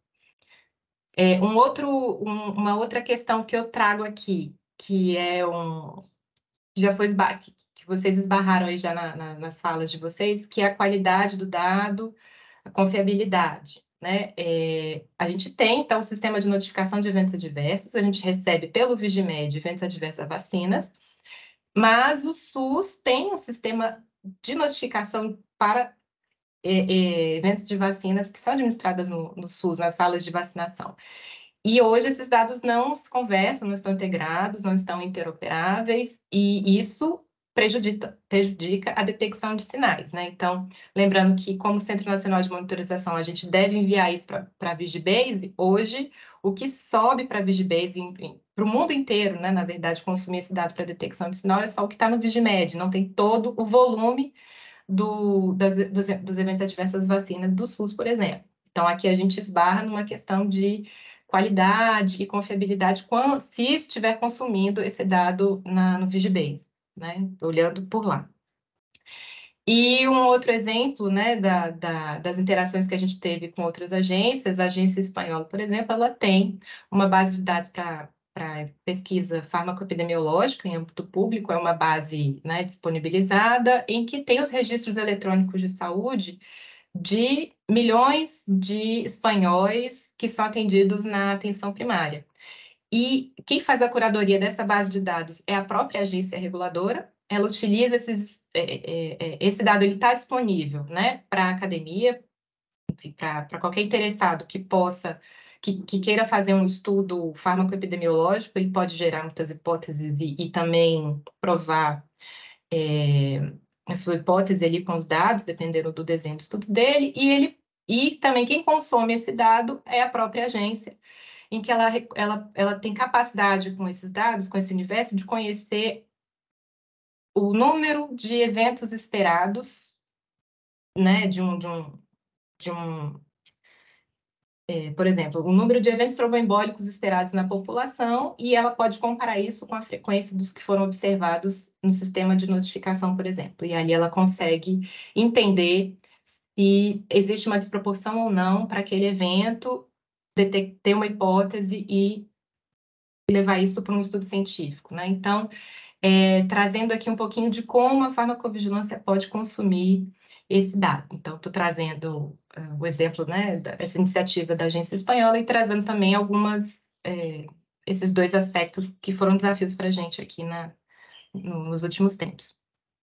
Uma outra questão que eu trago aqui, que já foi que vocês esbarraram aí já nas falas de vocês, que é a qualidade do dado, a confiabilidade, né? A gente tem, então, o sistema de notificação de eventos adversos, a gente recebe pelo Vigimed eventos adversos a vacinas, mas o SUS tem um sistema de notificação para eventos de vacinas que são administradas no SUS, nas salas de vacinação. E hoje esses dados não se conversam, não estão integrados, não estão interoperáveis, e isso prejudica a detecção de sinais, né? Então, lembrando que, como Centro Nacional de Monitorização, a gente deve enviar isso para a Vigibase. Hoje, o que sobe para a Vigibase, para o mundo inteiro, né? Na verdade, consumir esse dado para detecção de sinal é só o que está no Vigimed, não tem todo o volume dos eventos adversos das vacinas do SUS, por exemplo. Então, aqui a gente esbarra numa questão de qualidade e confiabilidade se estiver consumindo esse dado no Vigibase, né? Olhando por lá. E um outro exemplo, né, das interações que a gente teve com outras agências, a agência espanhola, por exemplo, ela tem uma base de dados para pesquisa farmacoepidemiológica em âmbito público, é uma base, né, disponibilizada, em que tem os registros eletrônicos de saúde de milhões de espanhóis que são atendidos na atenção primária. E quem faz a curadoria dessa base de dados é a própria agência reguladora. Ela utiliza esse dado, ele está disponível, né, para a academia, para qualquer interessado que queira fazer um estudo farmacoepidemiológico, ele pode gerar muitas hipóteses e também provar a sua hipótese ali com os dados, dependendo do desenho do estudo dele, e também quem consome esse dado é a própria agência, em que ela tem capacidade com esses dados, com esse universo, de conhecer o número de eventos esperados, né, por exemplo, o número de eventos tromboembólicos esperados na população, e ela pode comparar isso com a frequência dos que foram observados no sistema de notificação, por exemplo. E ali ela consegue entender se existe uma desproporção ou não para aquele evento, ter uma hipótese e levar isso para um estudo científico, né? Então, trazendo aqui um pouquinho de como a farmacovigilância pode consumir esse dado. Então, estou trazendo o exemplo, né, dessa iniciativa da agência espanhola e trazendo também esses dois aspectos que foram desafios para a gente aqui nos últimos tempos.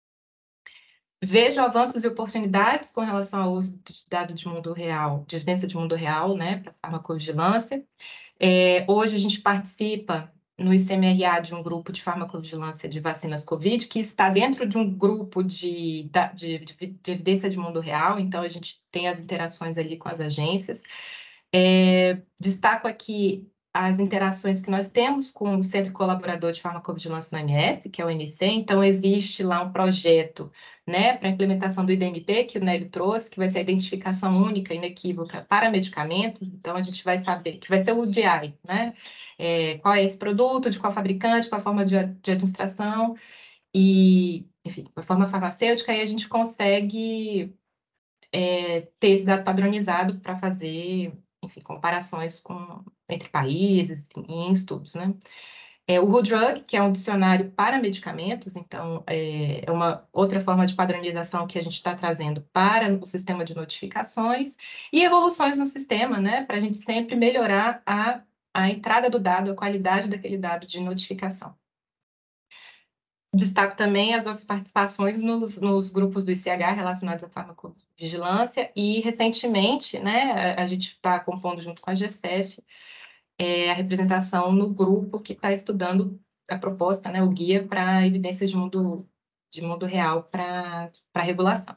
Vejo avanços e oportunidades com relação ao uso de dado de mundo real, de evidência de mundo real, né, para farmacovigilância. Hoje a gente participa no ICMRA de um grupo de farmacovigilância de vacinas COVID, que está dentro de um grupo de evidência de mundo real, então a gente tem as interações ali com as agências. Destaco aqui as interações que nós temos com o Centro Colaborador de Farmacovigilância na MS, que é o MC. Então, existe lá um projeto, né, para a implementação do IDMP, que o Nélio trouxe, que vai ser a identificação única, inequívoca para medicamentos. Então, a gente vai saber, que vai ser o DI, né? Qual é esse produto, de qual fabricante, qual a forma de administração, e, enfim, a forma farmacêutica, e a gente consegue ter esse dado padronizado para fazer, enfim, comparações entre países em estudos, né? O WhoDrug, que é um dicionário para medicamentos, então é uma outra forma de padronização que a gente está trazendo para o sistema de notificações e evoluções no sistema, né? Para a gente sempre melhorar a entrada do dado, a qualidade daquele dado de notificação. Destaco também as nossas participações nos grupos do ICH relacionados à farmacovigilância e, recentemente, né, a gente está compondo junto com a GCF a representação no grupo que está estudando a proposta, né, o guia para evidência de mundo real para regulação.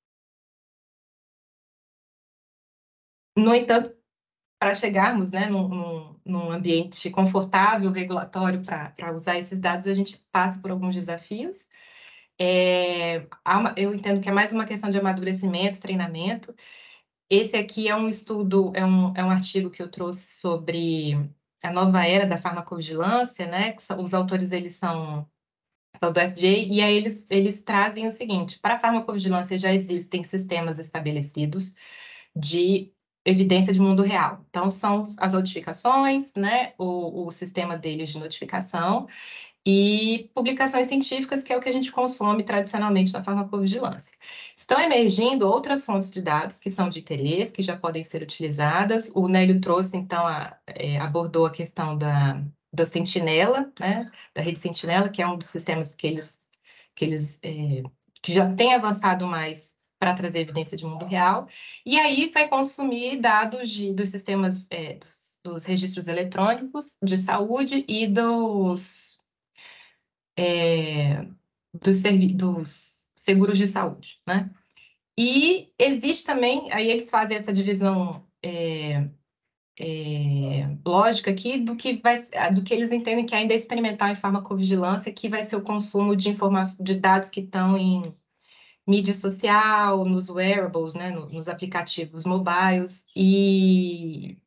No entanto, para chegarmos, né, num ambiente confortável, regulatório, para usar esses dados, a gente passa por alguns desafios. Eu entendo que é mais uma questão de amadurecimento, treinamento. Esse aqui é um estudo, é um artigo que eu trouxe sobre a nova era da farmacovigilância, né? Os autores, eles são do FDA, e aí eles trazem o seguinte: para a farmacovigilância já existem sistemas estabelecidos de evidência de mundo real. Então, são as notificações, né? O sistema deles de notificação, e publicações científicas, que é o que a gente consome tradicionalmente na farmacovigilância. Estão emergindo outras fontes de dados que são de interesse, que já podem ser utilizadas. O Nélio trouxe, então, abordou a questão da Sentinela, né, da rede Sentinela, que é um dos sistemas que já tem avançado mais para trazer evidência de mundo real, e aí vai consumir dados dos sistemas, dos registros eletrônicos de saúde e dos seguros de saúde, né? E existe também, aí eles fazem essa divisão lógica aqui do que eles entendem que ainda é experimental em farmacovigilância, que vai ser o consumo de informações, de dados que estão em mídia social, nos wearables, né, nos aplicativos mobiles e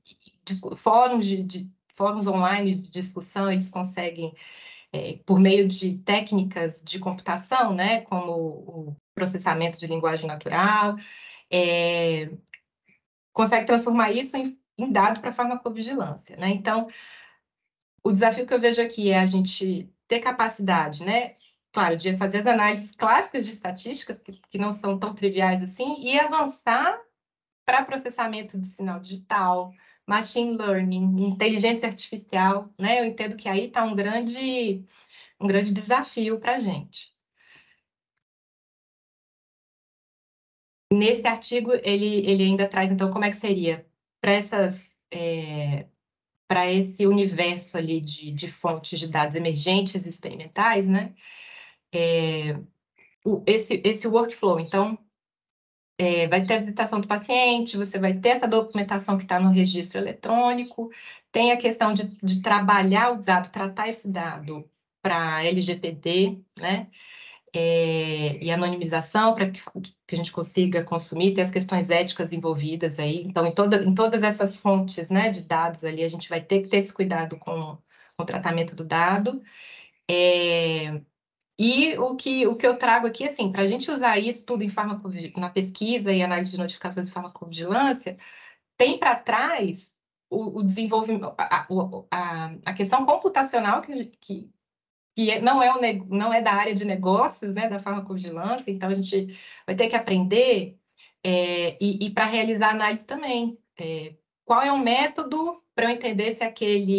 fóruns online de discussão. Eles conseguem, por meio de técnicas de computação, né, como o processamento de linguagem natural, consegue transformar isso em dado para farmacovigilância, né? Então, o desafio que eu vejo aqui é a gente ter capacidade, né, claro, de fazer as análises clássicas de estatísticas, que não são tão triviais assim, e avançar para processamento de sinal digital, machine learning, inteligência artificial, né? Eu entendo que aí está um grande desafio para a gente. Nesse artigo, ele ainda traz, então, como é que seria para esse universo ali de fontes de dados emergentes e experimentais, né? esse workflow. Então, vai ter a visitação do paciente, você vai ter essa documentação que está no registro eletrônico, tem a questão de trabalhar o dado, tratar esse dado para LGPD, né? E anonimização para que a gente consiga consumir, tem as questões éticas envolvidas aí. Então, em todas essas fontes, né, de dados ali, a gente vai ter que ter esse cuidado com o tratamento do dado. E o que eu trago aqui, assim, para a gente usar isso tudo na pesquisa e análise de notificações de farmacovigilância, tem para trás o desenvolvimento, a questão computacional que não é da área de negócios, né, da farmacovigilância, então a gente vai ter que aprender e para realizar análise também. Qual é o método para eu entender se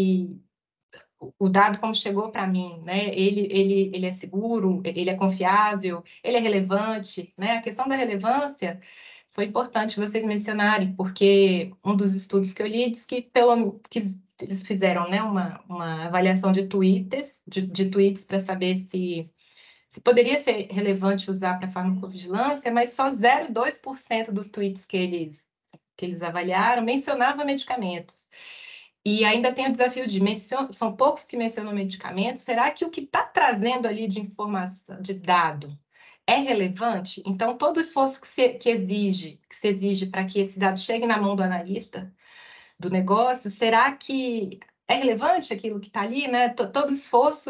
o dado como chegou para mim, né? Ele é seguro, ele é confiável, ele é relevante, né? A questão da relevância foi importante vocês mencionarem, porque um dos estudos que eu li diz que eles fizeram, né, uma avaliação de tweets para saber se poderia ser relevante usar para farmacovigilância, mas só 0,2% dos tweets que eles avaliaram mencionava medicamentos. E ainda tem o desafio são poucos que mencionam medicamentos, será que o que está trazendo ali de informação, de dado, é relevante? Então, todo o esforço que se exige para que esse dado chegue na mão do analista do negócio, será que é relevante aquilo que está ali, né? Todo o esforço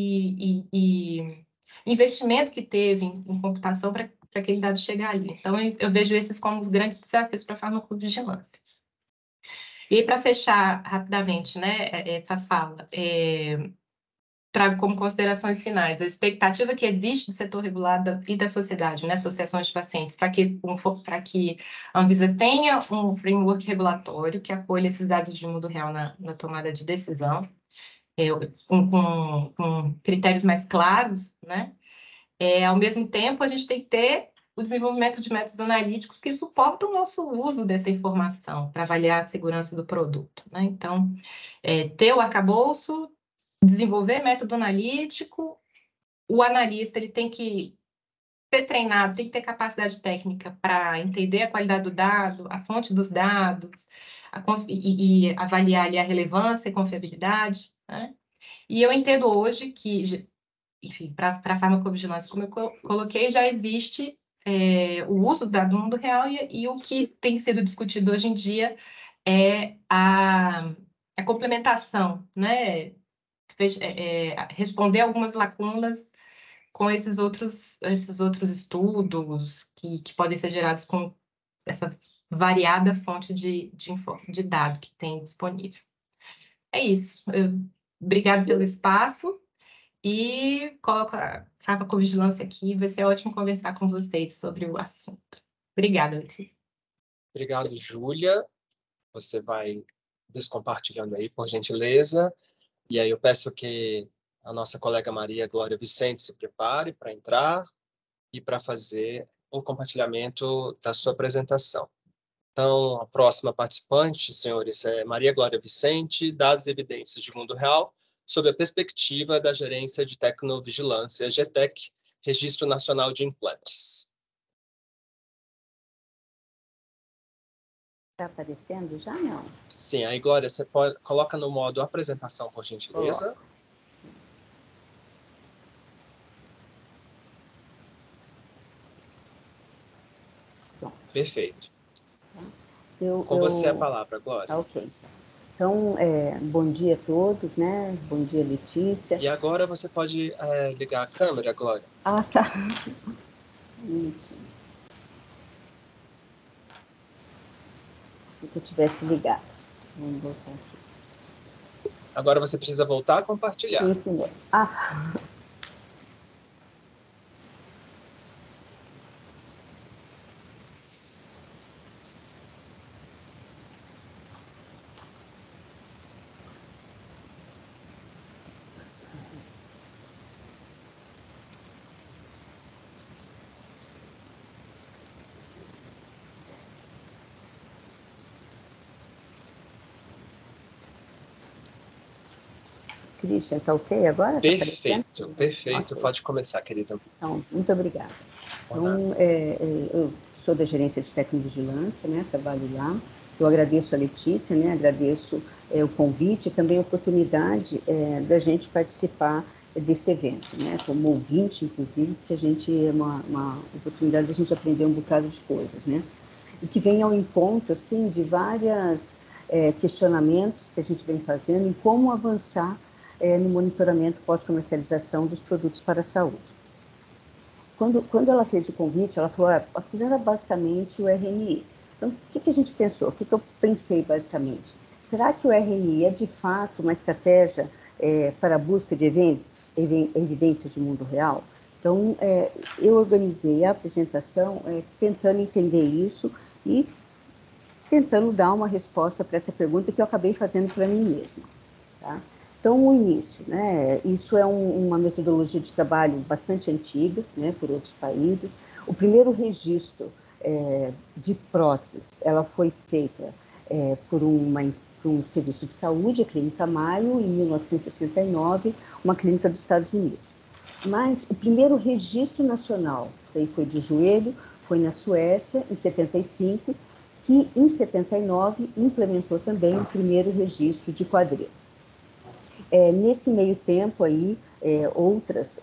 e investimento que teve em computação para aquele dado chegar ali. Então, eu vejo esses como os grandes desafios para a farmacovigilância. E aí, para fechar rapidamente, né, essa fala, trago como considerações finais a expectativa que existe do setor regulado e da sociedade, né, associações de pacientes, para que a Anvisa tenha um framework regulatório que acolha esses dados de mundo real na tomada de decisão, com critérios mais claros, né? Ao mesmo tempo, a gente tem que ter o desenvolvimento de métodos analíticos que suportam o nosso uso dessa informação para avaliar a segurança do produto, né? Então, ter o arcabouço, desenvolver método analítico, o analista ele tem que ser treinado, tem que ter capacidade técnica para entender a qualidade do dado, a fonte dos dados, e avaliar ali a relevância e confiabilidade, né? E eu entendo hoje que, enfim, para a farmacovigilância, como eu coloquei, já existe o uso do dado no mundo real e o que tem sido discutido hoje em dia é a complementação, né? Responder algumas lacunas com esses outros estudos que podem ser gerados com essa variada fonte de dados que tem disponível. É isso. Obrigada pelo espaço e coloco a farmacovigilância aqui. Vai ser ótimo conversar com vocês sobre o assunto. Obrigada, Letícia. Obrigado, Júlia. Você vai descompartilhando aí, por gentileza. E aí eu peço que a nossa colega Maria Glória Vicente se prepare para entrar e para fazer o compartilhamento da sua apresentação. Então, a próxima participante, senhores, é Maria Glória Vicente, dados e evidências de mundo real, sob a perspectiva da Gerência de Tecnovigilância, GTEC, Registro Nacional de Implantes. Está aparecendo já, não? Sim, aí, Glória, você coloca no modo apresentação, por gentileza. Pronto. Perfeito. Com você a palavra, Glória. Ok. Então, bom dia a todos, né? Bom dia, Letícia. E agora você pode ligar a câmera, Glória. Ah, tá. Se eu tivesse ligado. Vamos voltar aqui. Agora você precisa voltar a compartilhar. Sim, senhor. Ah. Christian, está ok agora? Perfeito, perfeito. Okay. Pode começar, querida. Então, muito obrigada. Então, eu sou da Gerência de Tecnovigilância, né, trabalho lá. Eu agradeço a Letícia, né, agradeço o convite e também a oportunidade da gente participar desse evento, né, como ouvinte, inclusive, que a gente é uma oportunidade de a gente aprender um bocado de coisas, né, e que vem ao encontro, assim, de vários questionamentos que a gente vem fazendo em como avançar no monitoramento pós-comercialização dos produtos para a saúde. Quando ela fez o convite, ela falou, era basicamente o RNI. Então, o que a gente pensou? O que eu pensei, basicamente? Será que o RNI é, de fato, uma estratégia para a busca de evidências de mundo real? Então, eu organizei a apresentação tentando entender isso e tentando dar uma resposta para essa pergunta que eu acabei fazendo para mim mesma. Tá? Então, o início, né? Isso é uma metodologia de trabalho bastante antiga, né, por outros países. O primeiro registro de próteses, ela foi feita por um serviço de saúde, a Clínica Mayo, em 1969, uma clínica dos Estados Unidos. Mas o primeiro registro nacional, daí foi de joelho, foi na Suécia, em 75, que em 79 implementou também o primeiro registro de quadril. Nesse meio tempo aí, outros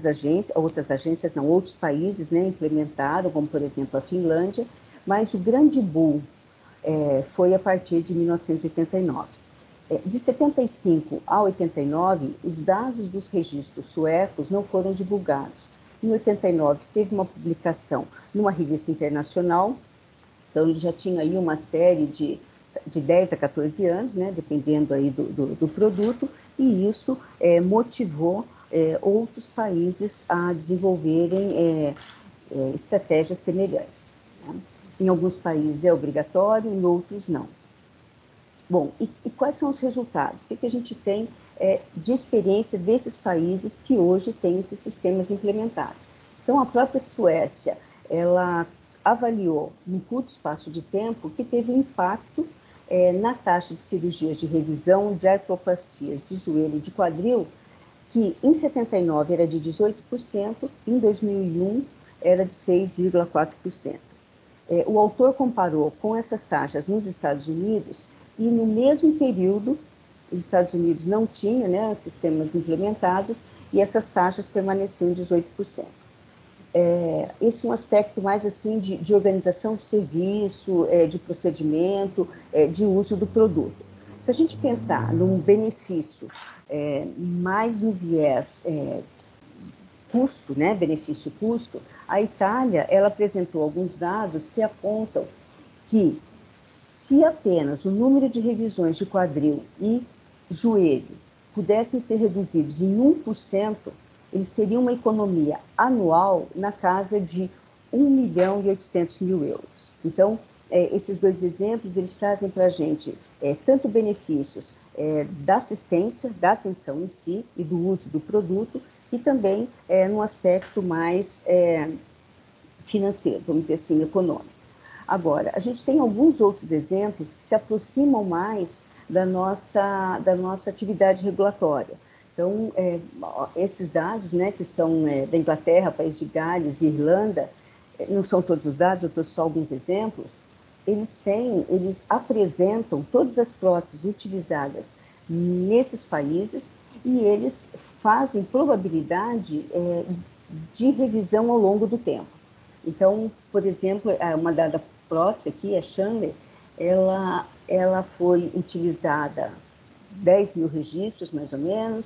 países, né, implementaram, como por exemplo a Finlândia, mas o grande boom foi a partir de 1989. De 75 a 89, os dados dos registros suecos não foram divulgados. Em 89, teve uma publicação numa revista internacional, então ele já tinha aí uma série de 10 a 14 anos, né, dependendo aí do produto, e isso motivou outros países a desenvolverem estratégias semelhantes. Né? Em alguns países é obrigatório, em outros não. Bom, e quais são os resultados? O que a gente tem de experiência desses países que hoje têm esses sistemas implementados? Então, a própria Suécia, ela avaliou, num curto espaço de tempo, que teve um impacto na taxa de cirurgias de revisão de artroplastias de joelho e de quadril, que em 79 era de 18%, em 2001 era de 6,4%. O autor comparou com essas taxas nos Estados Unidos e no mesmo período os Estados Unidos não tinham, né, sistemas implementados e essas taxas permaneciam em 18%. Esse é um aspecto mais assim de organização de serviço, de procedimento, de uso do produto. Se a gente pensar num benefício mais no viés custo, né, benefício-custo, a Itália ela apresentou alguns dados que apontam que se apenas o número de revisões de quadril e joelho pudessem ser reduzidos em 1%, eles teriam uma economia anual na casa de 1.800.000 euros. Então, esses dois exemplos, eles trazem para a gente tanto benefícios da assistência, da atenção em si e do uso do produto, e também num aspecto mais financeiro, vamos dizer assim, econômico. Agora, a gente tem alguns outros exemplos que se aproximam mais da nossa atividade regulatória. Então, esses dados, né, que são da Inglaterra, País de Gales e Irlanda, não são todos os dados, eu trouxe só alguns exemplos, eles apresentam todas as próteses utilizadas nesses países e eles fazem probabilidade de revisão ao longo do tempo. Então, por exemplo, uma dada prótese aqui, a Chandler, ela foi utilizada 10.000 registros, mais ou menos,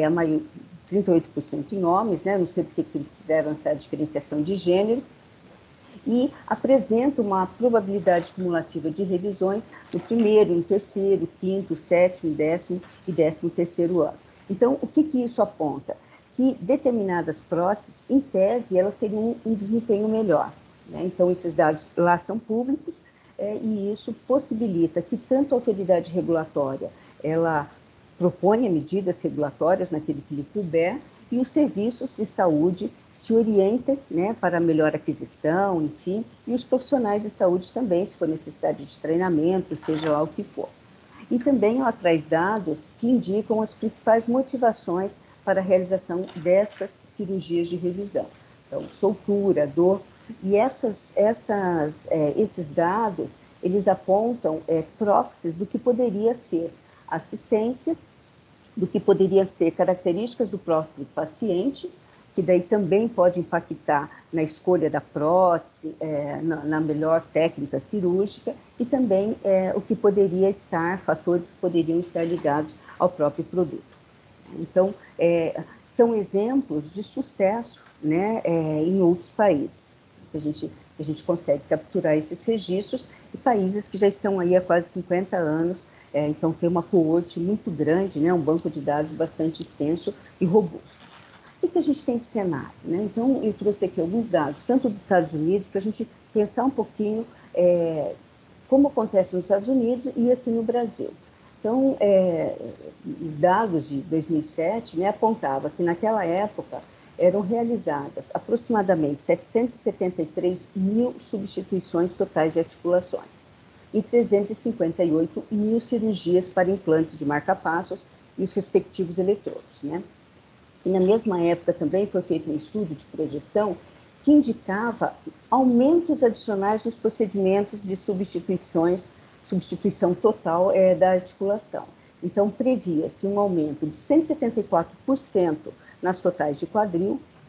38% em homens, né? Não sei porque que eles fizeram essa diferenciação de gênero, e apresenta uma probabilidade cumulativa de revisões no primeiro, no terceiro, quinto, sétimo, décimo e 13º ano. Então, o que isso aponta? Que determinadas próteses, em tese, elas teriam um desempenho melhor. Né? Então, esses dados lá são públicos e isso possibilita que tanto a autoridade regulatória, ela proponha medidas regulatórias naquilo que lhe couber e os serviços de saúde se orientem, né, para melhor aquisição, enfim, e os profissionais de saúde também, se for necessidade de treinamento, seja lá o que for. E também ela traz dados que indicam as principais motivações para a realização dessas cirurgias de revisão. Então, soltura, dor, e esses dados, eles apontam proxies do que poderia ser assistência, do que poderia ser características do próprio paciente, que daí também pode impactar na escolha da prótese, na melhor técnica cirúrgica, e também o que poderia estar, fatores que poderiam estar ligados ao próprio produto. Então, são exemplos de sucesso, né, em outros países, que a gente consegue capturar esses registros, e países que já estão aí há quase 50 anos, então tem uma coorte muito grande, né, um banco de dados bastante extenso e robusto. O que a gente tem de cenário, né? Então, eu trouxe aqui alguns dados, tanto dos Estados Unidos, para a gente pensar um pouquinho como acontece nos Estados Unidos e aqui no Brasil. Então, os dados de 2007, né, apontavam que naquela época eram realizadas aproximadamente 773 mil substituições totais de articulações e 358 mil cirurgias para implantes de marca-passos e os respectivos eletrodos, né? E na mesma época também foi feito um estudo de projeção que indicava aumentos adicionais nos procedimentos de substituição total da articulação. Então, previa-se um aumento de 174% nas totais de quadril e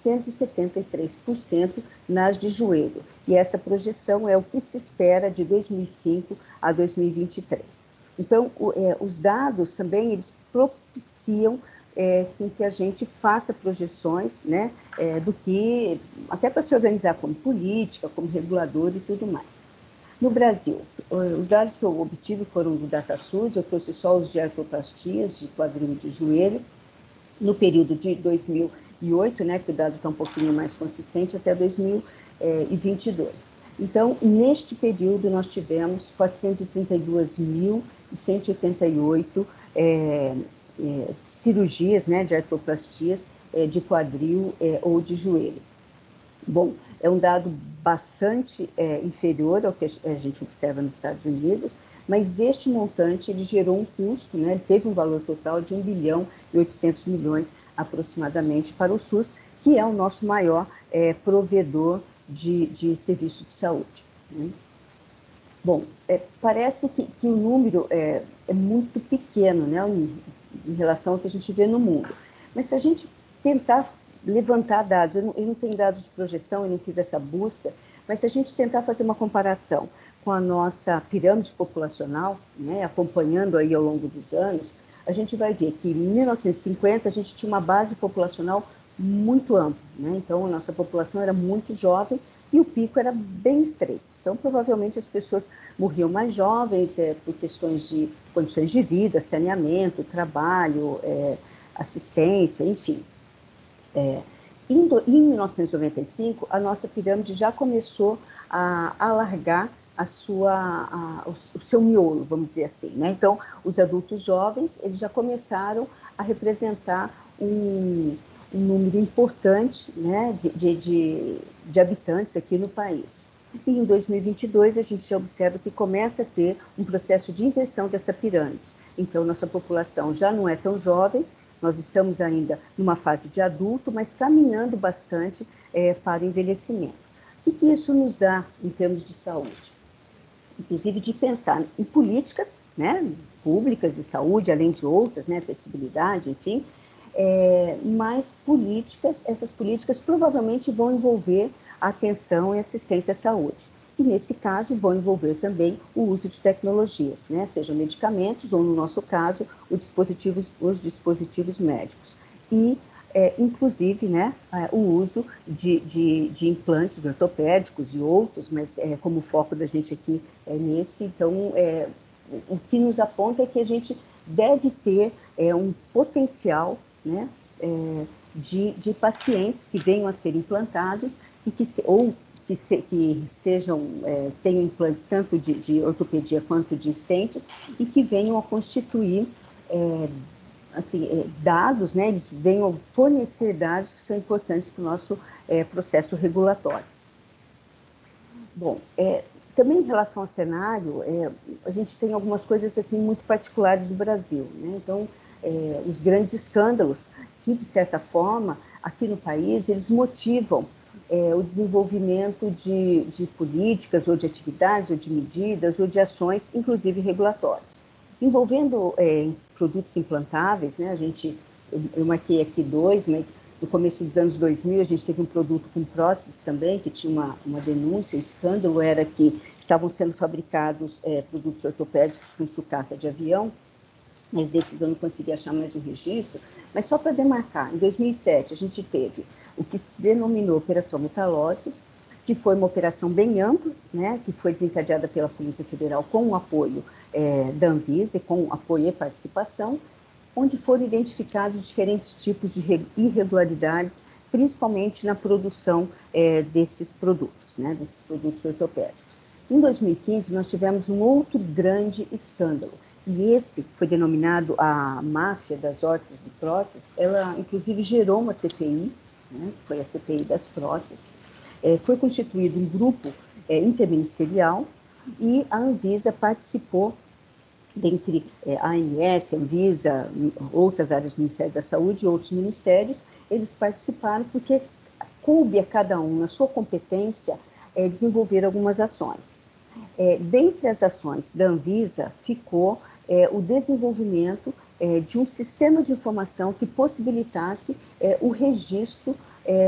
673% nas de joelho. E essa projeção é o que se espera de 2005 a 2023. Então, os dados também, eles propiciam com que a gente faça projeções, né, do que, até para se organizar como política, como regulador e tudo mais. No Brasil, os dados que eu obtive foram do DataSUS, eu trouxe só os de artroplastias, de quadril e de joelho, no período de 2008, né, que o dado está um pouquinho mais consistente, até 2022. Então, neste período, nós tivemos 432.188 cirurgias, né, de artroplastias de quadril ou de joelho. Bom, é um dado bastante inferior ao que a gente observa nos Estados Unidos, mas este montante ele gerou um custo, né, ele teve um valor total de 1 bilhão e 800 milhões aproximadamente para o SUS, que é o nosso maior provedor de serviços de saúde, né? Bom, parece que o número é muito pequeno, né, em relação ao que a gente vê no mundo. Mas se a gente tentar levantar dados, eu não tenho dados de projeção, eu não fiz essa busca, mas se a gente tentar fazer uma comparação com a nossa pirâmide populacional, né, acompanhando aí ao longo dos anos, a gente vai ver que em 1950 a gente tinha uma base populacional muito ampla, né? Então a nossa população era muito jovem e o pico era bem estreito. Então, provavelmente, as pessoas morriam mais jovens por questões de condições de vida, saneamento, trabalho, assistência, enfim. Em 1995, a nossa pirâmide já começou a alargar o seu miolo, vamos dizer assim, né? Então, os adultos jovens, eles já começaram a representar um número importante, né, de habitantes aqui no país. E em 2022, a gente já observa que começa a ter um processo de inversão dessa pirâmide. Então, nossa população já não é tão jovem, nós estamos ainda numa fase de adulto, mas caminhando bastante para o envelhecimento. O que isso nos dá em termos de saúde? Inclusive de pensar em políticas, né, públicas de saúde, além de outras, né, acessibilidade, enfim, mas essas políticas provavelmente vão envolver atenção e assistência à saúde. E, nesse caso, vão envolver também o uso de tecnologias, né? Sejam medicamentos ou, no nosso caso, os dispositivos médicos. E, inclusive, né, o uso de implantes ortopédicos e outros, mas como o foco da gente aqui é nesse, então, o que nos aponta é que a gente deve ter um potencial, né, de pacientes que venham a ser implantados e que sejam, tenham implantes tanto de ortopedia quanto de estentes e que venham a constituir dados, né, eles venham fornecer dados que são importantes para o nosso processo regulatório. Bom, Também em relação ao cenário, a gente tem algumas coisas assim muito particulares do Brasil, né? Então, os grandes escândalos que, de certa forma, aqui no país, eles motivam o desenvolvimento de políticas, ou de atividades, ou de medidas, ou de ações, inclusive regulatórias. Envolvendo produtos implantáveis, né? Eu marquei aqui 2, mas no começo dos anos 2000, a gente teve um produto com próteses também, que tinha uma denúncia, o escândalo era que estavam sendo fabricados produtos ortopédicos com sucata de avião, mas desses eu não consegui achar mais um registro. Mas só para demarcar, em 2007 a gente teve o que se denominou Operação Metalose, que foi uma operação bem ampla, né, que foi desencadeada pela Polícia Federal com o apoio da Anvisa, com apoio e participação, onde foram identificados diferentes tipos de irregularidades, principalmente na produção desses produtos, né, desses produtos ortopédicos. Em 2015, nós tivemos um outro grande escândalo, e esse foi denominado a máfia das órteses e próteses. Ela, inclusive, gerou uma CPI, né, que foi a CPI das próteses. Foi constituído um grupo interministerial e a Anvisa participou, dentre a ANS, Anvisa, outras áreas do Ministério da Saúde e outros ministérios. Eles participaram porque coube a cada um, na sua competência, desenvolver algumas ações. Dentre as ações da Anvisa, ficou o desenvolvimento de um sistema de informação que possibilitasse o registro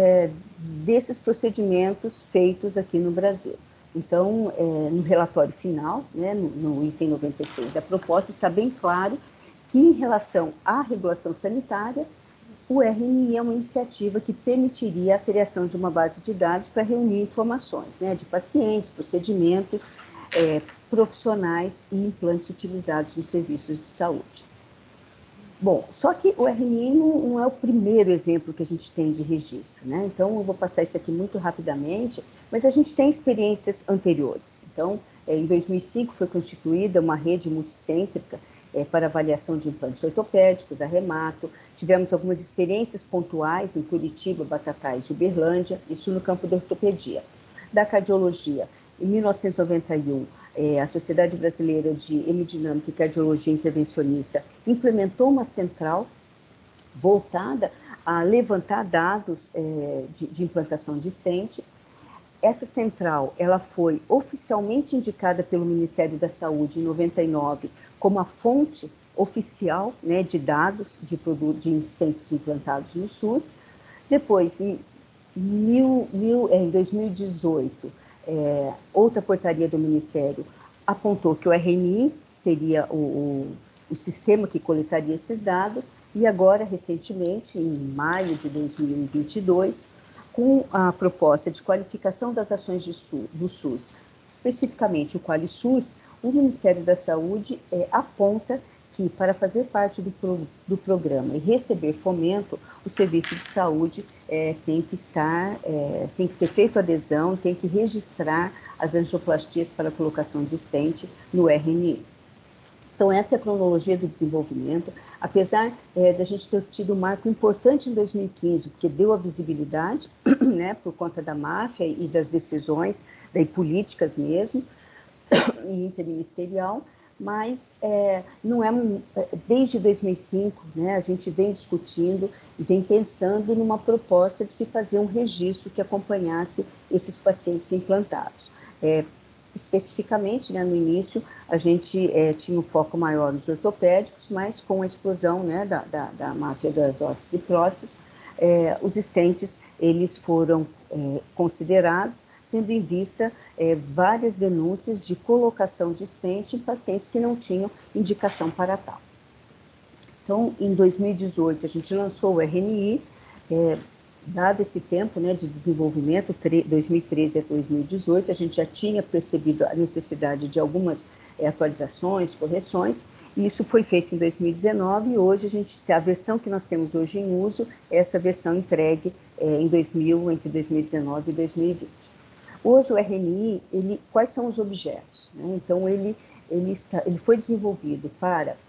desses procedimentos feitos aqui no Brasil. Então, no relatório final, né, no item 96 da proposta, está bem claro que, em relação à regulação sanitária, o RNI é uma iniciativa que permitiria a criação de uma base de dados para reunir informações, né, de pacientes, procedimentos, profissionais e implantes utilizados nos serviços de saúde. Bom, só que o RNI não é o primeiro exemplo que a gente tem de registro, né? Então, eu vou passar isso aqui muito rapidamente, mas a gente tem experiências anteriores. Então, em 2005 foi constituída uma rede multicêntrica para avaliação de implantes ortopédicos, a Remato. Tivemos algumas experiências pontuais em Curitiba, Batatais e Uberlândia, isso no campo da ortopedia. Da cardiologia, em 1991, a Sociedade Brasileira de Hemodinâmica e Cardiologia Intervencionista implementou uma central voltada a levantar dados de implantação de stent. Essa central, ela foi oficialmente indicada pelo Ministério da Saúde em 99 como a fonte oficial, né, de dados de stents implantados no SUS. Depois, em 2018, outra portaria do Ministério apontou que o RNI seria o sistema que coletaria esses dados, e agora, recentemente, em maio de 2022, com a proposta de qualificação das ações do SUS, especificamente o QualiSUS, o Ministério da Saúde aponta que, para fazer parte do programa e receber fomento, o serviço de saúde tem que ter feito adesão, tem que registrar as angioplastias para colocação de stent no RNI. Então, essa é a cronologia do desenvolvimento, apesar da gente ter tido um marco importante em 2015, porque deu a visibilidade, né, por conta da máfia e das decisões, daí políticas mesmo, e interministerial, mas não é desde 2005, né, a gente vem discutindo e vem pensando numa proposta de se fazer um registro que acompanhasse esses pacientes implantados. Especificamente, né, no início, a gente tinha um foco maior nos ortopédicos, mas com a explosão, né, da máfia das órteses e próteses, os stents eles foram considerados, tendo em vista várias denúncias de colocação de stent em pacientes que não tinham indicação para tal. Então, em 2018, a gente lançou o RNI, dado esse tempo, né, de desenvolvimento, 2013 a 2018, a gente já tinha percebido a necessidade de algumas atualizações, correções, e isso foi feito em 2019, e hoje a versão que nós temos hoje em uso é essa versão entregue entre 2019 e 2020. Hoje o RNI, quais são os objetos? Né? Então, ele foi desenvolvido para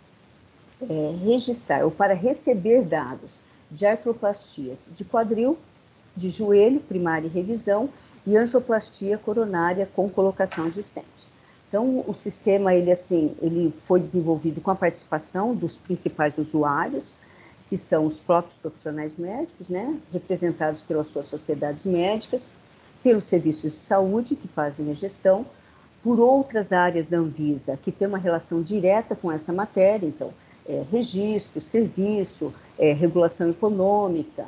registrar ou para receber dados de artroplastias de quadril, de joelho, primária e revisão, e angioplastia coronária com colocação de stent. Então, o sistema, ele foi desenvolvido com a participação dos principais usuários, que são os próprios profissionais médicos, né, representados pelas suas sociedades médicas, pelos serviços de saúde, que fazem a gestão, por outras áreas da Anvisa, que tem uma relação direta com essa matéria, então, registro, serviço, regulação econômica,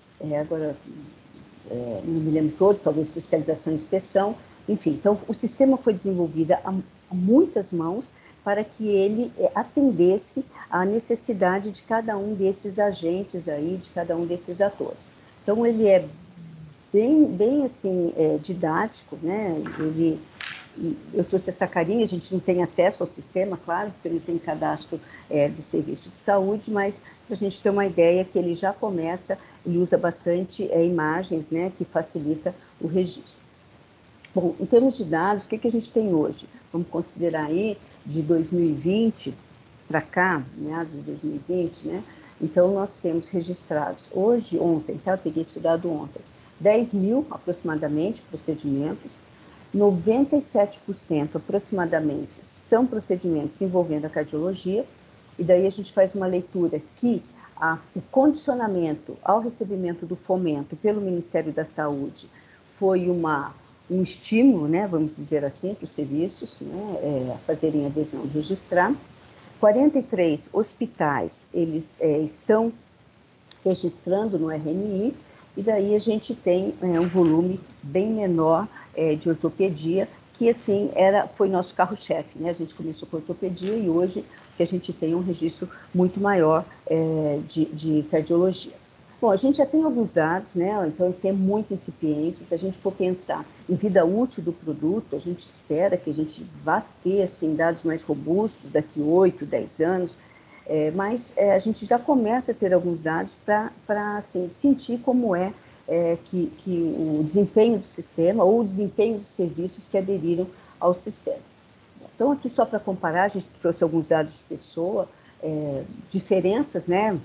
não me lembro todo, talvez fiscalização e inspeção, enfim. Então, o sistema foi desenvolvido a muitas mãos para que ele atendesse à necessidade de cada um desses agentes aí, de cada um desses atores. Então, ele é bem assim, didático, né? Eu trouxe essa carinha, a gente não tem acesso ao sistema, claro, porque não tem cadastro de serviço de saúde, mas para a gente ter uma ideia que ele já começa, ele usa bastante imagens, né, que facilita o registro. Bom, em termos de dados, o que a gente tem hoje? Vamos considerar aí de 2020 para cá, meados de 2020, né? Então, nós temos registrados ontem, tá? Eu peguei esse dado ontem, 10 mil aproximadamente procedimentos, 97% aproximadamente são procedimentos envolvendo a cardiologia, e daí a gente faz uma leitura que o condicionamento ao recebimento do fomento pelo Ministério da Saúde foi um estímulo, né, vamos dizer assim, para os serviços, né, a fazerem adesão e registrar. 43 hospitais, eles estão registrando no RNI, e daí a gente tem um volume bem menor de ortopedia, que assim foi nosso carro-chefe, né? A gente começou com ortopedia e hoje que a gente tem um registro muito maior de cardiologia. Bom, a gente já tem alguns dados, né? Então isso é muito incipiente. Se a gente for pensar em vida útil do produto, a gente espera que a gente vá ter assim, dados mais robustos daqui 8, 10 anos, mas a gente já começa a ter alguns dados para assim, sentir como que o desempenho do sistema ou o desempenho dos serviços que aderiram ao sistema. Então, aqui só para comparar, a gente trouxe alguns dados de pessoa, diferenças, né,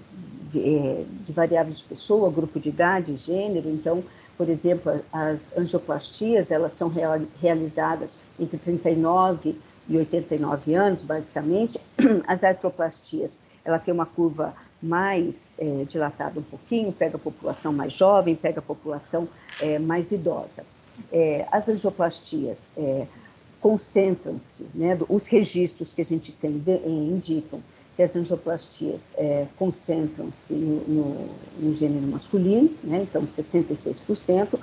de variáveis de pessoa, grupo de idade, gênero. Então, por exemplo, as angioplastias, elas são realizadas entre 39 e 89 anos, basicamente. As artroplastias, ela tem uma curva mais dilatada um pouquinho, pega a população mais jovem, pega a população mais idosa. As angioplastias concentram-se, né, os registros que a gente tem indicam que as angioplastias concentram-se no gênero masculino, né, então 66%,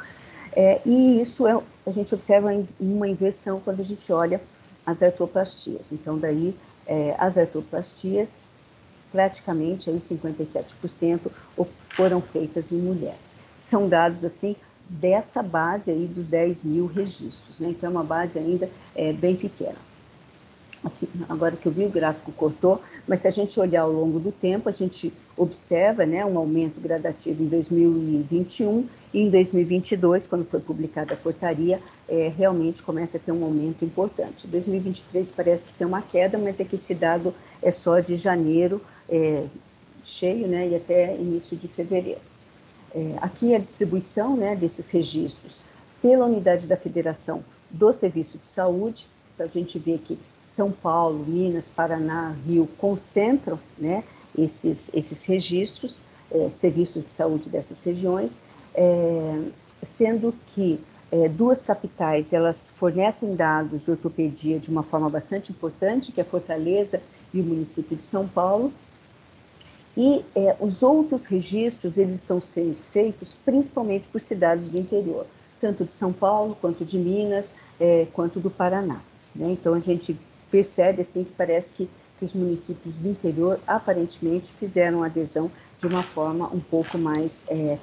e isso a gente observa uma inversão quando a gente olha as artroplastias. Então, daí, as artroplastias, praticamente aí 57% foram feitas em mulheres. São dados, assim, dessa base aí dos 10 mil registros, né? Então, é uma base ainda bem pequena. Aqui, agora que eu vi, o gráfico cortou, mas se a gente olhar ao longo do tempo, a gente observa, né, um aumento gradativo em 2021 e em 2022, quando foi publicada a portaria, realmente começa a ter um aumento importante. Em 2023 parece que tem uma queda, mas é que esse dado é só de janeiro, cheio, né, e até início de fevereiro. Aqui a distribuição, né, desses registros pela unidade da Federação do Serviço de Saúde. Então, a gente vê que São Paulo, Minas, Paraná, Rio concentram, né, esses registros, serviços de saúde dessas regiões, sendo que duas capitais, elas fornecem dados de ortopedia de uma forma bastante importante, que é Fortaleza e o município de São Paulo. E os outros registros, eles estão sendo feitos principalmente por cidades do interior, tanto de São Paulo, quanto de Minas, quanto do Paraná, né? Então, a gente percebe assim, que parece que os municípios do interior, aparentemente, fizeram adesão de uma forma um pouco mais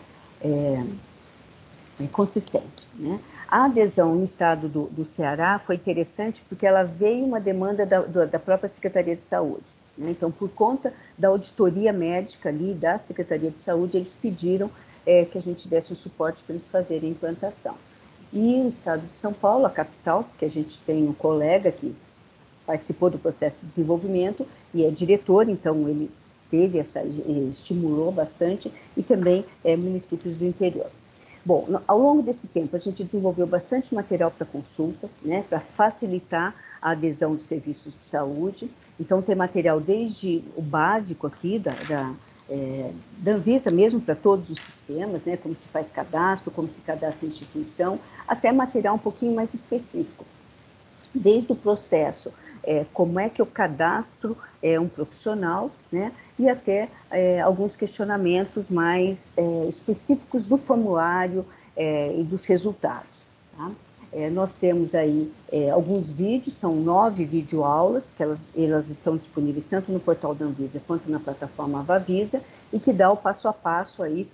consistente, né? A adesão no estado do Ceará foi interessante porque ela veio uma demanda da própria Secretaria de Saúde, né? Então, por conta da auditoria médica ali da Secretaria de Saúde, eles pediram que a gente desse um suporte para eles fazerem a implantação. E o estado de São Paulo, a capital, que a gente tem um colega que participou do processo de desenvolvimento e é diretor, então ele estimulou bastante, e também municípios do interior. Bom, ao longo desse tempo, a gente desenvolveu bastante material para consulta, né, para facilitar a adesão dos serviços de saúde. Então, tem material desde o básico aqui, da Anvisa mesmo, para todos os sistemas, né, como se faz cadastro, como se cadastra a instituição, até material um pouquinho mais específico. Desde o processo, como é que eu cadastro um profissional, né, e até alguns questionamentos mais específicos do formulário e dos resultados. Tá? Nós temos aí alguns vídeos, são 9 videoaulas, que elas estão disponíveis tanto no portal da Anvisa quanto na plataforma Avavisa, e que dá o passo a passo aí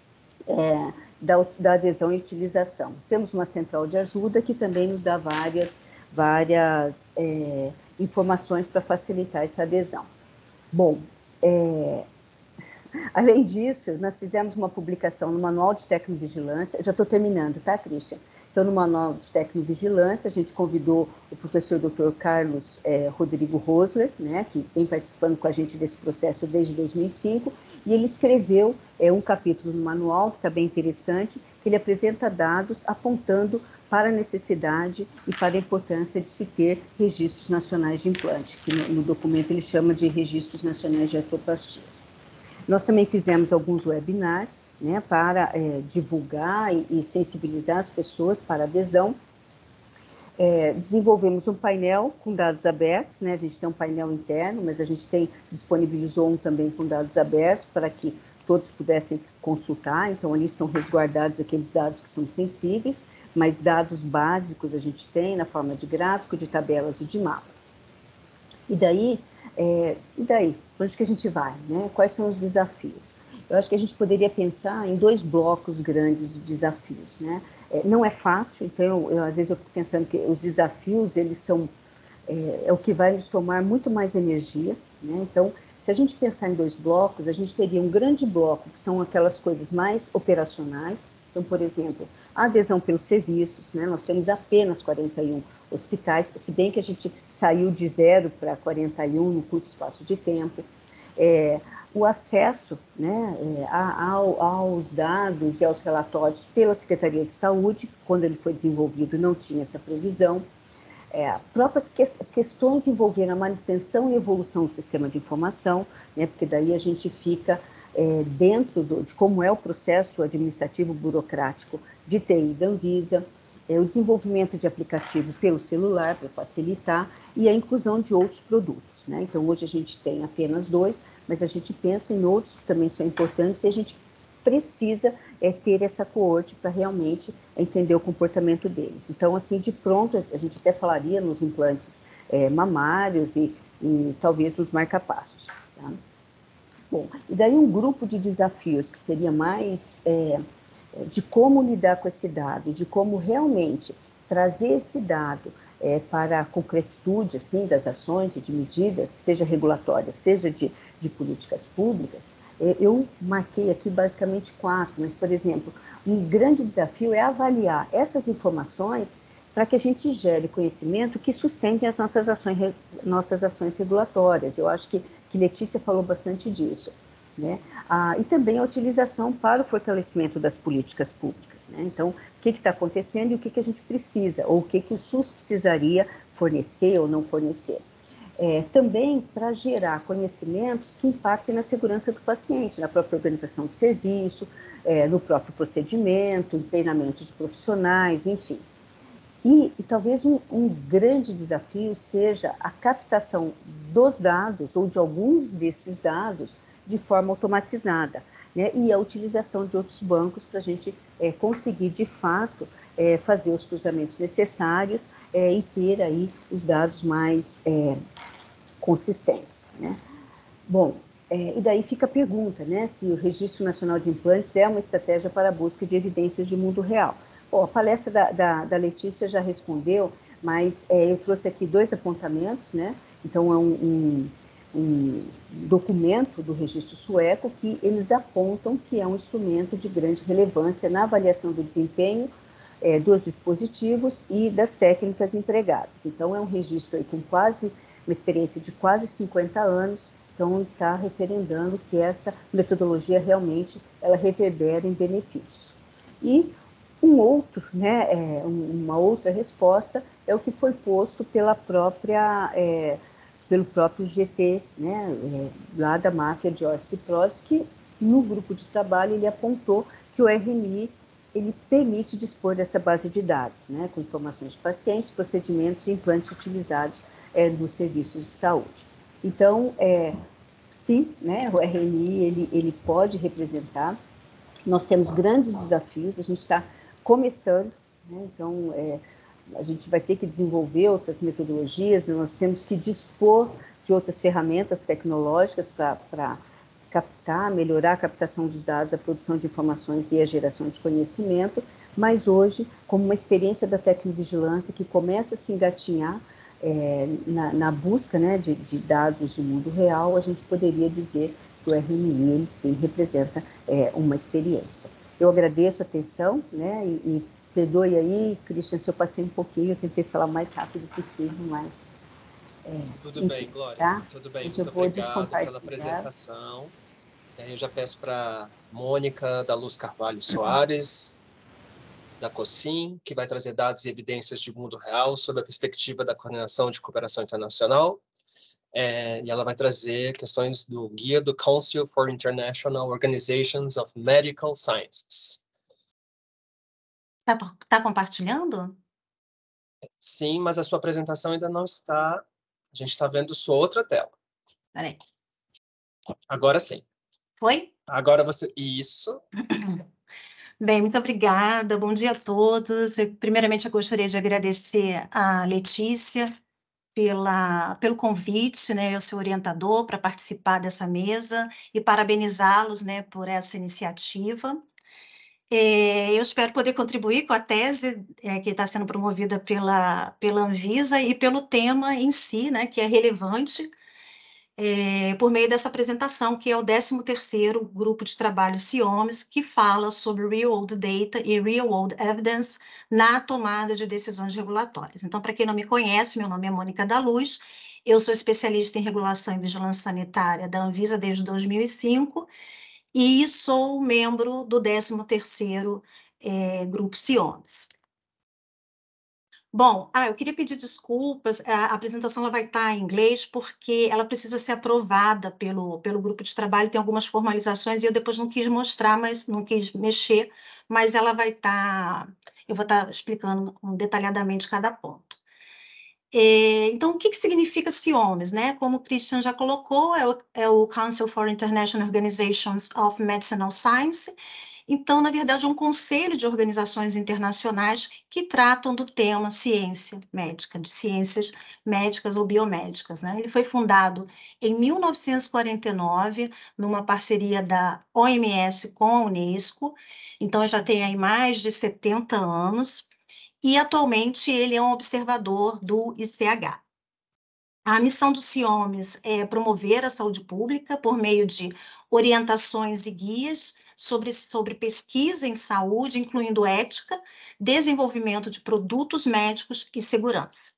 da adesão e utilização. Temos uma central de ajuda que também nos dá várias informações para facilitar essa adesão. Bom, além disso, nós fizemos uma publicação no Manual de Tecnovigilância, já estou terminando, tá, Christian? Então, no Manual de Tecnovigilância, a gente convidou o professor Dr. Carlos Rodrigo Rosler, né, que vem participando com a gente desse processo desde 2005, e ele escreveu um capítulo no manual, que está bem interessante, que ele apresenta dados apontando para a necessidade e para a importância de se ter registros nacionais de implante, que no documento ele chama de registros nacionais de artroplastias. Nós também fizemos alguns webinars, né, para divulgar e sensibilizar as pessoas para a adesão. Desenvolvemos um painel com dados abertos, né, a gente tem um painel interno, mas a gente disponibilizou um também com dados abertos para que todos pudessem consultar. Então, ali estão resguardados aqueles dados que são sensíveis, mas dados básicos a gente tem na forma de gráfico, de tabelas e de mapas. E daí, para onde que a gente vai, né? Quais são os desafios? Eu acho que a gente poderia pensar em 2 blocos grandes de desafios, né? Não é fácil, então, às vezes eu fico pensando que os desafios, eles são, o que vai nos tomar muito mais energia, né? Então, se a gente pensar em 2 blocos, a gente teria um grande bloco, que são aquelas coisas mais operacionais. Então, por exemplo, a adesão pelos serviços, né? Nós temos apenas 41 hospitais, se bem que a gente saiu de 0 para 41 no curto espaço de tempo. O acesso, né, aos dados e aos relatórios pela Secretaria de Saúde, quando ele foi desenvolvido, não tinha essa previsão. Próprias questões envolvendo a manutenção e evolução do sistema de informação, né, porque daí a gente fica dentro de como é o processo administrativo burocrático de TI da Anvisa, o desenvolvimento de aplicativo pelo celular para facilitar e a inclusão de outros produtos, né? Então, hoje a gente tem apenas 2, mas a gente pensa em outros que também são importantes e a gente precisa ter essa coorte para realmente entender o comportamento deles. Então, assim, de pronto, a gente até falaria nos implantes mamários e talvez nos marca-passos, tá? Bom, e daí um grupo de desafios que seria mais de como lidar com esse dado, de como realmente trazer esse dado para a concretitude assim, das ações e de medidas, seja regulatórias, seja de políticas públicas. Eu marquei aqui basicamente 4, mas, por exemplo, um grande desafio é avaliar essas informações para que a gente gere conhecimento que sustente as nossas ações regulatórias. Eu acho que Letícia falou bastante disso, né? E também a utilização para o fortalecimento das políticas públicas, né? Então, o que está acontecendo e o que a gente precisa, ou o que o SUS precisaria fornecer ou não fornecer. Também para gerar conhecimentos que impactem na segurança do paciente, na própria organização do serviço, no próprio procedimento, em treinamento de profissionais, enfim. E talvez um grande desafio seja a captação dos dados, ou de alguns desses dados, de forma automatizada, né? E a utilização de outros bancos para a gente conseguir, de fato, fazer os cruzamentos necessários e ter aí os dados mais consistentes, né? Bom, e daí fica a pergunta, né? Se o Registro Nacional de Implantes é uma estratégia para a busca de evidências de mundo real. Bom, a palestra da Letícia já respondeu, mas eu trouxe aqui 2 apontamentos, né? Então, é um documento do registro sueco que eles apontam que é um instrumento de grande relevância na avaliação do desempenho dos dispositivos e das técnicas empregadas. Então, é um registro aí com uma experiência de quase 50 anos, então está referendando que essa metodologia realmente ela reverbera em benefícios. E Um outro, né, uma outra resposta é o que foi posto pelo próprio GT, né, lá da máfia de George Cipros, que no grupo de trabalho ele apontou que o RMI ele permite dispor dessa base de dados, né, com informações de pacientes, procedimentos e implantes utilizados nos serviços de saúde. Então, sim, né, o RMI ele pode representar. Nós temos grandes desafios, a gente está começando, né, então a gente vai ter que desenvolver outras metodologias, nós temos que dispor de outras ferramentas tecnológicas para captar, melhorar a captação dos dados, a produção de informações e a geração de conhecimento, mas hoje, como uma experiência da tecnovigilância que começa a se engatinhar na busca, né, de dados de mundo real, a gente poderia dizer que o RMI, ele sim representa uma experiência. Eu agradeço a atenção, né, e perdoe aí, Christian, se eu passei um pouquinho, eu tentei falar o mais rápido possível, mas... Tudo enfim, bem, Glória, tá? tudo bem, Mas muito eu vou obrigado pela descompartilhar. apresentação. Eu já peço para Mônica da Luz Carvalho Soares, da COSIM, que vai trazer dados e evidências de mundo real sob a perspectiva da coordenação de cooperação internacional. E ela vai trazer questões do guia do Council for International Organizations of Medical Sciences. Tá compartilhando? Sim, mas a sua apresentação ainda não está... A gente está vendo sua outra tela. Peraí. Agora sim. Foi? Agora você... Isso. Bem, muito obrigada. Bom dia a todos. Primeiramente, eu gostaria de agradecer a Letícia pelo convite, né, eu sou orientador para participar dessa mesa e parabenizá-los, né, por essa iniciativa. Eu espero poder contribuir com a tese que está sendo promovida pela Anvisa e pelo tema em si, né, que é relevante, por meio dessa apresentação, que é o 13º Grupo de Trabalho CIOMS, que fala sobre Real-World Data e Real-World Evidence na tomada de decisões regulatórias. Então, para quem não me conhece, meu nome é Mônica da Luz, eu sou especialista em regulação e vigilância sanitária da Anvisa desde 2005 e sou membro do 13º Grupo CIOMS. Bom, eu queria pedir desculpas, a apresentação ela vai estar em inglês porque ela precisa ser aprovada pelo grupo de trabalho, tem algumas formalizações e eu depois não quis mostrar, mas não quis mexer, mas ela vai estar, eu vou estar explicando detalhadamente cada ponto. Então, o que significa CIOMS, né? Como o Christian já colocou, é o Council for International Organizations of Medicinal Science. Então, na verdade, é um conselho de organizações internacionais que tratam do tema ciência médica, de ciências médicas ou biomédicas, né? Ele foi fundado em 1949, numa parceria da OMS com a Unesco, então já tem aí mais de 70 anos, e atualmente ele é um observador do ICH. A missão do CIOMS é promover a saúde pública por meio de orientações e guias sobre pesquisa em saúde, incluindo ética, desenvolvimento de produtos médicos e segurança.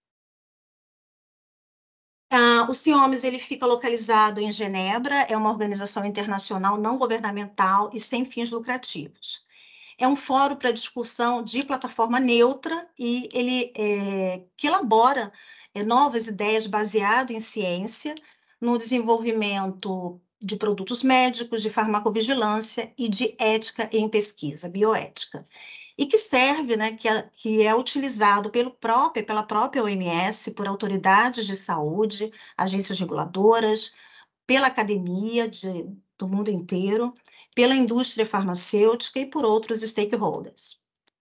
O CIOMS ele fica localizado em Genebra, é uma organização internacional não governamental e sem fins lucrativos. É um fórum para discussão de plataforma neutra e ele que elabora novas ideias baseadas em ciência, no desenvolvimento de produtos médicos, de farmacovigilância e de ética em pesquisa, bioética. E que serve, né, que é utilizado pela própria OMS, por autoridades de saúde, agências reguladoras, pela academia do mundo inteiro, pela indústria farmacêutica e por outros stakeholders.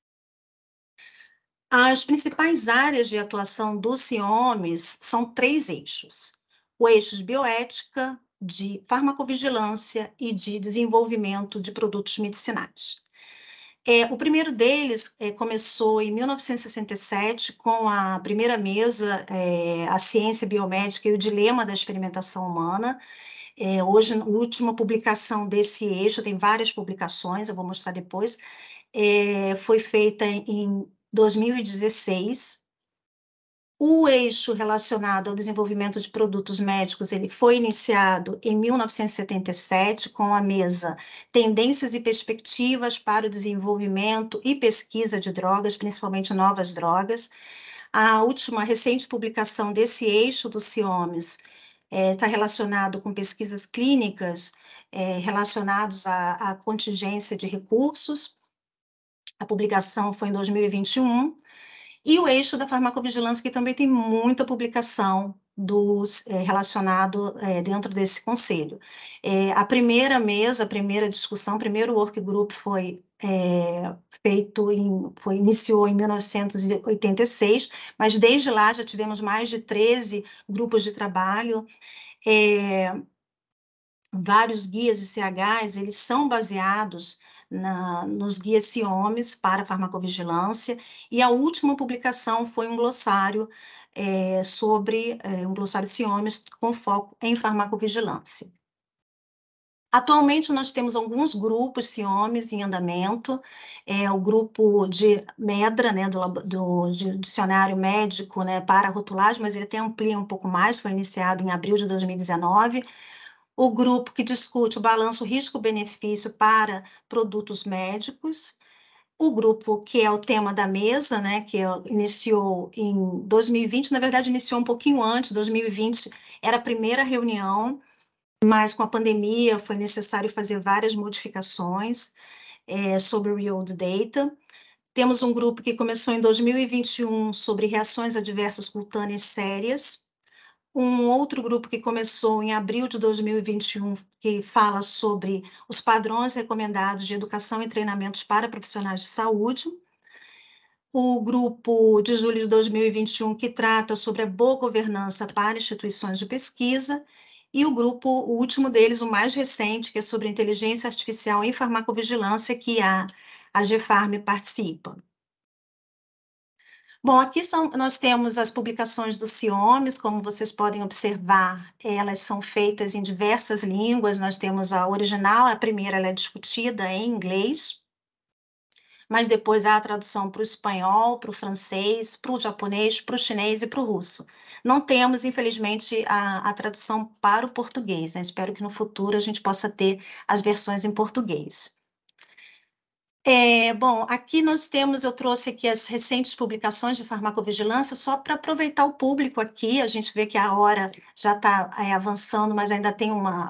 As principais áreas de atuação do CIOMS são 3 eixos: o eixo de bioética, de farmacovigilância e de desenvolvimento de produtos medicinais. O primeiro deles começou em 1967 com a primeira mesa, a ciência biomédica e o dilema da experimentação humana. Hoje, a última publicação desse eixo, tem várias publicações, eu vou mostrar depois, foi feita em 2016. O eixo relacionado ao desenvolvimento de produtos médicos, ele foi iniciado em 1977 com a mesa Tendências e Perspectivas para o Desenvolvimento e Pesquisa de Drogas, principalmente novas drogas. A última recente publicação desse eixo do CIOMES está relacionado com pesquisas clínicas relacionadas à contingência de recursos. A publicação foi em 2021. E o eixo da farmacovigilância, que também tem muita publicação relacionado dentro desse conselho. A primeira mesa, a primeira discussão, o primeiro workgroup iniciou em 1986, mas desde lá já tivemos mais de 13 grupos de trabalho. Vários guias e CHs, eles são baseados nos guias CIOMES para farmacovigilância, e a última publicação foi um glossário um glossário CIOMES com foco em farmacovigilância. Atualmente, nós temos alguns grupos CIOMES em andamento, o grupo de MEDRA, né, do Dicionário Médico, né, para rotulagem, mas ele até amplia um pouco mais, foi iniciado em abril de 2019, o grupo que discute o balanço risco-benefício para produtos médicos, o grupo que é o tema da mesa, né, que iniciou em 2020, na verdade iniciou um pouquinho antes, 2020 era a primeira reunião, mas com a pandemia foi necessário fazer várias modificações sobre o Real Data. Temos um grupo que começou em 2021 sobre reações adversas cutâneas sérias, um outro grupo que começou em abril de 2021, que fala sobre os padrões recomendados de educação e treinamentos para profissionais de saúde. O grupo de julho de 2021, que trata sobre a boa governança para instituições de pesquisa. E o último deles, o mais recente, que é sobre inteligência artificial em farmacovigilância, que a GFARM participa. Bom, aqui nós temos as publicações do CIOMES, como vocês podem observar, elas são feitas em diversas línguas, nós temos a original, a primeira ela é discutida em inglês, mas depois há a tradução para o espanhol, para o francês, para o japonês, para o chinês e para o russo. Não temos, infelizmente, a tradução para o português, né? Espero que no futuro a gente possa ter as versões em português. Bom, aqui eu trouxe aqui as recentes publicações de farmacovigilância, só para aproveitar o público aqui, a gente vê que a hora já está avançando, mas ainda tem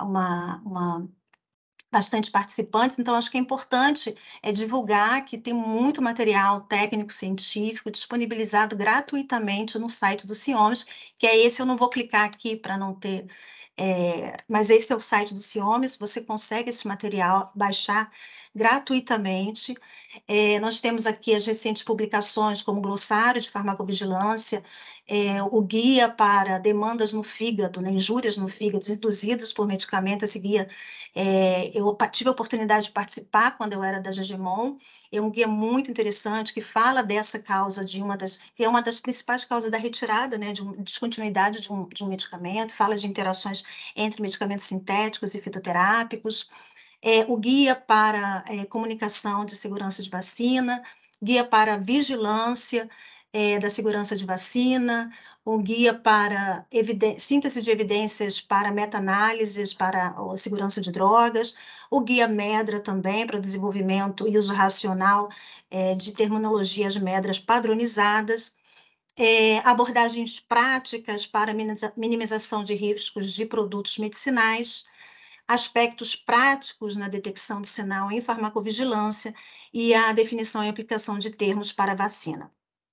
bastante participantes, então acho que é importante divulgar que tem muito material técnico-científico disponibilizado gratuitamente no site do CIOMES, que é esse, eu não vou clicar aqui para não ter, mas esse é o site do CIOMES, você consegue esse material, baixar gratuitamente. Nós temos aqui as recentes publicações, como o glossário de farmacovigilância, o guia para demandas no fígado, né, injúrias no fígado induzidas por medicamento. Esse guia, eu tive a oportunidade de participar quando eu era da Gegimon, é um guia muito interessante que fala dessa causa, que é uma das principais causas da retirada, né, de descontinuidade de um medicamento, fala de interações entre medicamentos sintéticos e fitoterápicos. O guia para comunicação de segurança de vacina, guia para vigilância da segurança de vacina, o guia para síntese de evidências para meta-análises para a segurança de drogas, o guia MEDRA também para o desenvolvimento e uso racional de terminologias MEDRAs padronizadas, abordagens práticas para minimização de riscos de produtos medicinais, aspectos práticos na detecção de sinal em farmacovigilância e a definição e aplicação de termos para vacina.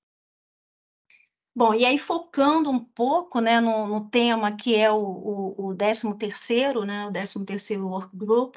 Bom, e aí focando um pouco, né, no tema que é o 13º, né, o 13º Workgroup,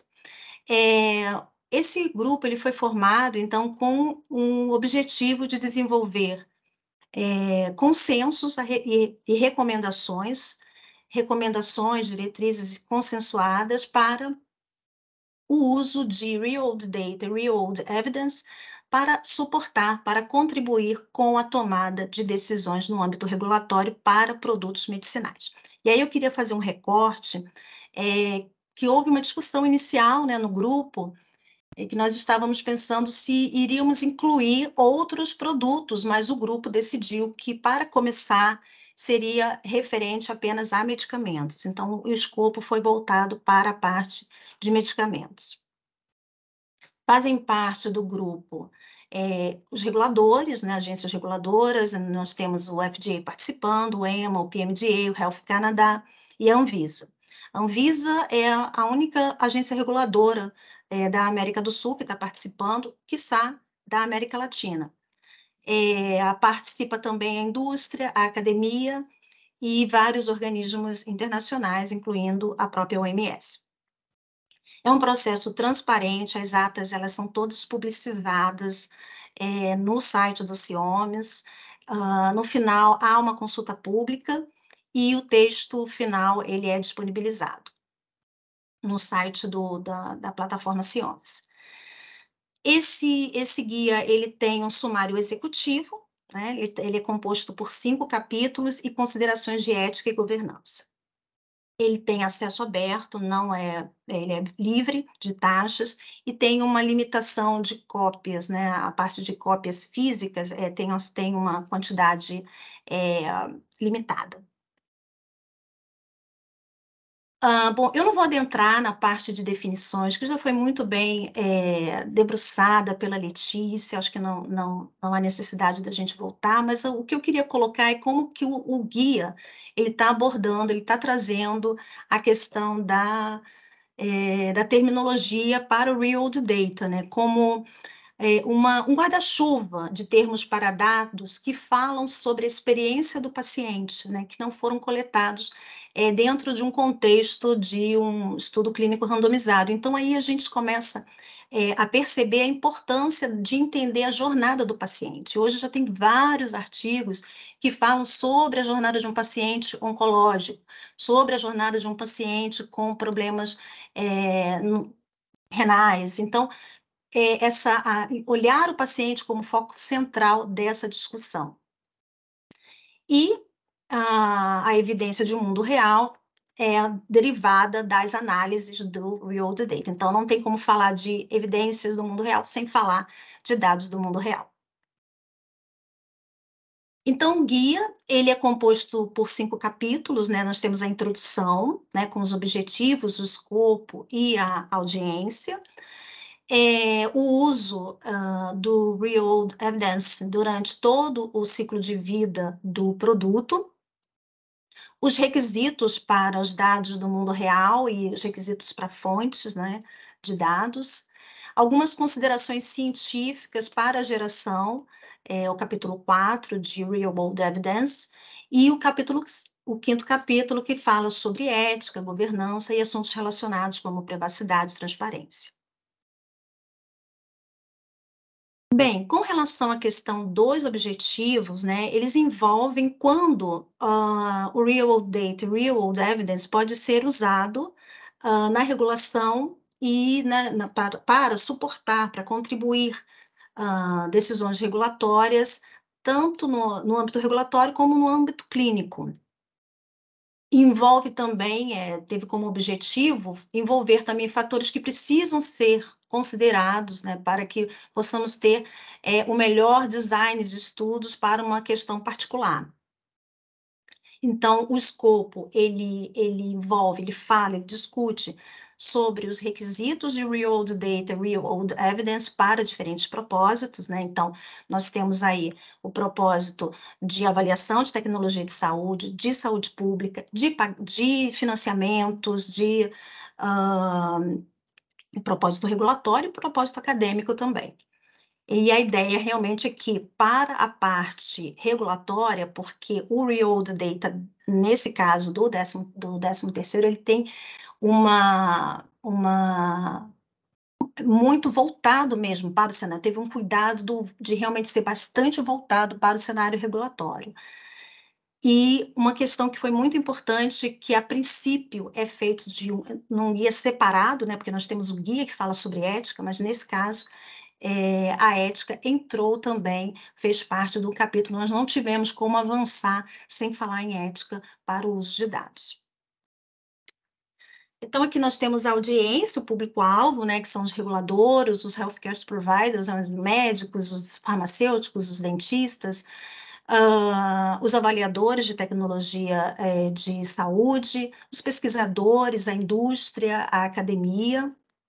esse grupo ele foi formado, então, com o objetivo de desenvolver consensos e recomendações, diretrizes consensuadas para o uso de Real-World Data, Real-World Evidence, para suportar, para contribuir com a tomada de decisões no âmbito regulatório para produtos medicinais. E aí eu queria fazer um recorte, que houve uma discussão inicial, né, no grupo, e que nós estávamos pensando se iríamos incluir outros produtos, mas o grupo decidiu que, para começar, seria referente apenas a medicamentos. Então, o escopo foi voltado para a parte de medicamentos. Fazem parte do grupo os reguladores, né, agências reguladoras, nós temos o FDA participando, o EMA, o PMDA, o Health Canada e a Anvisa. A Anvisa é a única agência reguladora da América do Sul que está participando, quiçá da América Latina. Participa também a indústria, a academia e vários organismos internacionais, incluindo a própria OMS. É um processo transparente, as atas elas são todas publicizadas no site do CIOMES. No final, há uma consulta pública e o texto final ele é disponibilizado no site da plataforma CIOMES. Esse guia ele tem um sumário executivo, né? Ele é composto por 5 capítulos e considerações de ética e governança. Ele tem acesso aberto, ele é livre de taxas e tem uma limitação de cópias, né? A parte de cópias físicas tem uma quantidade limitada. Bom, eu não vou adentrar na parte de definições, que já foi muito bem debruçada pela Letícia, acho que não há necessidade da gente voltar, mas o que eu queria colocar é como que o guia ele está abordando, ele está trazendo a questão da terminologia para o Real World Data, né? Como um guarda-chuva de termos para dados que falam sobre a experiência do paciente, né, que não foram coletados dentro de um contexto de um estudo clínico randomizado. Então, aí a gente começa a perceber a importância de entender a jornada do paciente. Hoje já tem vários artigos que falam sobre a jornada de um paciente oncológico, sobre a jornada de um paciente com problemas renais. Então, olhar o paciente como foco central dessa discussão. E a evidência de um mundo real é derivada das análises do Real World Data. Então, não tem como falar de evidências do mundo real sem falar de dados do mundo real. Então, o guia, ele é composto por 5 capítulos, né? Nós temos a introdução, né, com os objetivos, o escopo e a audiência. O uso do Real World Evidence durante todo o ciclo de vida do produto, os requisitos para os dados do mundo real e os requisitos para fontes, né, de dados, algumas considerações científicas para a geração, o capítulo 4 de Real World Evidence, e o 5º capítulo que fala sobre ética, governança e assuntos relacionados como privacidade e transparência. Bem, com relação à questão dos objetivos, né, eles envolvem quando o Real World Data, Real World Evidence pode ser usado na regulação e para suportar, para contribuir decisões regulatórias, tanto no âmbito regulatório como no âmbito clínico. Envolve também, teve como objetivo, envolver também fatores que precisam ser considerados, né, para que possamos ter o melhor design de estudos para uma questão particular. Então, o escopo, ele envolve, ele fala, ele discute sobre os requisitos de Real World Data, Real World Evidence para diferentes propósitos, né? Então, nós temos aí o propósito de avaliação de tecnologia de saúde pública, de financiamentos, de propósito regulatório e propósito acadêmico também. E a ideia realmente é que, para a parte regulatória, porque o Real World Data, nesse caso do 13º, ele tem muito voltado mesmo para o cenário, teve um cuidado de realmente ser bastante voltado para o cenário regulatório. E uma questão que foi muito importante, que a princípio é feito de um guia separado, né, porque nós temos um guia que fala sobre ética, mas nesse caso a ética entrou também, fez parte do capítulo, nós não tivemos como avançar sem falar em ética para o uso de dados. Então, aqui nós temos a audiência, o público-alvo, né, que são os reguladores, os healthcare providers, os médicos, os farmacêuticos, os dentistas, os avaliadores de tecnologia de saúde, os pesquisadores, a indústria, a academia.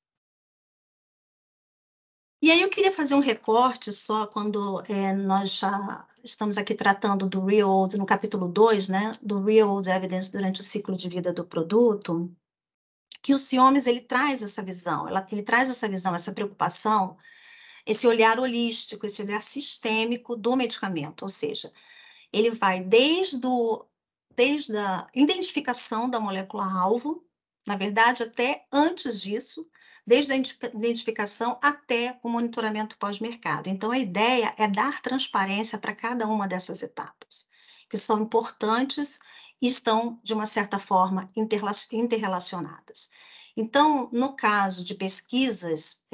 E aí eu queria fazer um recorte só quando nós já estamos aqui tratando do Real World, no capítulo 2, né, do Real World Evidence durante o ciclo de vida do produto, que o CIOMES, ele traz essa visão, ele traz essa visão, essa preocupação, esse olhar holístico, esse olhar sistêmico do medicamento, ou seja, ele vai desde a identificação da molécula-alvo, na verdade, até antes disso, desde a identificação até o monitoramento pós-mercado. Então, a ideia é dar transparência para cada uma dessas etapas, que são importantes e estão, de uma certa forma, interrelacionadas. Então, no caso de pesquisas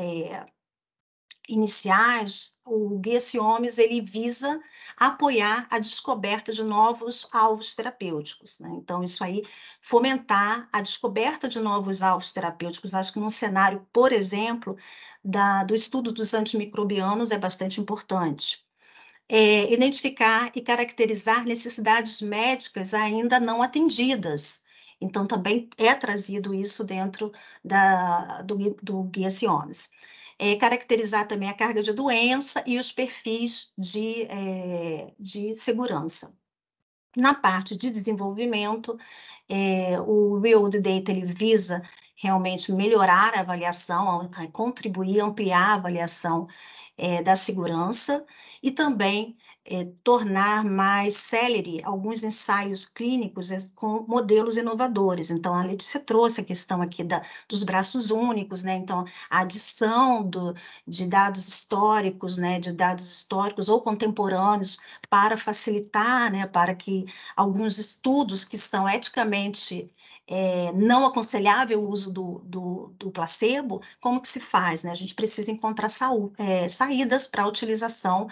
iniciais, o Guia CIOMES, ele visa apoiar a descoberta de novos alvos terapêuticos, né? Então, isso aí, fomentar a descoberta de novos alvos terapêuticos. Acho que num cenário, por exemplo, do estudo dos antimicrobianos é bastante importante. Identificar e caracterizar necessidades médicas ainda não atendidas. Então, também é trazido isso dentro do Guia CIOMES. Caracterizar também a carga de doença e os perfis de segurança. Na parte de desenvolvimento, o Real World Data, ele visa realmente melhorar a avaliação, contribuir, ampliar a avaliação da segurança e também tornar mais célere alguns ensaios clínicos com modelos inovadores. Então, a Letícia trouxe a questão aqui dos braços únicos, né? Então, a adição de dados históricos, né? De dados históricos ou contemporâneos para facilitar, né? Para que alguns estudos que são eticamente não aconselhável o uso do placebo, como que se faz, né? A gente precisa encontrar saídas para a utilização,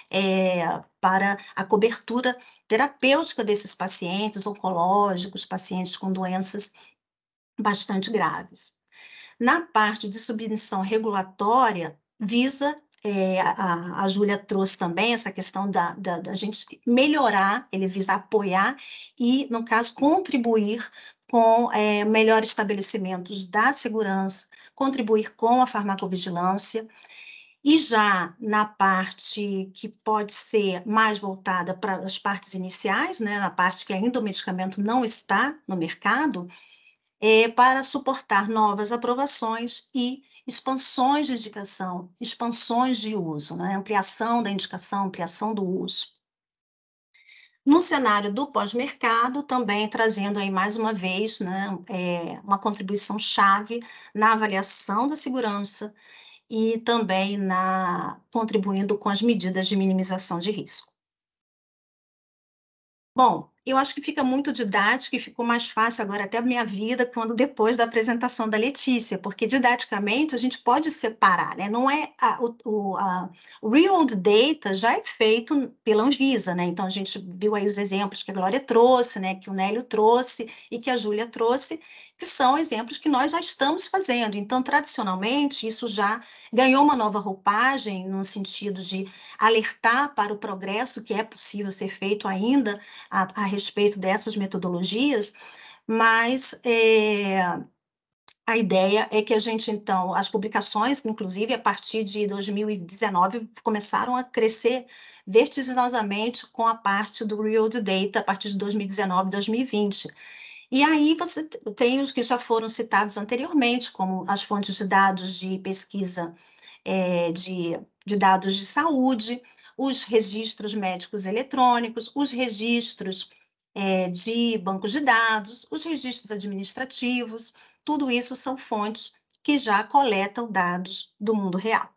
para a cobertura terapêutica desses pacientes oncológicos, pacientes com doenças bastante graves. Na parte de submissão regulatória, visa, a Júlia trouxe também essa questão da gente melhorar, ele visa apoiar e, no caso, contribuir com melhores estabelecimentos da segurança, contribuir com a farmacovigilância, e já na parte que pode ser mais voltada para as partes iniciais, né, na parte que ainda o medicamento não está no mercado, para suportar novas aprovações e expansões de indicação, expansões de uso, né, ampliação da indicação, ampliação do uso. No cenário do pós-mercado, também trazendo aí mais uma vez, né, uma contribuição chave na avaliação da segurança e também contribuindo com as medidas de minimização de risco. Bom, eu acho que fica muito didático e ficou mais fácil agora até a minha vida depois da apresentação da Letícia, porque didaticamente a gente pode separar, né? Não é o Real World Data já é feito pela Anvisa, né? Então a gente viu aí os exemplos que a Glória trouxe, né? Que o Nélio trouxe e que a Júlia trouxe, que são exemplos que nós já estamos fazendo. Então, tradicionalmente, isso já ganhou uma nova roupagem no sentido de alertar para o progresso que é possível ser feito ainda a respeito dessas metodologias, mas a ideia é que a gente, então, as publicações, inclusive, a partir de 2019, começaram a crescer vertiginosamente com a parte do Real World Data, a partir de 2019, 2020. E aí você tem os que já foram citados anteriormente, como as fontes de dados de pesquisa de dados de saúde, os registros médicos eletrônicos, os registros de bancos de dados, os registros administrativos, tudo isso são fontes que já coletam dados do mundo real.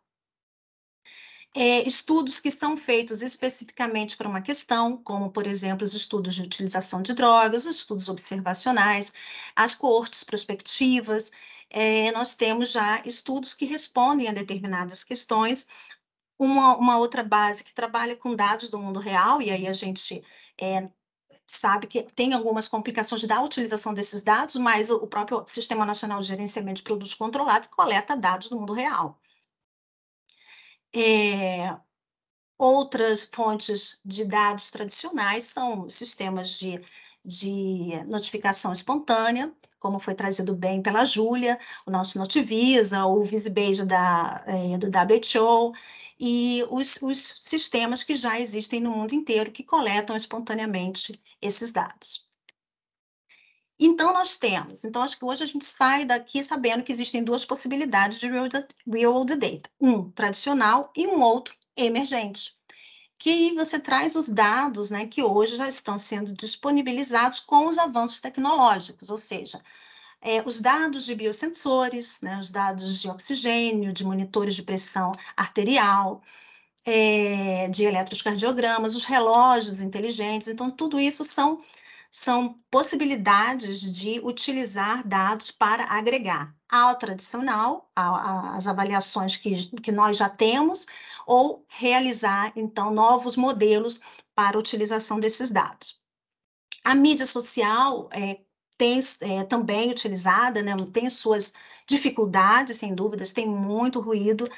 Estudos que são feitos especificamente para uma questão, como, por exemplo, os estudos de utilização de drogas, os estudos observacionais, as coortes prospectivas, nós temos já estudos que respondem a determinadas questões. Uma outra base que trabalha com dados do mundo real, e aí a gente sabe que tem algumas complicações da utilização desses dados, mas o próprio Sistema Nacional de Gerenciamento de Produtos Controlados coleta dados do mundo real. Outras fontes de dados tradicionais são sistemas de notificação espontânea, como foi trazido bem pela Júlia, o nosso Notivisa, o VisiBase do WHO, e os sistemas que já existem no mundo inteiro, que coletam espontaneamente esses dados. Então, acho que hoje a gente sai daqui sabendo que existem duas possibilidades de real-world data, um tradicional e um outro emergente, que você traz os dados, né, que hoje já estão sendo disponibilizados com os avanços tecnológicos, ou seja, os dados de biosensores, né, os dados de oxigênio, de monitores de pressão arterial, de eletrocardiogramas, os relógios inteligentes. Então, tudo isso são possibilidades de utilizar dados para agregar ao tradicional, às avaliações que nós já temos, ou realizar, então, novos modelos para a utilização desses dados. A mídia social tem também utilizada, né, tem suas dificuldades, sem dúvidas, tem muito ruído,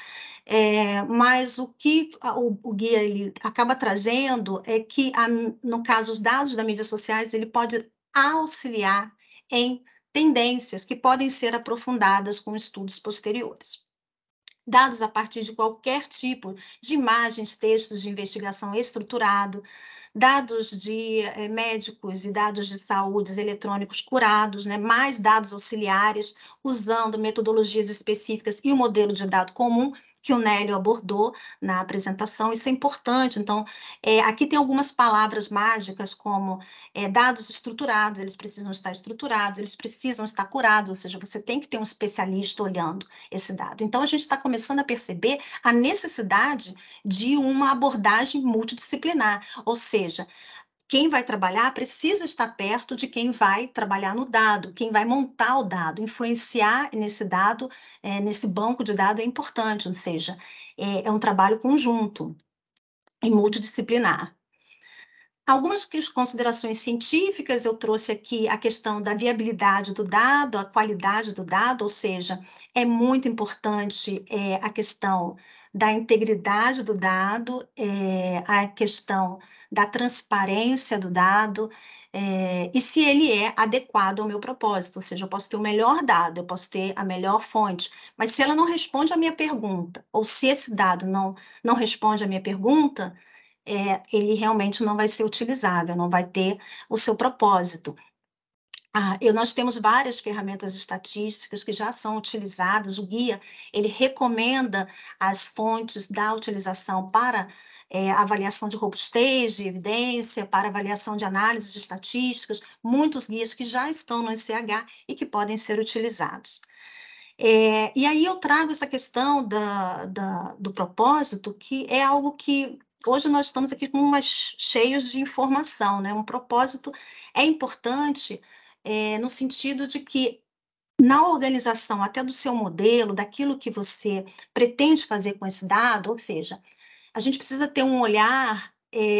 mas o que o guia ele acaba trazendo é que, no caso, os dados das mídias sociais, ele pode auxiliar em tendências que podem ser aprofundadas com estudos posteriores. Dados a partir de qualquer tipo de imagens, textos de investigação estruturado, dados de médicos e dados de saúde eletrônicos curados, né, mais dados auxiliares, usando metodologias específicas e o modelo de dado comum, que o Nélio abordou na apresentação. Isso é importante. Então, aqui tem algumas palavras mágicas, como dados estruturados, eles precisam estar estruturados, eles precisam estar curados, ou seja, você tem que ter um especialista olhando esse dado. Então, a gente está começando a perceber a necessidade de uma abordagem multidisciplinar, ou seja, quem vai trabalhar precisa estar perto de quem vai trabalhar no dado, quem vai montar o dado, influenciar nesse dado, nesse banco de dados é importante, ou seja, é um trabalho conjunto e multidisciplinar. Algumas considerações científicas, eu trouxe aqui a questão da viabilidade do dado, a qualidade do dado, ou seja, é muito importante a questão da integridade do dado, a questão da transparência do dado, e se ele é adequado ao meu propósito, ou seja, eu posso ter o melhor dado, eu posso ter a melhor fonte, mas se ela não responde à minha pergunta, ou se esse dado não responde à minha pergunta, ele realmente não vai ser utilizável, não vai ter o seu propósito. Nós temos várias ferramentas estatísticas que já são utilizadas, o guia, ele recomenda as fontes da utilização para avaliação de robustez, de evidência, para avaliação de análises estatísticas, muitos guias que já estão no NCH e que podem ser utilizados. E aí eu trago essa questão do propósito, que é algo que hoje nós estamos aqui cheios de informação, né? Um propósito é importante no sentido de que, na organização até do seu modelo, daquilo que você pretende fazer com esse dado, ou seja, a gente precisa ter um olhar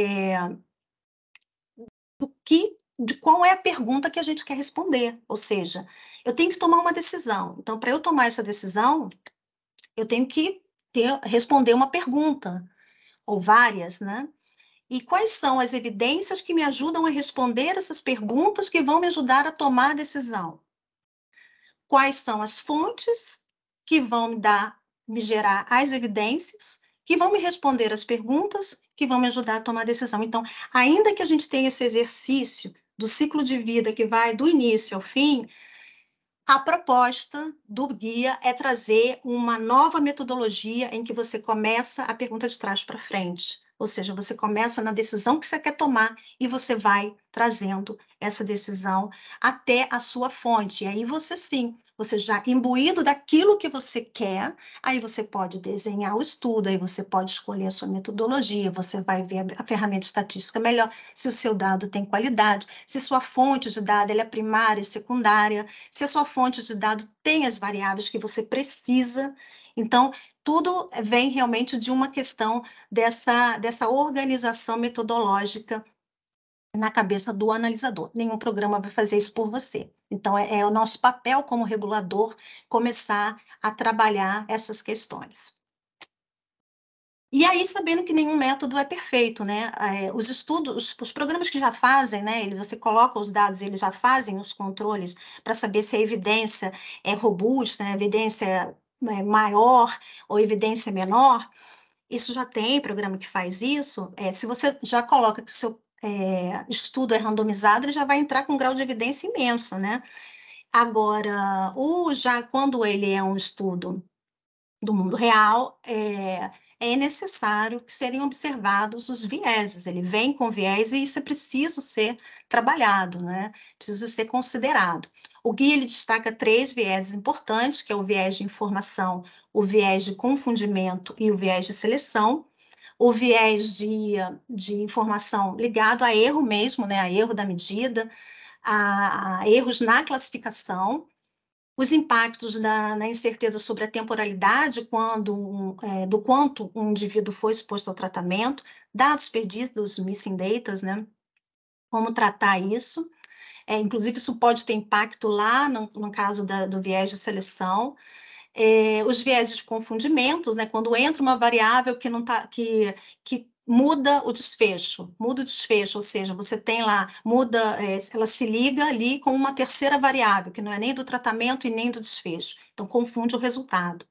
de qual é a pergunta que a gente quer responder, ou seja, eu tenho que tomar uma decisão. Então, para eu tomar essa decisão, eu tenho que responder uma pergunta, ou várias, né? E quais são as evidências que me ajudam a responder essas perguntas que vão me ajudar a tomar a decisão? Quais são as fontes que vão me gerar as evidências, que vão me responder as perguntas, que vão me ajudar a tomar a decisão? Então, ainda que a gente tenha esse exercício do ciclo de vida que vai do início ao fim, a proposta do guia é trazer uma nova metodologia em que você começa a pergunta de trás para frente, ou seja, você começa na decisão que você quer tomar e você vai trazendo essa decisão até a sua fonte. E aí você sim, você já imbuído daquilo que você quer, aí você pode desenhar o estudo, aí você pode escolher a sua metodologia, você vai ver a ferramenta estatística melhor, se o seu dado tem qualidade, se sua fonte de dado ela é primária e secundária, se a sua fonte de dado tem as variáveis que você precisa. Então, tudo vem realmente de uma questão dessa organização metodológica na cabeça do analisador. Nenhum programa vai fazer isso por você. Então, é o nosso papel como regulador começar a trabalhar essas questões. E aí, sabendo que nenhum método é perfeito, né? Os estudos, os programas que já fazem, né? Você coloca os dados, eles já fazem os controles para saber se a evidência é robusta, né? Evidência maior ou evidência menor. Isso já tem programa que faz isso. Se você já coloca que o seu estudo é randomizado, ele já vai entrar com um grau de evidência imenso, né? Agora, já quando ele é um estudo do mundo real, é necessário que seriam observados os vieses. Ele vem com viés e isso é preciso ser trabalhado, né? Preciso ser considerado. O guia ele destaca 3 vieses importantes, que é o viés de informação, o viés de confundimento e o viés de seleção. O viés de informação ligado a erro mesmo, né? A erro da medida, a erros na classificação, os impactos na incerteza sobre a temporalidade, do quanto um indivíduo foi exposto ao tratamento, dados perdidos, missing data, né? Como tratar isso. Inclusive, isso pode ter impacto lá no caso do viés de seleção. Os vieses de confundimentos, né? Quando entra uma variável que não tá, que muda o desfecho, ou seja, você tem lá, ela se liga ali com uma terceira variável, que não é nem do tratamento e nem do desfecho, então confunde o resultado.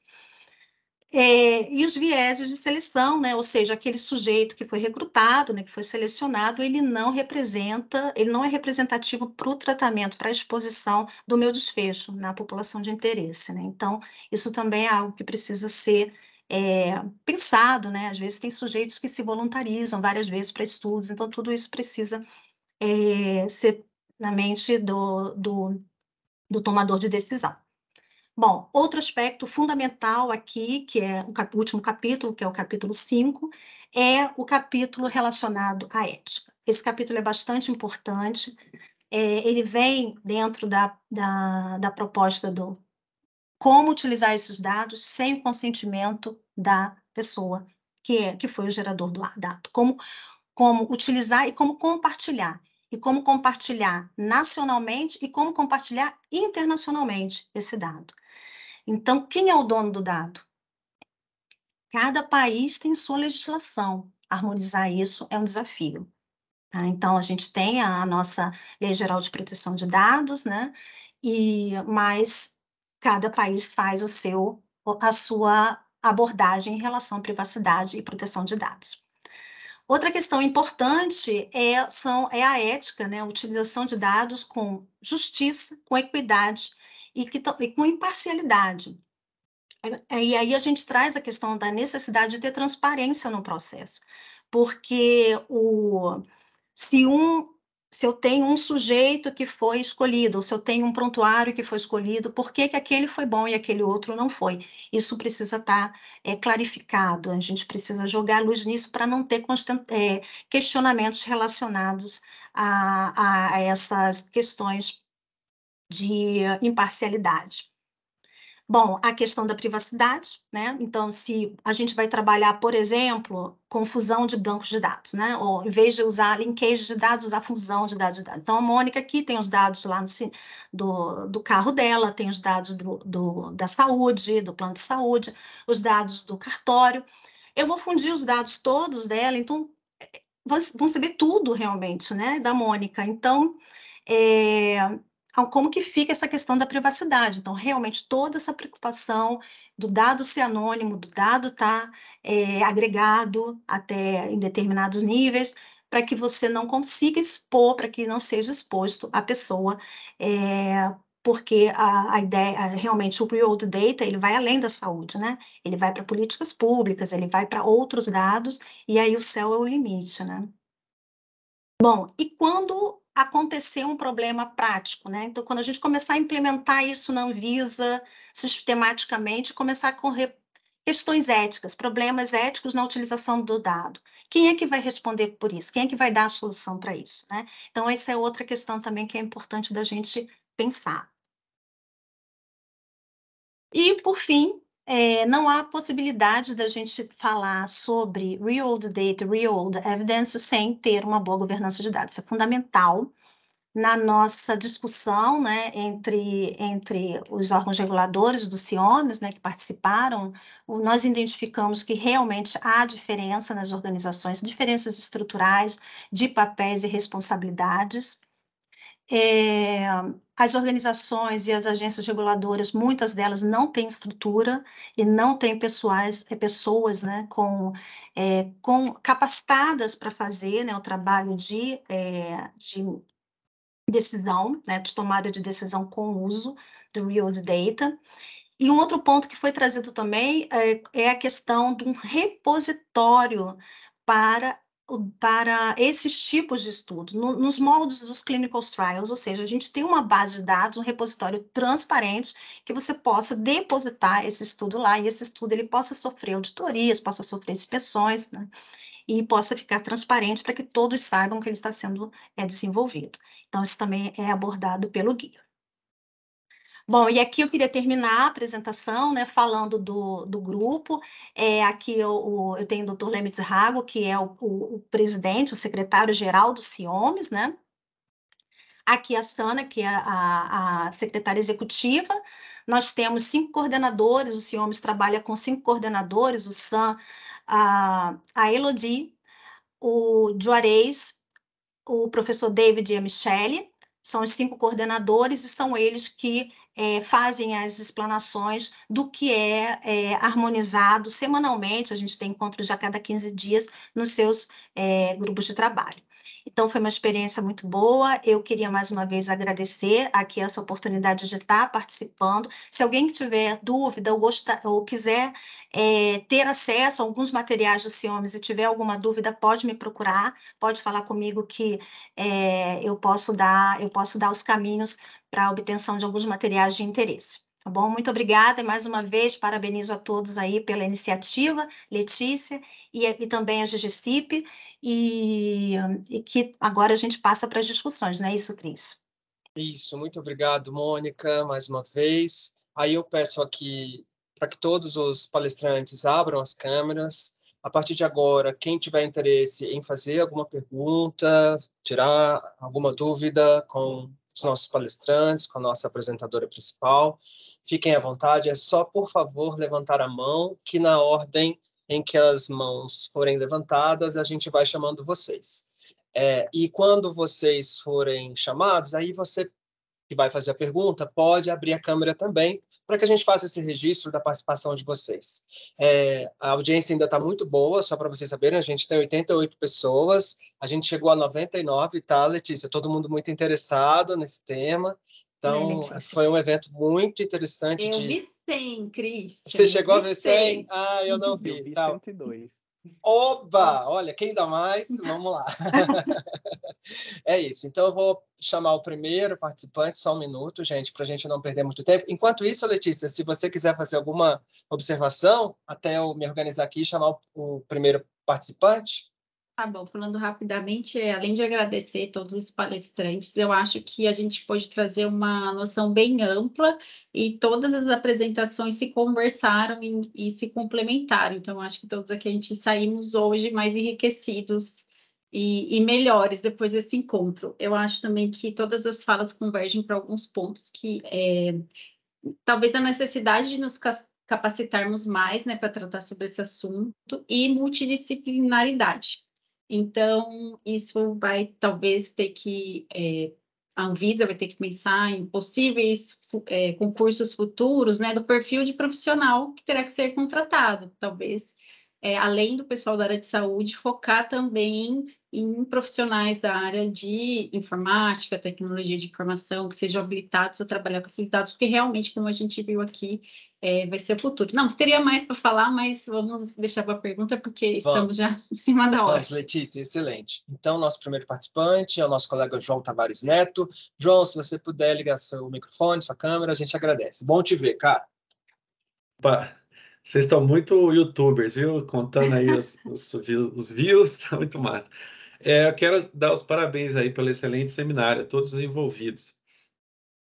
E os vieses de seleção, né? Ou seja, aquele sujeito que foi recrutado, né, que foi selecionado, ele não é representativo para o tratamento, para a exposição do meu desfecho na população de interesse, né? Então, isso também é algo que precisa ser pensado, né? Às vezes tem sujeitos que se voluntarizam várias vezes para estudos, então tudo isso precisa ser na mente do tomador de decisão. Bom, outro aspecto fundamental aqui, que é o último capítulo, que é o capítulo 5, é o capítulo relacionado à ética. Esse capítulo é bastante importante, ele vem dentro da proposta do como utilizar esses dados sem o consentimento da pessoa que foi o gerador do dado, como utilizar e como compartilhar nacionalmente e como compartilhar internacionalmente esse dado. Então, quem é o dono do dado? Cada país tem sua legislação. Harmonizar isso é um desafio. Tá? Então, a gente tem a nossa Lei Geral de Proteção de Dados, né? Mas cada país faz a sua abordagem em relação à privacidade e proteção de dados. Outra questão importante é a ética, né? A utilização de dados com justiça, com equidade e com imparcialidade. E aí a gente traz a questão da necessidade de ter transparência no processo, porque se eu tenho um sujeito que foi escolhido, ou se eu tenho um prontuário que foi escolhido, por que aquele foi bom e aquele outro não foi? Isso precisa estar clarificado, a gente precisa jogar luz nisso para não ter questionamentos relacionados a essas questões de imparcialidade. Bom, a questão da privacidade, né? Então, se a gente vai trabalhar, por exemplo, com fusão de bancos de dados, né? Ou em vez de usar linkage de dados, usar fusão de dados. Então, a Mônica aqui tem os dados lá do carro dela, tem os dados da saúde, do plano de saúde, os dados do cartório. Eu vou fundir os dados todos dela, então vão saber tudo realmente, né? Da Mônica. Então, como que fica essa questão da privacidade. Então, realmente, toda essa preocupação do dado ser anônimo, do dado estar agregado até em determinados níveis, para que você não consiga expor, para que não seja exposto a pessoa, porque a ideia, realmente, o real-world data, ele vai além da saúde, né? Ele vai para políticas públicas, ele vai para outros dados, e aí o céu é o limite, né? Bom, e quando acontecer um problema prático, né? Então, quando a gente começar a implementar isso na Anvisa sistematicamente, começar a correr questões éticas, problemas éticos na utilização do dado. Quem é que vai responder por isso? Quem é que vai dar a solução para isso, né? Então, essa é outra questão também que é importante da gente pensar. E, por fim, não há possibilidade da gente falar sobre real-world data, real-world evidence, sem ter uma boa governança de dados. Isso é fundamental na nossa discussão, né, entre os órgãos reguladores do CIOMES, né, que participaram. Nós identificamos que realmente há diferença nas organizações, diferenças estruturais de papéis e responsabilidades. As organizações e as agências reguladoras, muitas delas não têm estrutura e não têm pessoas, né, com capacitadas para fazer, né, o trabalho de decisão, né, de tomada de decisão com o uso do real data. E um outro ponto que foi trazido também é a questão de um repositório para esses tipos de estudos, nos moldes dos clinical trials, ou seja, a gente tem uma base de dados, um repositório transparente, que você possa depositar esse estudo lá, e esse estudo ele possa sofrer auditorias, possa sofrer inspeções, né? E possa ficar transparente para que todos saibam que ele está sendo desenvolvido. Então, isso também é abordado pelo guia. Bom, e aqui eu queria terminar a apresentação, né, falando do grupo. Aqui eu tenho o Dr. Lemitz Rago, que é o presidente, o secretário-geral do CIOMES, né? Aqui a Sana, que é a secretária executiva. Nós temos 5 coordenadores, o CIOMES trabalha com 5 coordenadores, o Sam, a Elodie, o Juarez, o professor David e a Michele, são os 5 coordenadores, e são eles que fazem as explanações do que é harmonizado semanalmente. A gente tem encontros já a cada 15 dias nos seus grupos de trabalho. Então, foi uma experiência muito boa. Eu queria, mais uma vez, agradecer aqui essa oportunidade de estar participando. Se alguém tiver dúvida ou quiser ter acesso a alguns materiais do CIOMES e tiver alguma dúvida, pode me procurar, pode falar comigo que eu posso dar os caminhos para a obtenção de alguns materiais de interesse. Tá bom? Muito obrigada, e mais uma vez parabenizo a todos aí pela iniciativa, Letícia, e também a GGCIP, e que agora a gente passa para as discussões, não é isso, Cris? Isso, muito obrigado, Mônica, mais uma vez. Aí eu peço aqui para que todos os palestrantes abram as câmeras. A partir de agora, quem tiver interesse em fazer alguma pergunta, tirar alguma dúvida com os nossos palestrantes, com a nossa apresentadora principal, fiquem à vontade. É só, por favor, levantar a mão, que na ordem em que as mãos forem levantadas, a gente vai chamando vocês. E quando vocês forem chamados, aí você que vai fazer a pergunta pode abrir a câmera também, para que a gente faça esse registro da participação de vocês. A audiência ainda está muito boa, só para vocês saberem, a gente tem 88 pessoas, a gente chegou a 99, tá, Letícia? Todo mundo muito interessado nesse tema. Então, foi um evento muito interessante. Eu vi 100, Cristian. Você chegou a ver 100? Ah, eu não vi. Eu vi tá. 102. Oba! Olha, quem dá mais? Vamos lá. É isso. Então, eu vou chamar o primeiro participante, só um minuto, gente, para a gente não perder muito tempo. Enquanto isso, Letícia, se você quiser fazer alguma observação, até eu me organizar aqui e chamar o primeiro participante. Tá bom, falando rapidamente, além de agradecer todos os palestrantes, eu acho que a gente pode trazer uma noção bem ampla, e todas as apresentações se conversaram e se complementaram. Então, acho que todos aqui a gente saímos hoje mais enriquecidos e melhores depois desse encontro. Eu acho também que todas as falas convergem para alguns pontos que talvez a necessidade de nos capacitarmos mais, né, para tratar sobre esse assunto, e multidisciplinaridade. Então, isso vai talvez ter que, a Anvisa vai ter que pensar em possíveis concursos futuros, né, do perfil de profissional que terá que ser contratado. Talvez, além do pessoal da área de saúde, focar também em profissionais da área de informática, tecnologia de informação, que sejam habilitados a trabalhar com esses dados, porque realmente, como a gente viu aqui, vai ser o futuro. Não, teria mais para falar, mas vamos deixar para a pergunta, porque estamos já em cima da hora. Vamos, Letícia, excelente. Então, nosso primeiro participante é o nosso colega João Tavares Neto. João, se você puder ligar seu microfone, sua câmera, a gente agradece. Bom te ver, cara. Opa, vocês estão muito youtubers, viu? Contando aí os views, tá muito massa. Eu quero dar os parabéns aí pelo excelente seminário a todos os envolvidos.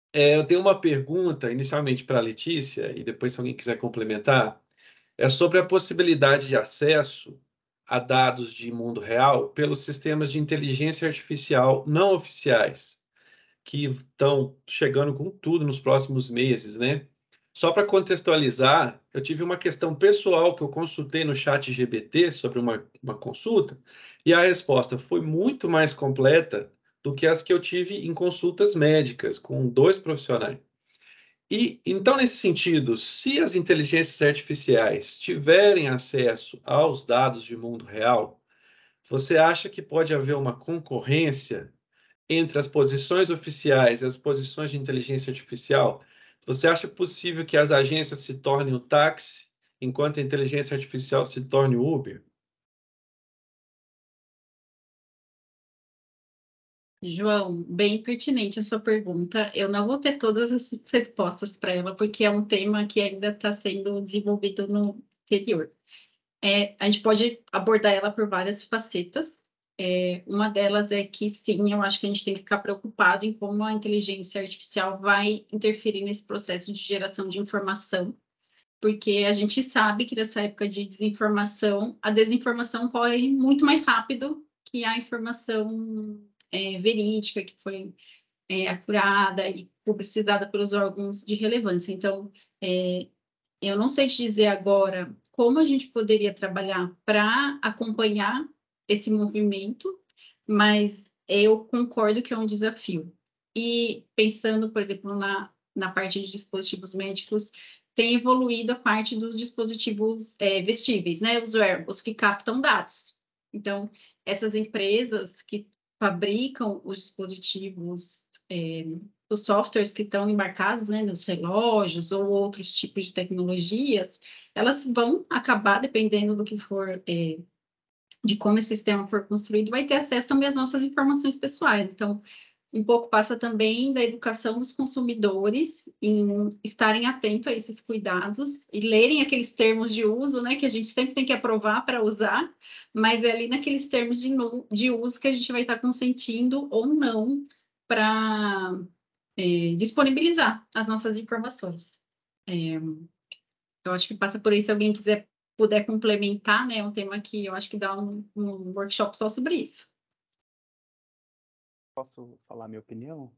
Eu tenho uma pergunta, inicialmente para a Letícia, e depois, se alguém quiser complementar, é sobre a possibilidade de acesso a dados de mundo real pelos sistemas de inteligência artificial não oficiais, que estão chegando com tudo nos próximos meses, né? Só para contextualizar, eu tive uma questão pessoal que eu consultei no chat GPT sobre uma consulta, e a resposta foi muito mais completa do que as que eu tive em consultas médicas com 2 profissionais. E então, nesse sentido, se as inteligências artificiais tiverem acesso aos dados de mundo real, você acha que pode haver uma concorrência entre as posições oficiais e as posições de inteligência artificial? Você acha possível que as agências se tornem o táxi, enquanto a inteligência artificial se torne o Uber? João, bem pertinente a sua pergunta. Eu não vou ter todas as respostas para ela, porque é um tema que ainda está sendo desenvolvido no exterior. A gente pode abordar ela por várias facetas. Uma delas é que, sim, eu acho que a gente tem que ficar preocupado em como a inteligência artificial vai interferir nesse processo de geração de informação, porque a gente sabe que nessa época de desinformação, a desinformação corre muito mais rápido que a informação verídica, que foi apurada e publicizada pelos órgãos de relevância. Então, eu não sei te dizer agora como a gente poderia trabalhar para acompanhar esse movimento, mas eu concordo que é um desafio. E pensando, por exemplo, na parte de dispositivos médicos, tem evoluído a parte dos dispositivos vestíveis, né? Os wearables, que captam dados. Então, essas empresas que fabricam os dispositivos, os softwares que estão embarcados, né, nos relógios ou outros tipos de tecnologias, elas vão acabar, dependendo do que for, de como esse sistema for construído, vai ter acesso também às nossas informações pessoais. Então, um pouco passa também da educação dos consumidores em estarem atentos a esses cuidados e lerem aqueles termos de uso, né, que a gente sempre tem que aprovar para usar, mas é ali naqueles termos de uso que a gente vai estar consentindo ou não para disponibilizar as nossas informações. Eu acho que passa por aí, se alguém puder complementar, né, é um tema que eu acho que dá um workshop só sobre isso. Posso falar minha opinião?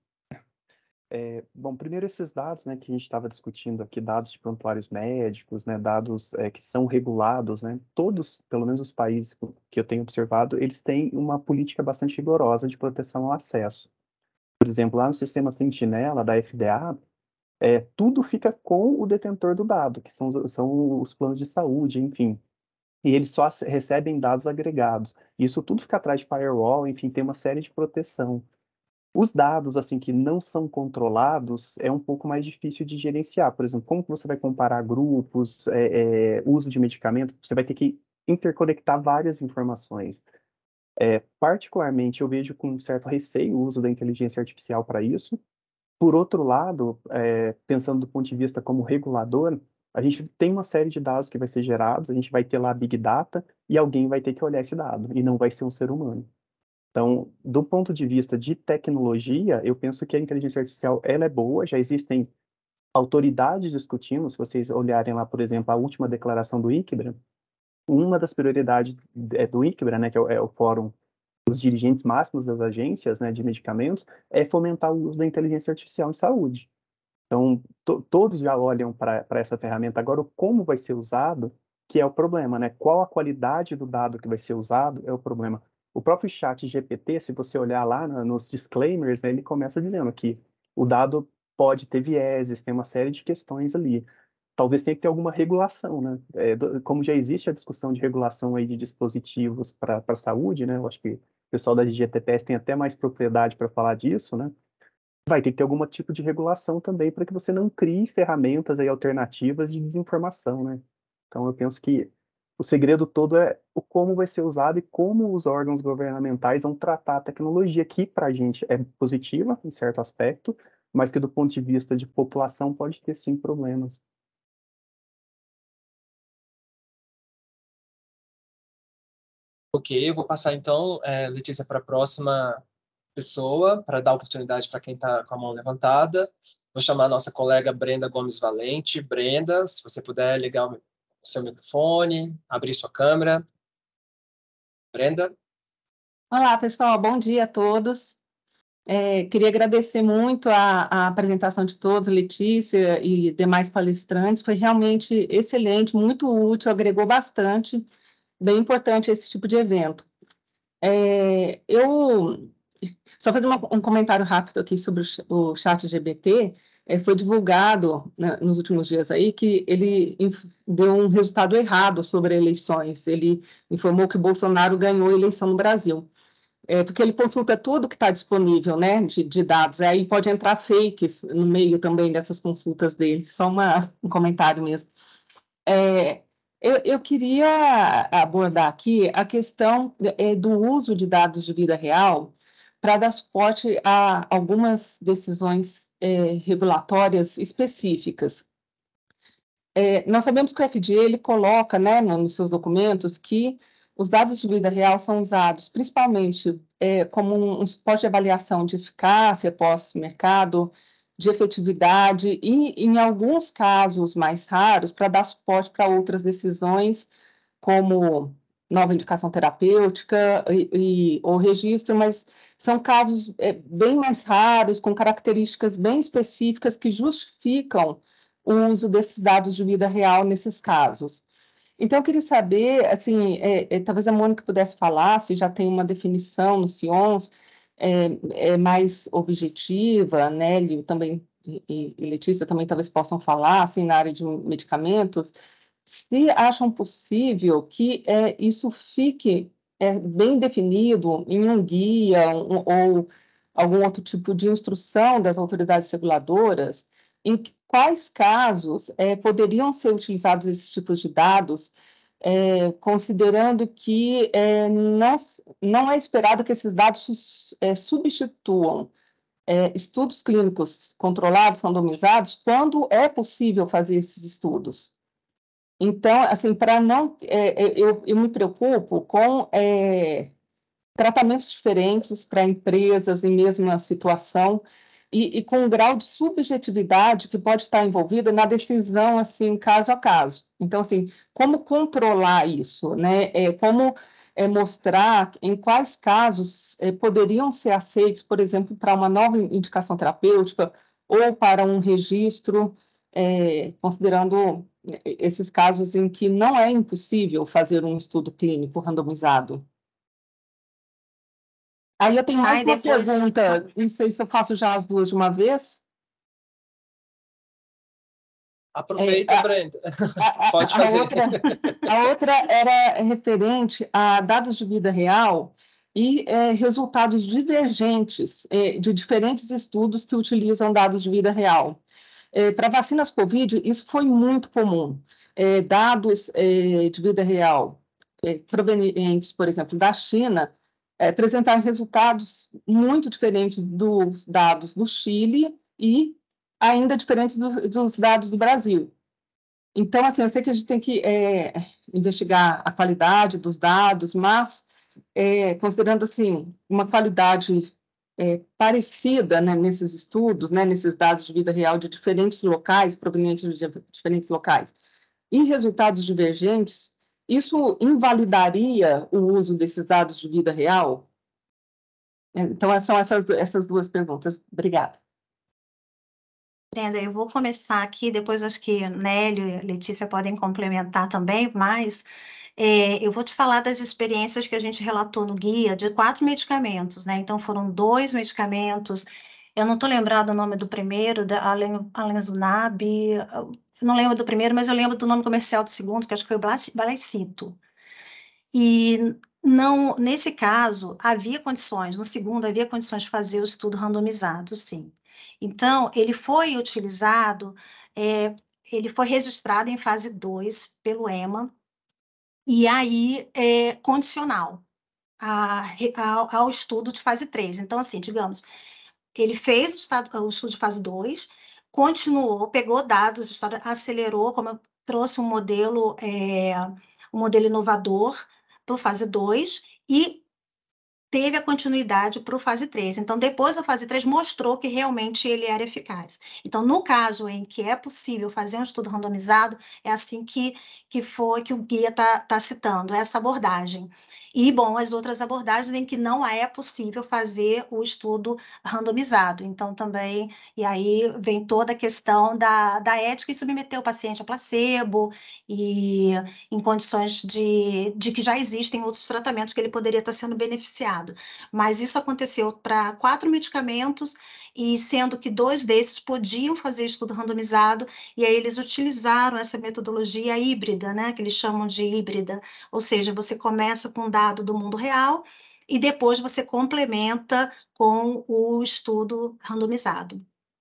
Bom, primeiro esses dados, né, que a gente estava discutindo aqui, dados de prontuários médicos, né, dados que são regulados, né, todos, pelo menos os países que eu tenho observado, eles têm uma política bastante rigorosa de proteção ao acesso. Por exemplo, lá no sistema Sentinela da FDA, tudo fica com o detentor do dado, que são os planos de saúde, enfim. E eles só recebem dados agregados. Isso tudo fica atrás de firewall, enfim, tem uma série de proteção. Os dados, assim, que não são controlados, é um pouco mais difícil de gerenciar. Por exemplo, como que você vai comparar grupos, uso de medicamento? Você vai ter que interconectar várias informações. Particularmente, eu vejo com um certo receio o uso da inteligência artificial para isso. Por outro lado, pensando do ponto de vista como regulador, a gente tem uma série de dados que vai ser gerados, a gente vai ter lá Big Data e alguém vai ter que olhar esse dado, e não vai ser um ser humano. Então, do ponto de vista de tecnologia, eu penso que a inteligência artificial ela é boa, já existem autoridades discutindo, se vocês olharem lá, por exemplo, a última declaração do ICBRA, uma das prioridades do ICBRA, né, que é o fórum dos dirigentes máximos das agências, né, de medicamentos, é fomentar o uso da inteligência artificial em saúde. Então, todos já olham para essa ferramenta. Agora, o como vai ser usado, que é o problema, né? Qual a qualidade do dado que vai ser usado é o problema. O próprio chat GPT, se você olhar lá nos disclaimers, né, ele começa dizendo que o dado pode ter vieses, tem uma série de questões ali. Talvez tenha que ter alguma regulação, né? Como já existe a discussão de regulação aí de dispositivos para a saúde, né? Eu acho que o pessoal da GTPS tem até mais propriedade para falar disso, né? Vai ter que ter algum tipo de regulação também para que você não crie ferramentas aí alternativas de desinformação, né? Então, eu penso que o segredo todo é o como vai ser usado e como os órgãos governamentais vão tratar a tecnologia, que para a gente é positiva, em certo aspecto, mas que do ponto de vista de população pode ter, sim, problemas. Ok, eu vou passar então, Letícia, para a próxima pessoa, para dar oportunidade para quem está com a mão levantada. Vou chamar a nossa colega Brenda Gomes Valente. Brenda, se você puder ligar o seu microfone, abrir sua câmera. Brenda? Olá, pessoal, bom dia a todos. Queria agradecer muito a apresentação de todos, Letícia e demais palestrantes. Foi realmente excelente, muito útil, agregou bastante, bem importante esse tipo de evento. Eu só fazer um comentário rápido aqui sobre o ChatGPT. Foi divulgado, né, nos últimos dias aí que ele deu um resultado errado sobre eleições. Ele informou que Bolsonaro ganhou a eleição no Brasil. Porque ele consulta tudo que está disponível, né, de dados. Aí pode entrar fakes no meio também dessas consultas dele. Só um comentário mesmo. Eu queria abordar aqui a questão do uso de dados de vida real para dar suporte a algumas decisões regulatórias específicas. Nós sabemos que o FDA ele coloca, né, nos seus documentos que os dados de vida real são usados principalmente como um suporte de avaliação de eficácia pós-mercado, de efetividade e, em alguns casos mais raros, para dar suporte para outras decisões, como nova indicação terapêutica ou registro, mas são casos bem mais raros, com características bem específicas que justificam o uso desses dados de vida real nesses casos. Então, eu queria saber, assim, talvez a Mônica pudesse falar, se já tem uma definição no CIONS mais objetiva, né, também, e Letícia também talvez possam falar, assim, na área de medicamentos, se acham possível que isso fique bem definido em um guia ou algum outro tipo de instrução das autoridades reguladoras, em quais casos poderiam ser utilizados esses tipos de dados, considerando que não é esperado que esses dados substituam estudos clínicos controlados, randomizados, quando é possível fazer esses estudos. Então, assim, para não... eu me preocupo com tratamentos diferentes para empresas em mesma situação e com um grau de subjetividade que pode estar envolvida na decisão, assim, caso a caso. Então, assim, como controlar isso, né? Como mostrar em quais casos poderiam ser aceitos, por exemplo, para uma nova indicação terapêutica ou para um registro, considerando esses casos em que não é impossível fazer um estudo clínico randomizado. Aí eu tenho mais uma pergunta, não sei se eu faço já as duas de uma vez. Aproveita, Brenda. Pode fazer. A outra era referente a dados de vida real e resultados divergentes de diferentes estudos que utilizam dados de vida real. Para vacinas COVID, isso foi muito comum. Dados de vida real provenientes, por exemplo, da China, apresentar resultados muito diferentes dos dados do Chile e ainda diferentes dos dados do Brasil. Então, assim, eu sei que a gente tem que investigar a qualidade dos dados, mas considerando, assim, uma qualidade parecida, né, nesses estudos, né, nesses dados de vida real de diferentes locais, provenientes de diferentes locais, e resultados divergentes, isso invalidaria o uso desses dados de vida real? Então, são essas duas perguntas. Obrigada. Brenda, eu vou começar aqui, depois acho que Nélio e Letícia podem complementar também, mas eu vou te falar das experiências que a gente relatou no guia de 4 medicamentos, né? Então, foram 2 medicamentos, eu não estou lembrando o nome do primeiro, da Alenzunab, eu não lembro do primeiro, mas eu lembro do nome comercial do segundo, que acho que foi o Balecito. E não, nesse caso, havia condições, no segundo, havia condições de fazer o estudo randomizado, sim. Então, ele foi utilizado, ele foi registrado em fase 2 pelo EMA, e aí condicional ao estudo de fase 3. Então, assim, digamos, ele fez o estudo de fase 2, continuou, pegou dados, acelerou, como eu trouxe um modelo inovador para o fase 2, e teve a continuidade para o fase 3. Então, depois da fase 3, mostrou que realmente ele era eficaz. Então, no caso em que é possível fazer um estudo randomizado, é assim que o guia está citando, essa abordagem. E, bom, as outras abordagens em que não é possível fazer o estudo randomizado. Então, também, e aí vem toda a questão da ética e submeter o paciente a placebo, e em condições de que já existem outros tratamentos que ele poderia estar sendo beneficiado. Mas isso aconteceu para 4 medicamentos, e sendo que 2 desses podiam fazer estudo randomizado, e aí eles utilizaram essa metodologia híbrida, né, que eles chamam de híbrida, ou seja, você começa com um dado do mundo real e depois você complementa com o estudo randomizado.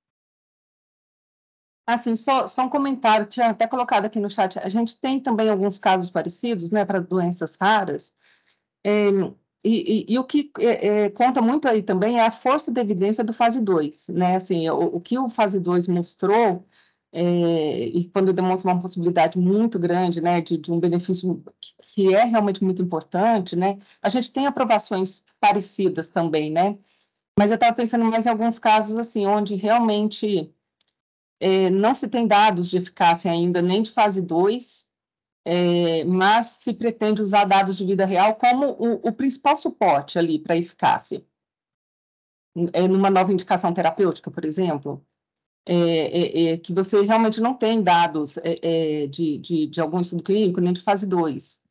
Assim, só um comentário, tinha até colocado aqui no chat, a gente tem também alguns casos parecidos, né, para doenças raras, e o que conta muito aí também é a força da evidência do fase 2, né, assim, o que o fase 2 mostrou, e quando demonstra uma possibilidade muito grande, né, de um benefício que é realmente muito importante, né, a gente tem aprovações parecidas também, né, mas eu estava pensando mais em alguns casos, assim, onde realmente não se tem dados de eficácia ainda, nem de fase 2, mas se pretende usar dados de vida real como o principal suporte ali para a eficácia. Numa nova indicação terapêutica, por exemplo, que você realmente não tem dados de algum estudo clínico, nem de fase 2.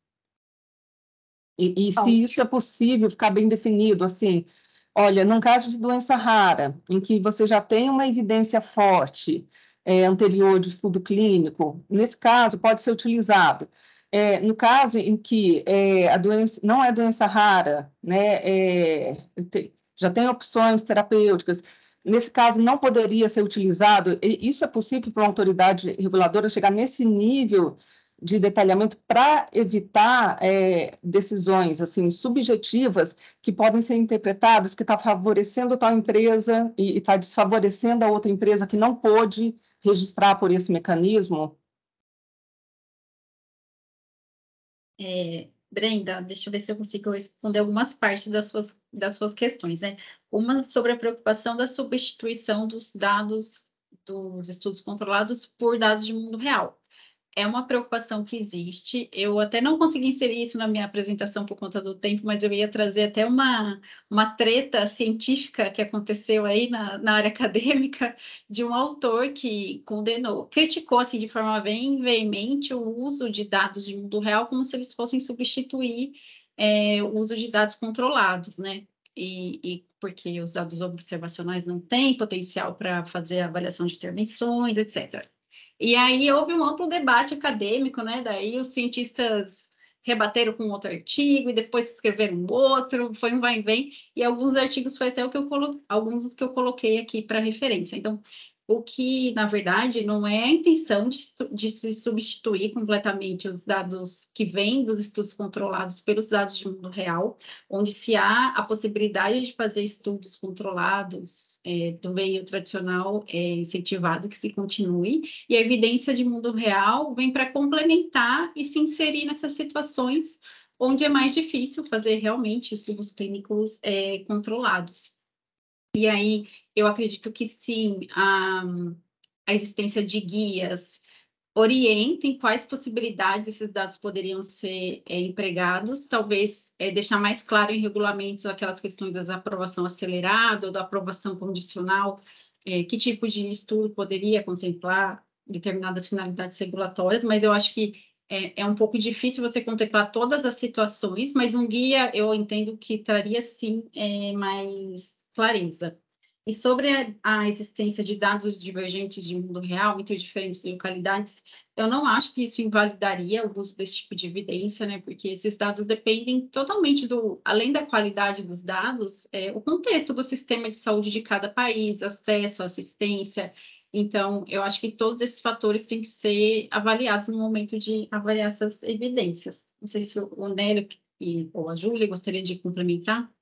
E se isso é possível, ficar bem definido, assim, olha, num caso de doença rara, em que você já tem uma evidência forte anterior de estudo clínico, nesse caso pode ser utilizado. No caso em que a doença não é doença rara, né, já tem opções terapêuticas, nesse caso não poderia ser utilizado, e isso é possível para uma autoridade reguladora chegar nesse nível de detalhamento para evitar decisões assim subjetivas que podem ser interpretadas que está favorecendo tal empresa e está desfavorecendo a outra empresa que não pôde registrar por esse mecanismo? Brenda, deixa eu ver se eu consigo responder algumas partes das suas questões, né? Uma sobre a preocupação da substituição dos dados dos estudos controlados por dados de mundo real. É uma preocupação que existe. Eu até não consegui inserir isso na minha apresentação por conta do tempo, mas eu ia trazer até uma treta científica que aconteceu aí na área acadêmica de um autor que criticou assim, de forma bem veemente o uso de dados de mundo real como se eles fossem substituir o uso de dados controlados, né? E porque os dados observacionais não têm potencial para fazer avaliação de intervenções, etc. E aí houve um amplo debate acadêmico, né? Daí os cientistas rebateram com outro artigo e depois escreveram outro, foi um vai e vem, e alguns artigos foi até alguns dos que eu coloquei aqui para referência. Então, o que, na verdade, não é a intenção de se substituir completamente os dados que vêm dos estudos controlados pelos dados de mundo real, onde se há a possibilidade de fazer estudos controlados do meio tradicional, incentivado que se continue, e a evidência de mundo real vem para complementar e se inserir nessas situações onde é mais difícil fazer realmente estudos clínicos controlados. E aí, eu acredito que sim, a existência de guias orientem quais possibilidades esses dados poderiam ser empregados, talvez deixar mais claro em regulamentos aquelas questões da aprovação acelerada ou da aprovação condicional, que tipo de estudo poderia contemplar determinadas finalidades regulatórias, mas eu acho que é um pouco difícil você contemplar todas as situações, mas um guia eu entendo que traria sim mais clareza. E sobre a existência de dados divergentes de mundo real entre diferentes localidades, eu não acho que isso invalidaria o uso desse tipo de evidência, né? Porque esses dados dependem totalmente além da qualidade dos dados, o contexto do sistema de saúde de cada país, acesso à assistência. Então, eu acho que todos esses fatores têm que ser avaliados no momento de avaliar essas evidências. Não sei se o Nélio ou a Júlia gostaria de complementar.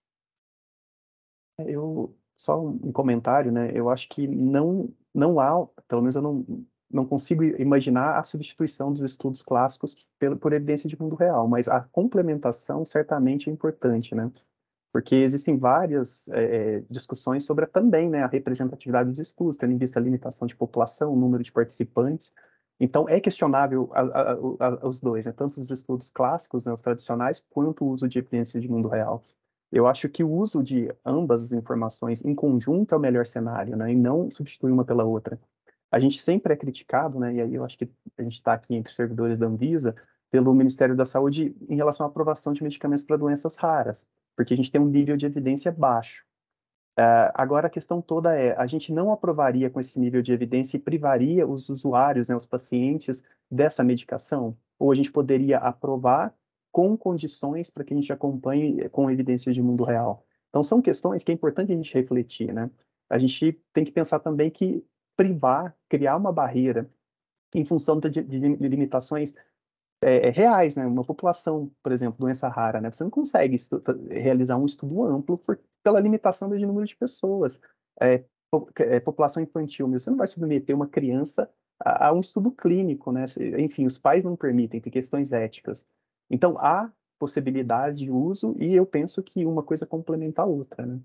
Só um comentário, né? Eu acho que não há, pelo menos eu não consigo imaginar a substituição dos estudos clássicos por evidência de mundo real, mas a complementação certamente é importante, né? porque existem várias discussões sobre também, né, a representatividade dos estudos, tendo em vista a limitação de população, o número de participantes. Então, é questionável os dois, né, tanto os estudos clássicos, né, os tradicionais, quanto o uso de evidências de mundo real. Eu acho que o uso de ambas as informações em conjunto é o melhor cenário, né, e não substituir uma pela outra. A gente sempre é criticado, né, e aí eu acho que a gente está aqui entre os servidores da Anvisa, pelo Ministério da Saúde em relação à aprovação de medicamentos para doenças raras, porque a gente tem um nível de evidência baixo. Agora, a questão toda é, a gente não aprovaria com esse nível de evidência e privaria os usuários, né, os pacientes, dessa medicação? Ou a gente poderia aprovar com condições para que a gente acompanhe com evidências de mundo real? Então, são questões que é importante a gente refletir, né? A gente tem que pensar também que privar, criar uma barreira em função de limitações reais, né? Uma população, por exemplo, doença rara, né? Você não consegue realizar um estudo amplo pela limitação de número de pessoas. População infantil, você não vai submeter uma criança a um estudo clínico, né? Enfim, os pais não permitem, tem questões éticas. Então, há possibilidade de uso e eu penso que uma coisa complementa a outra, né?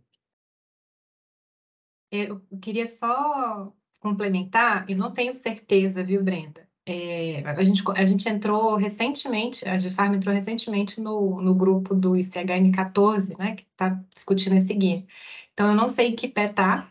Eu queria só complementar, eu não tenho certeza, viu, Brenda? A gente entrou recentemente, a GFARM entrou recentemente no grupo do ICHM14, né, que está discutindo esse guia. Então, eu não sei em que pé está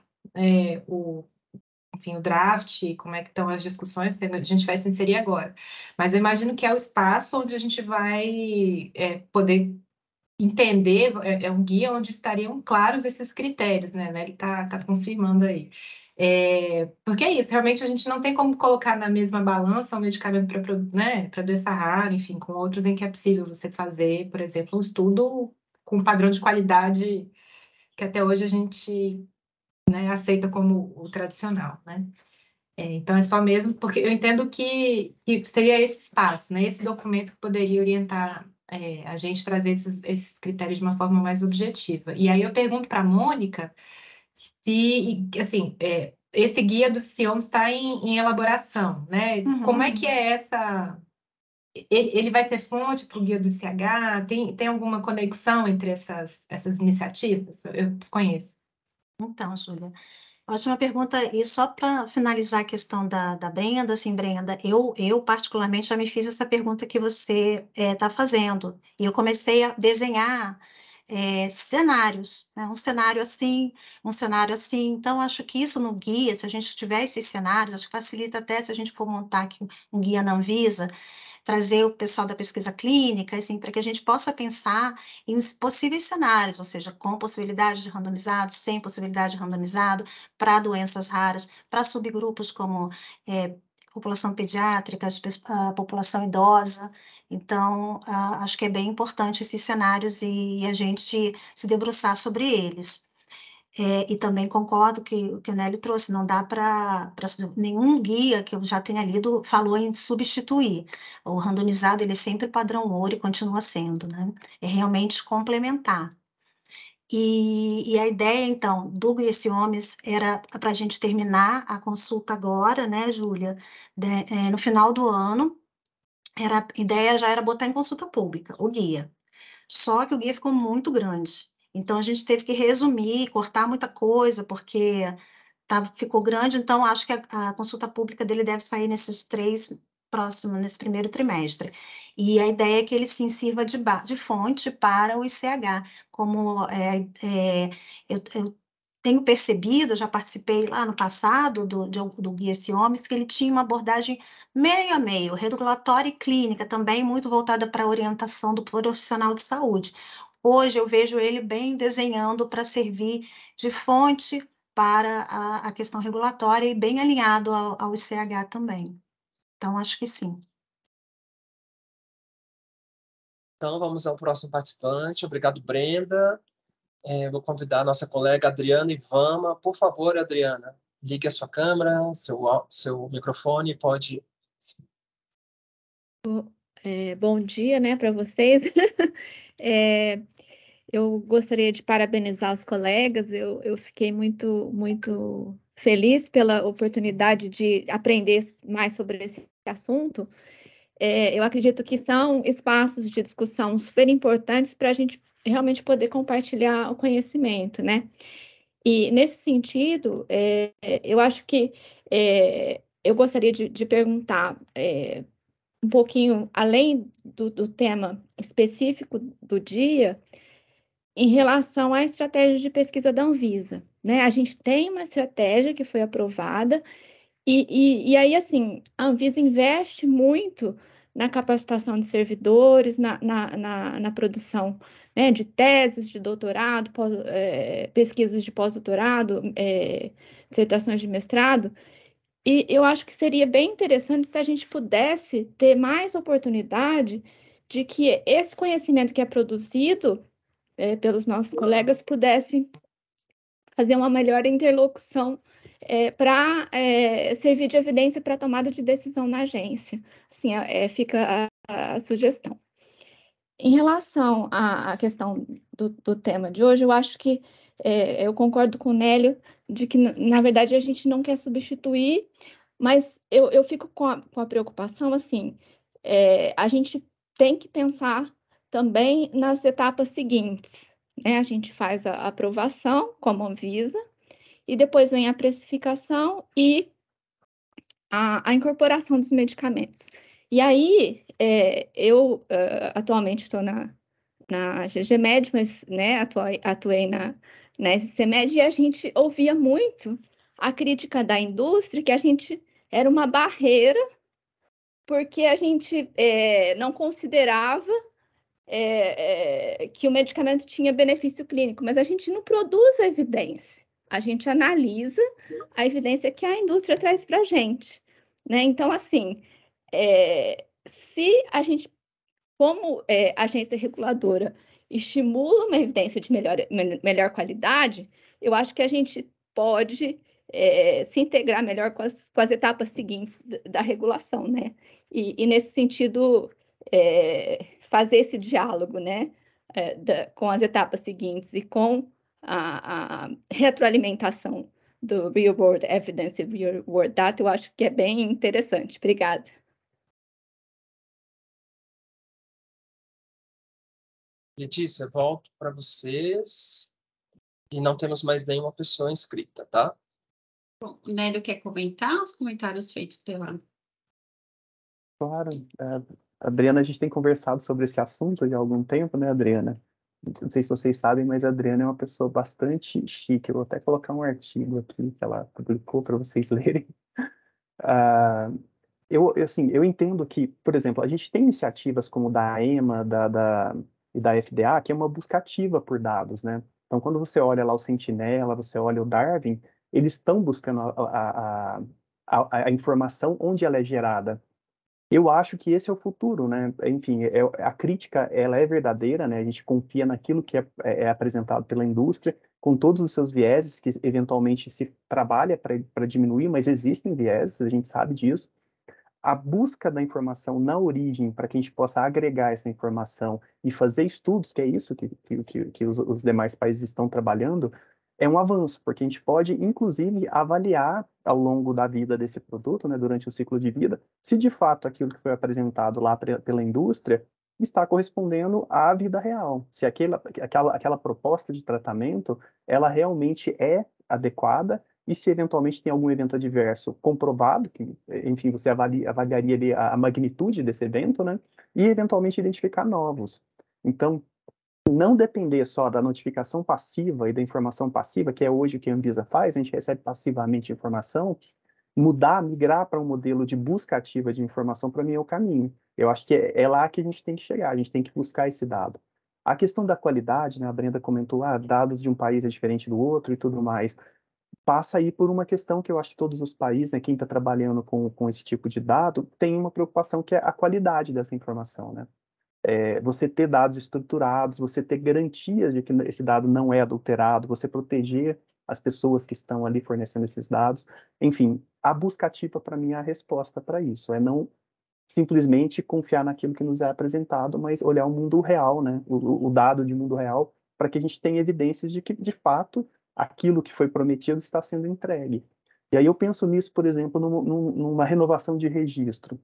enfim, o draft, como é que estão as discussões, que a gente vai se inserir agora. Mas eu imagino que é o espaço onde a gente vai poder entender, é um guia onde estariam claros esses critérios, né? Ele está confirmando aí. Porque é isso, realmente a gente não tem como colocar na mesma balança um medicamento para doença rara, enfim, com outros em que é possível você fazer, por exemplo, um estudo com um padrão de qualidade que até hoje a gente, né, aceita como o tradicional, né? Então, é só mesmo porque eu entendo que seria esse espaço, né? Esse documento que poderia orientar a gente trazer esses critérios de uma forma mais objetiva. E aí eu pergunto para a Mônica se, assim, esse guia do CIOM está em elaboração, né? Uhum. Como é que é essa... Ele vai ser fonte para o guia do ICH? Tem alguma conexão entre essas iniciativas? Eu desconheço. Então, Júlia, ótima pergunta. E só para finalizar a questão da Brenda, assim, Brenda, eu particularmente já me fiz essa pergunta que você está fazendo. E eu comecei a desenhar cenários, né? Um cenário assim, um cenário assim. Então, acho que isso no guia, se a gente tiver esses cenários, acho que facilita até se a gente for montar aqui um guia na Anvisa, trazer o pessoal da pesquisa clínica, assim, para que a gente possa pensar em possíveis cenários, ou seja, com possibilidade de randomizado, sem possibilidade de randomizado, para doenças raras, para subgrupos como população pediátrica, a população idosa. Então, acho que é bem importante esses cenários e a gente se debruçar sobre eles. E também concordo que o que o Nélio trouxe, não dá para nenhum guia que eu já tenha lido falou em substituir. O randomizado, ele é sempre padrão ouro e continua sendo, né? É realmente complementar. E a ideia, então, do Guia Homens era para a gente terminar a consulta agora, né, Júlia? No final do ano, a ideia já era botar em consulta pública, o guia. Só que o guia ficou muito grande. Então, a gente teve que resumir, cortar muita coisa, porque ficou grande. Então, acho que a consulta pública dele deve sair nesse primeiro trimestre. E a ideia é que ele se sirva de fonte para o ICH. Como eu tenho percebido, já participei lá no passado do Guia Homens, que ele tinha uma abordagem meio a meio, regulatória e clínica, também muito voltada para a orientação do profissional de saúde. Hoje eu vejo ele bem desenhando para servir de fonte para a questão regulatória e bem alinhado ao ICH também. Então, acho que sim. Então, vamos ao próximo participante. Obrigado, Brenda. Vou convidar a nossa colega Adriana Ivama. Por favor, Adriana, ligue a sua câmera, seu microfone, pode... Bom dia, né, para vocês. Eu gostaria de parabenizar os colegas. Eu fiquei muito, muito feliz pela oportunidade de aprender mais sobre esse assunto. Eu acredito que são espaços de discussão super importantes para a gente realmente poder compartilhar o conhecimento, né? E nesse sentido, eu acho que eu gostaria de perguntar um pouquinho além do tema específico do dia, em relação à estratégia de pesquisa da Anvisa, né? A gente tem uma estratégia que foi aprovada, e aí, assim, a Anvisa investe muito na capacitação de servidores, na produção, né, de teses de doutorado, pesquisas de pós-doutorado, dissertações de mestrado, e eu acho que seria bem interessante se a gente pudesse ter mais oportunidade de que esse conhecimento que é produzido pelos nossos colegas pudesse fazer uma melhor interlocução para servir de evidência para a tomada de decisão na agência. Assim, fica a sugestão. Em relação à questão do tema de hoje, eu acho que eu concordo com o Nélio de que, na verdade, a gente não quer substituir, mas eu fico com a preocupação, assim, a gente tem que pensar também nas etapas seguintes, né? A gente faz a aprovação como Anvisa, e depois vem a precificação e a incorporação dos medicamentos. E aí, eu atualmente estou na GGMed, mas né, atuei na SCMed, e a gente ouvia muito a crítica da indústria, que a gente era uma barreira, porque a gente não considerava que o medicamento tinha benefício clínico, mas a gente não produz a evidência, a gente analisa a evidência que a indústria traz para a gente, né? Então, assim, se a gente, como agência reguladora, estimula uma evidência de melhor qualidade, eu acho que a gente pode se integrar melhor com as etapas seguintes da regulação, né? E nesse sentido, fazer esse diálogo, né, com as etapas seguintes e com a retroalimentação do Real World Evidence e Real World Data, eu acho que é bem interessante. Obrigada. Letícia, volto para vocês e não temos mais nenhuma pessoa inscrita, tá? Bom, o Nélio quer comentar os comentários feitos pela... Claro. Adriana, a gente tem conversado sobre esse assunto já há algum tempo, né, Adriana? Não sei se vocês sabem, mas a Adriana é uma pessoa bastante chique. Eu vou até colocar um artigo aqui que ela publicou para vocês lerem. Eu entendo que, por exemplo, a gente tem iniciativas como da EMA e da FDA, que é uma busca ativa por dados, né? Então, quando você olha lá o Sentinela, você olha o Darwin, eles estão buscando a informação onde ela é gerada. Eu acho que esse é o futuro, né? Enfim, a crítica, ela é verdadeira, né? A gente confia naquilo que é apresentado pela indústria, com todos os seus vieses, que eventualmente se trabalha para diminuir, mas existem vieses, a gente sabe disso. A busca da informação na origem, para que a gente possa agregar essa informação e fazer estudos, que é isso que os demais países estão trabalhando, é um avanço, porque a gente pode, inclusive, avaliar ao longo da vida desse produto, né, durante o ciclo de vida, se de fato aquilo que foi apresentado lá pela indústria está correspondendo à vida real, se aquela proposta de tratamento, ela realmente é adequada, e se eventualmente tem algum evento adverso comprovado, que, enfim, você avaliaria ali a magnitude desse evento, né? E eventualmente identificar novos. Então, não depender só da notificação passiva e da informação passiva, que é hoje o que a Anvisa faz, a gente recebe passivamente informação, migrar para um modelo de busca ativa de informação, para mim é o caminho. Eu acho que é lá que a gente tem que chegar, a gente tem que buscar esse dado. A questão da qualidade, né, a Brenda comentou, dados de um país é diferente do outro e tudo mais, passa aí por uma questão que eu acho que todos os países, né, quem está trabalhando com esse tipo de dado, tem uma preocupação que é a qualidade dessa informação, né? Você ter dados estruturados, você ter garantias de que esse dado não é adulterado, você proteger as pessoas que estão ali fornecendo esses dados. Enfim, a busca ativa, para mim, é a resposta para isso. É não simplesmente confiar naquilo que nos é apresentado, mas olhar o mundo real, né? O dado de mundo real, para que a gente tenha evidências de que, de fato, aquilo que foi prometido está sendo entregue. E aí eu penso nisso, por exemplo, numa renovação de registro.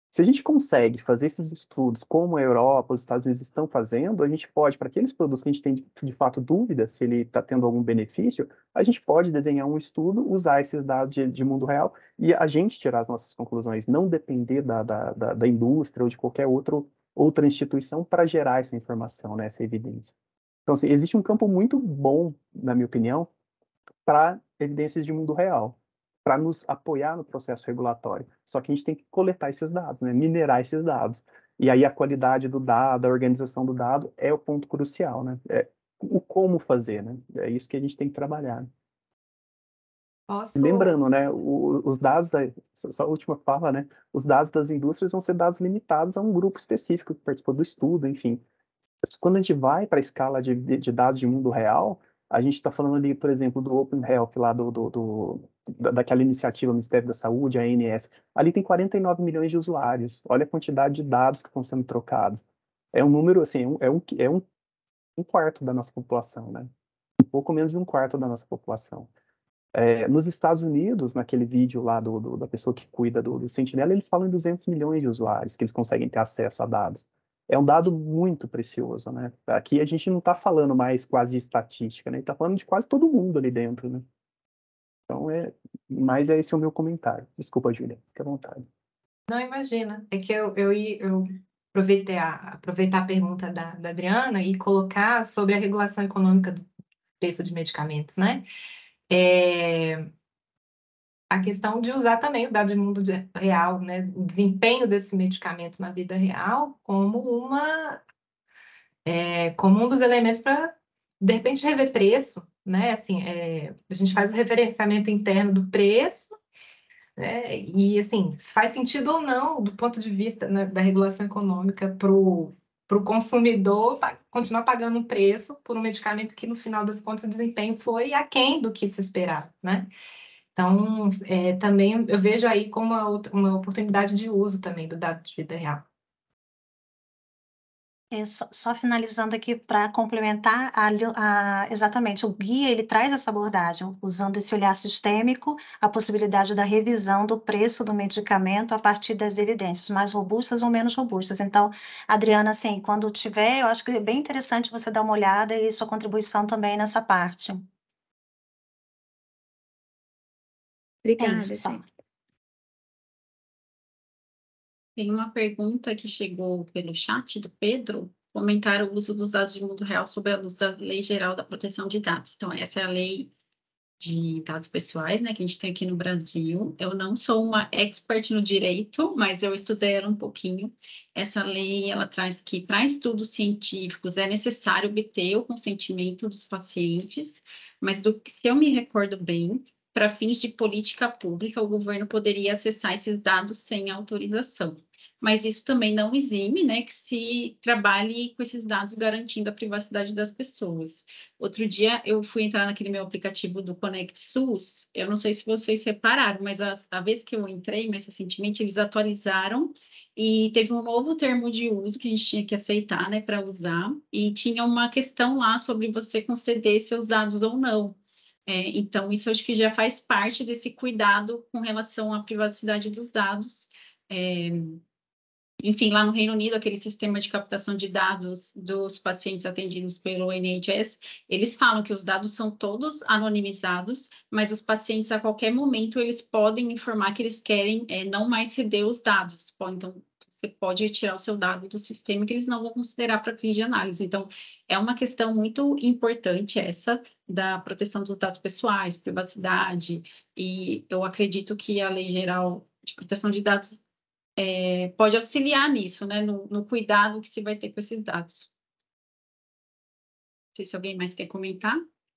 Se a gente consegue fazer esses estudos como a Europa, os Estados Unidos estão fazendo, a gente pode, para aqueles produtos que a gente tem de fato dúvida se ele está tendo algum benefício, a gente pode desenhar um estudo, usar esses dados de mundo real e a gente tirar as nossas conclusões, não depender da indústria ou de qualquer outra instituição para gerar essa informação, né, essa evidência. Então, assim, existe um campo muito bom, na minha opinião, para evidências de mundo real, para nos apoiar no processo regulatório. Só que a gente tem que coletar esses dados, né? Minerar esses dados. E aí a qualidade do dado, a organização do dado é o ponto crucial, né? É o como fazer, né? É isso que a gente tem que trabalhar. Posso... Lembrando, né, os dados só a última fala, né, os dados das indústrias vão ser dados limitados a um grupo específico que participou do estudo, enfim. Quando a gente vai para a escala de dados de mundo real, a gente está falando ali, por exemplo, do Open Health, lá daquela iniciativa do Ministério da Saúde, a ANS. Ali tem 49 milhões de usuários. Olha a quantidade de dados que estão sendo trocados. É um número, assim, um quarto da nossa população, né? Um pouco menos de um quarto da nossa população. Nos Estados Unidos, naquele vídeo lá da pessoa que cuida do Sentinela, eles falam em 200 milhões de usuários que eles conseguem ter acesso a dados. É um dado muito precioso, né? Aqui a gente não está falando mais quase de estatística, né? Está falando de quase todo mundo ali dentro, né? Então, mas esse é o meu comentário. Desculpa, Júlia, fique à vontade. Não, imagina. É que eu aproveitar a pergunta da Adriana e colocar sobre a regulação econômica do preço de medicamentos, né? A questão de usar também o dado de mundo real, né? O desempenho desse medicamento na vida real como um dos elementos para, de repente, rever preço, né? Assim, a gente faz o referenciamento interno do preço, né? E, assim, se faz sentido ou não, do ponto de vista, né, da regulação econômica, para o consumidor continuar pagando um preço por um medicamento que, no final das contas, o desempenho foi aquém do que se esperava, né? Então, também eu vejo aí como uma oportunidade de uso também do dado de vida real. Só finalizando aqui para complementar, exatamente, o guia ele traz essa abordagem, usando esse olhar sistêmico, a possibilidade da revisão do preço do medicamento a partir das evidências, mais robustas ou menos robustas. Então, Adriana, assim, quando tiver, eu acho que é bem interessante você dar uma olhada e sua contribuição também nessa parte. Obrigada, isso, só. gente. Tem uma pergunta que chegou pelo chat do Pedro, comentar o uso dos dados de mundo real sob a luz da Lei Geral da Proteção de Dados. Então, essa é a lei de dados pessoais, né, que a gente tem aqui no Brasil. Eu não sou uma expert no direito, mas eu estudei ela um pouquinho. Essa lei, ela traz que para estudos científicos é necessário obter o consentimento dos pacientes, mas se eu me recordo bem, para fins de política pública, o governo poderia acessar esses dados sem autorização. Mas isso também não exime, né, que se trabalhe com esses dados garantindo a privacidade das pessoas. Outro dia eu fui entrar naquele meu aplicativo do Conect SUS, eu não sei se vocês separaram, mas a vez que eu entrei mais recentemente, eles atualizaram e teve um novo termo de uso que a gente tinha que aceitar, né, para usar, e tinha uma questão lá sobre você conceder seus dados ou não. Então, isso acho que já faz parte desse cuidado com relação à privacidade dos dados. Enfim, lá no Reino Unido, aquele sistema de captação de dados dos pacientes atendidos pelo NHS, eles falam que os dados são todos anonimizados, mas os pacientes, a qualquer momento, eles podem informar que eles querem não mais ceder os dados. Então, você pode retirar o seu dado do sistema que eles não vão considerar para fins de análise. Então, é uma questão muito importante essa da proteção dos dados pessoais, privacidade, e eu acredito que a Lei Geral de Proteção de Dados pode auxiliar nisso, né, no cuidado que se vai ter com esses dados. Não sei se alguém mais quer comentar.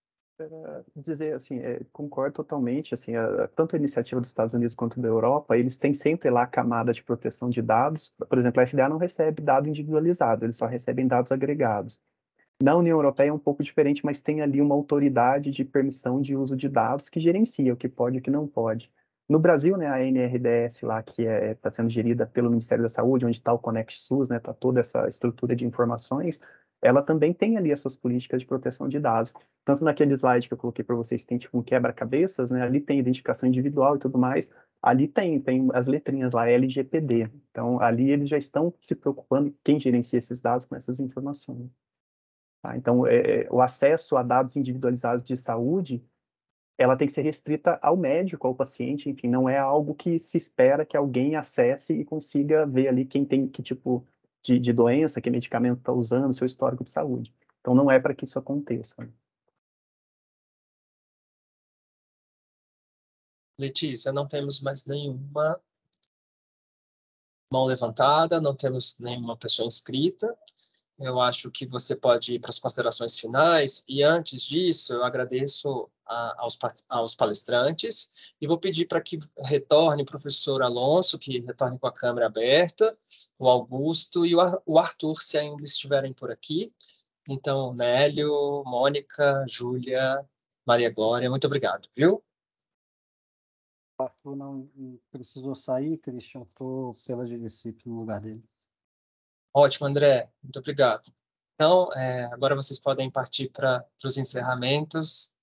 Dizer assim, concordo totalmente, assim, tanto a iniciativa dos Estados Unidos quanto da Europa, eles têm sempre lá a camada de proteção de dados. Por exemplo, a FDA não recebe dado individualizado, eles só recebem dados agregados. Na União Europeia é um pouco diferente, mas tem ali uma autoridade de permissão de uso de dados que gerencia o que pode e o que não pode. No Brasil, né, a NRDS lá, que está sendo gerida pelo Ministério da Saúde, onde está o Conect SUS, né, está toda essa estrutura de informações, ela também tem ali as suas políticas de proteção de dados. Tanto naquele slide que eu coloquei para vocês, tem tipo um quebra-cabeças, né, ali tem identificação individual e tudo mais, ali tem as letrinhas lá, LGPD. Então, ali eles já estão se preocupando quem gerencia esses dados com essas informações. Tá? Então, o acesso a dados individualizados de saúde, ela tem que ser restrita ao médico, ao paciente, enfim, não é algo que se espera que alguém acesse e consiga ver ali quem tem que tipo de doença, que medicamento está usando, seu histórico de saúde. Então, não é para que isso aconteça. Letícia, não temos mais nenhuma mão levantada, não temos nenhuma pessoa inscrita. Eu acho que você pode ir para as considerações finais, e antes disso, eu agradeço aos palestrantes, e vou pedir para que retorne o professor Alonso, que retorne com a câmera aberta, o Augusto e o Arthur, se ainda estiverem por aqui. Então, Nélio, Mônica, Júlia, Maria Glória, muito obrigado, viu? O Arthur não precisou sair, Christian, estou pela GDCIP no lugar dele. Ótimo, André, muito obrigado. Então, agora vocês podem partir para os encerramentos.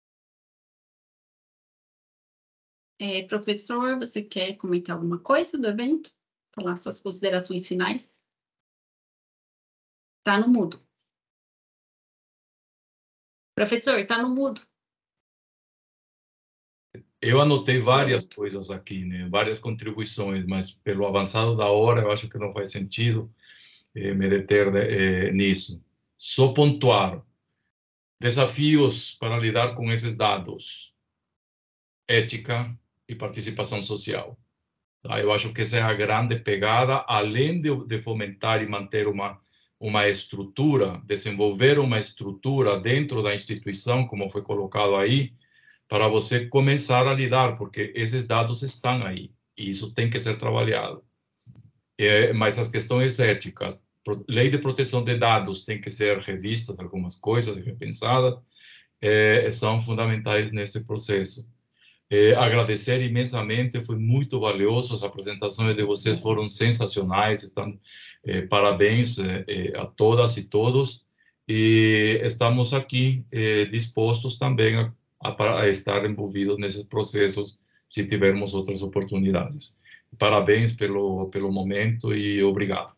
Professor, você quer comentar alguma coisa do evento? Falar suas considerações finais? Está no mudo. Professor, está no mudo. Eu anotei várias coisas aqui, né? Várias contribuições, mas pelo avançado da hora, eu acho que não faz sentido me deter nisso. Só pontuar desafios para lidar com esses dados, ética e participação social. Tá? Eu acho que essa é a grande pegada, além de fomentar e manter uma estrutura, desenvolver uma estrutura dentro da instituição, como foi colocado aí, para você começar a lidar, porque esses dados estão aí, e isso tem que ser trabalhado. Mas as questões éticas, lei de proteção de dados tem que ser revistas, algumas coisas, repensadas, são fundamentais nesse processo. Agradecer imensamente, foi muito valioso, as apresentações de vocês foram sensacionais, parabéns a todas e todos, e estamos aqui dispostos também a estar envolvidos nesses processos, se tivermos outras oportunidades. Parabéns pelo momento e obrigado.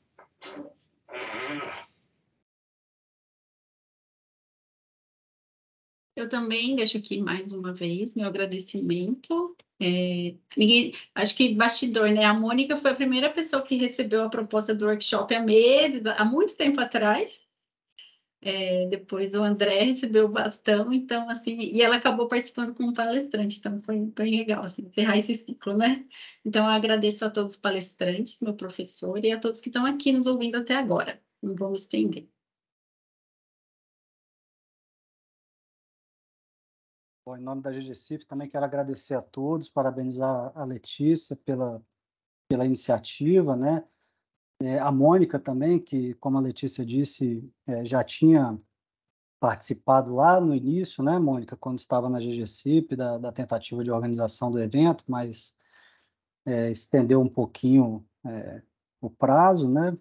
Eu também deixo aqui mais uma vez meu agradecimento. Acho que bastidor, né? A Mônica foi a primeira pessoa que recebeu a proposta do workshop há meses, há muito tempo atrás. Depois o André recebeu o bastão, então, assim, e ela acabou participando como palestrante, então foi bem legal, assim, encerrar esse ciclo, né? Então, eu agradeço a todos os palestrantes, meu professor, e a todos que estão aqui nos ouvindo até agora. Não vou me estender. Bom, em nome da GGCIP, também quero agradecer a todos, parabenizar a Letícia pela iniciativa, né? A Mônica também, que, como a Letícia disse, já tinha participado lá no início, né, Mônica, quando estava na GGCIP, da tentativa de organização do evento, mas estendeu um pouquinho o prazo, né?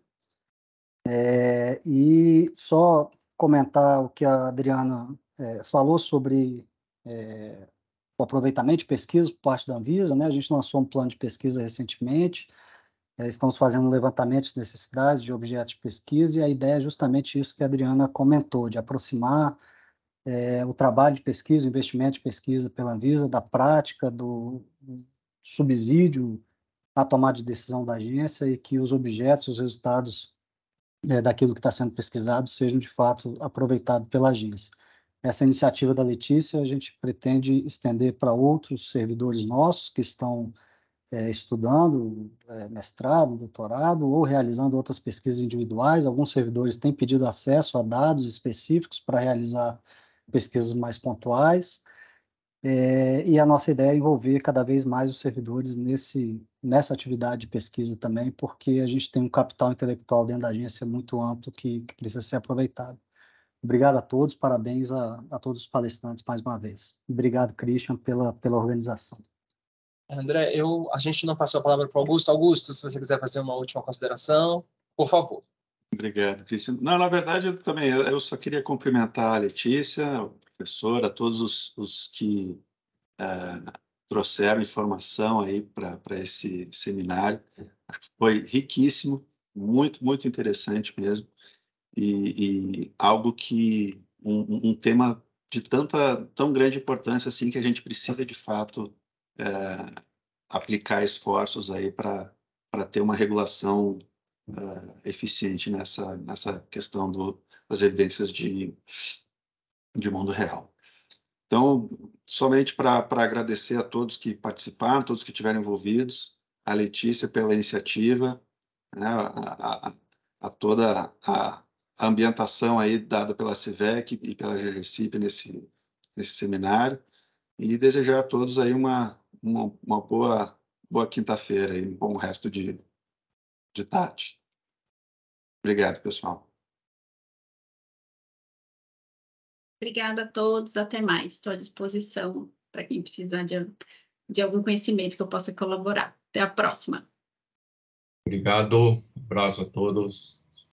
E só comentar o que a Adriana falou sobre o aproveitamento de pesquisa por parte da Anvisa, né? A gente lançou um plano de pesquisa recentemente, estamos fazendo um levantamento de necessidades de objetos de pesquisa, e a ideia é justamente isso que a Adriana comentou, de aproximar o trabalho de pesquisa, o investimento de pesquisa pela Anvisa, da prática, do subsídio à tomada de decisão da agência, e que os objetos, os resultados daquilo que está sendo pesquisado sejam, de fato, aproveitados pela agência. Essa iniciativa da Letícia, a gente pretende estender para outros servidores nossos que estão estudando mestrado, doutorado, ou realizando outras pesquisas individuais. Alguns servidores têm pedido acesso a dados específicos para realizar pesquisas mais pontuais, e a nossa ideia é envolver cada vez mais os servidores nessa atividade de pesquisa também, porque a gente tem um capital intelectual dentro da agência muito amplo que precisa ser aproveitado. Obrigado a todos, parabéns a todos os palestrantes mais uma vez. Obrigado, Christian, pela organização. André, a gente não passou a palavra para o Augusto. Augusto, se você quiser fazer uma última consideração, por favor. Obrigado, Cristian. Não, na verdade, eu só queria cumprimentar a Letícia, o professor, a todos os que trouxeram informação aí para esse seminário. Acho que foi riquíssimo, muito, muito interessante mesmo, e algo que, um tema de tão grande importância assim, que a gente precisa, de fato, aplicar esforços aí para ter uma regulação eficiente nessa questão das evidências de mundo real. Então, somente para agradecer a todos que participaram, todos que estiveram envolvidos, a Letícia pela iniciativa, né, a toda a ambientação aí dada pela CIVEC e pela GRCIP nesse seminário, e desejar a todos aí uma boa quinta-feira e um bom resto de tarde. Obrigado, pessoal. Obrigada a todos, até mais. Estou à disposição para quem precisar de algum conhecimento que eu possa colaborar. Até a próxima. Obrigado, abraço a todos.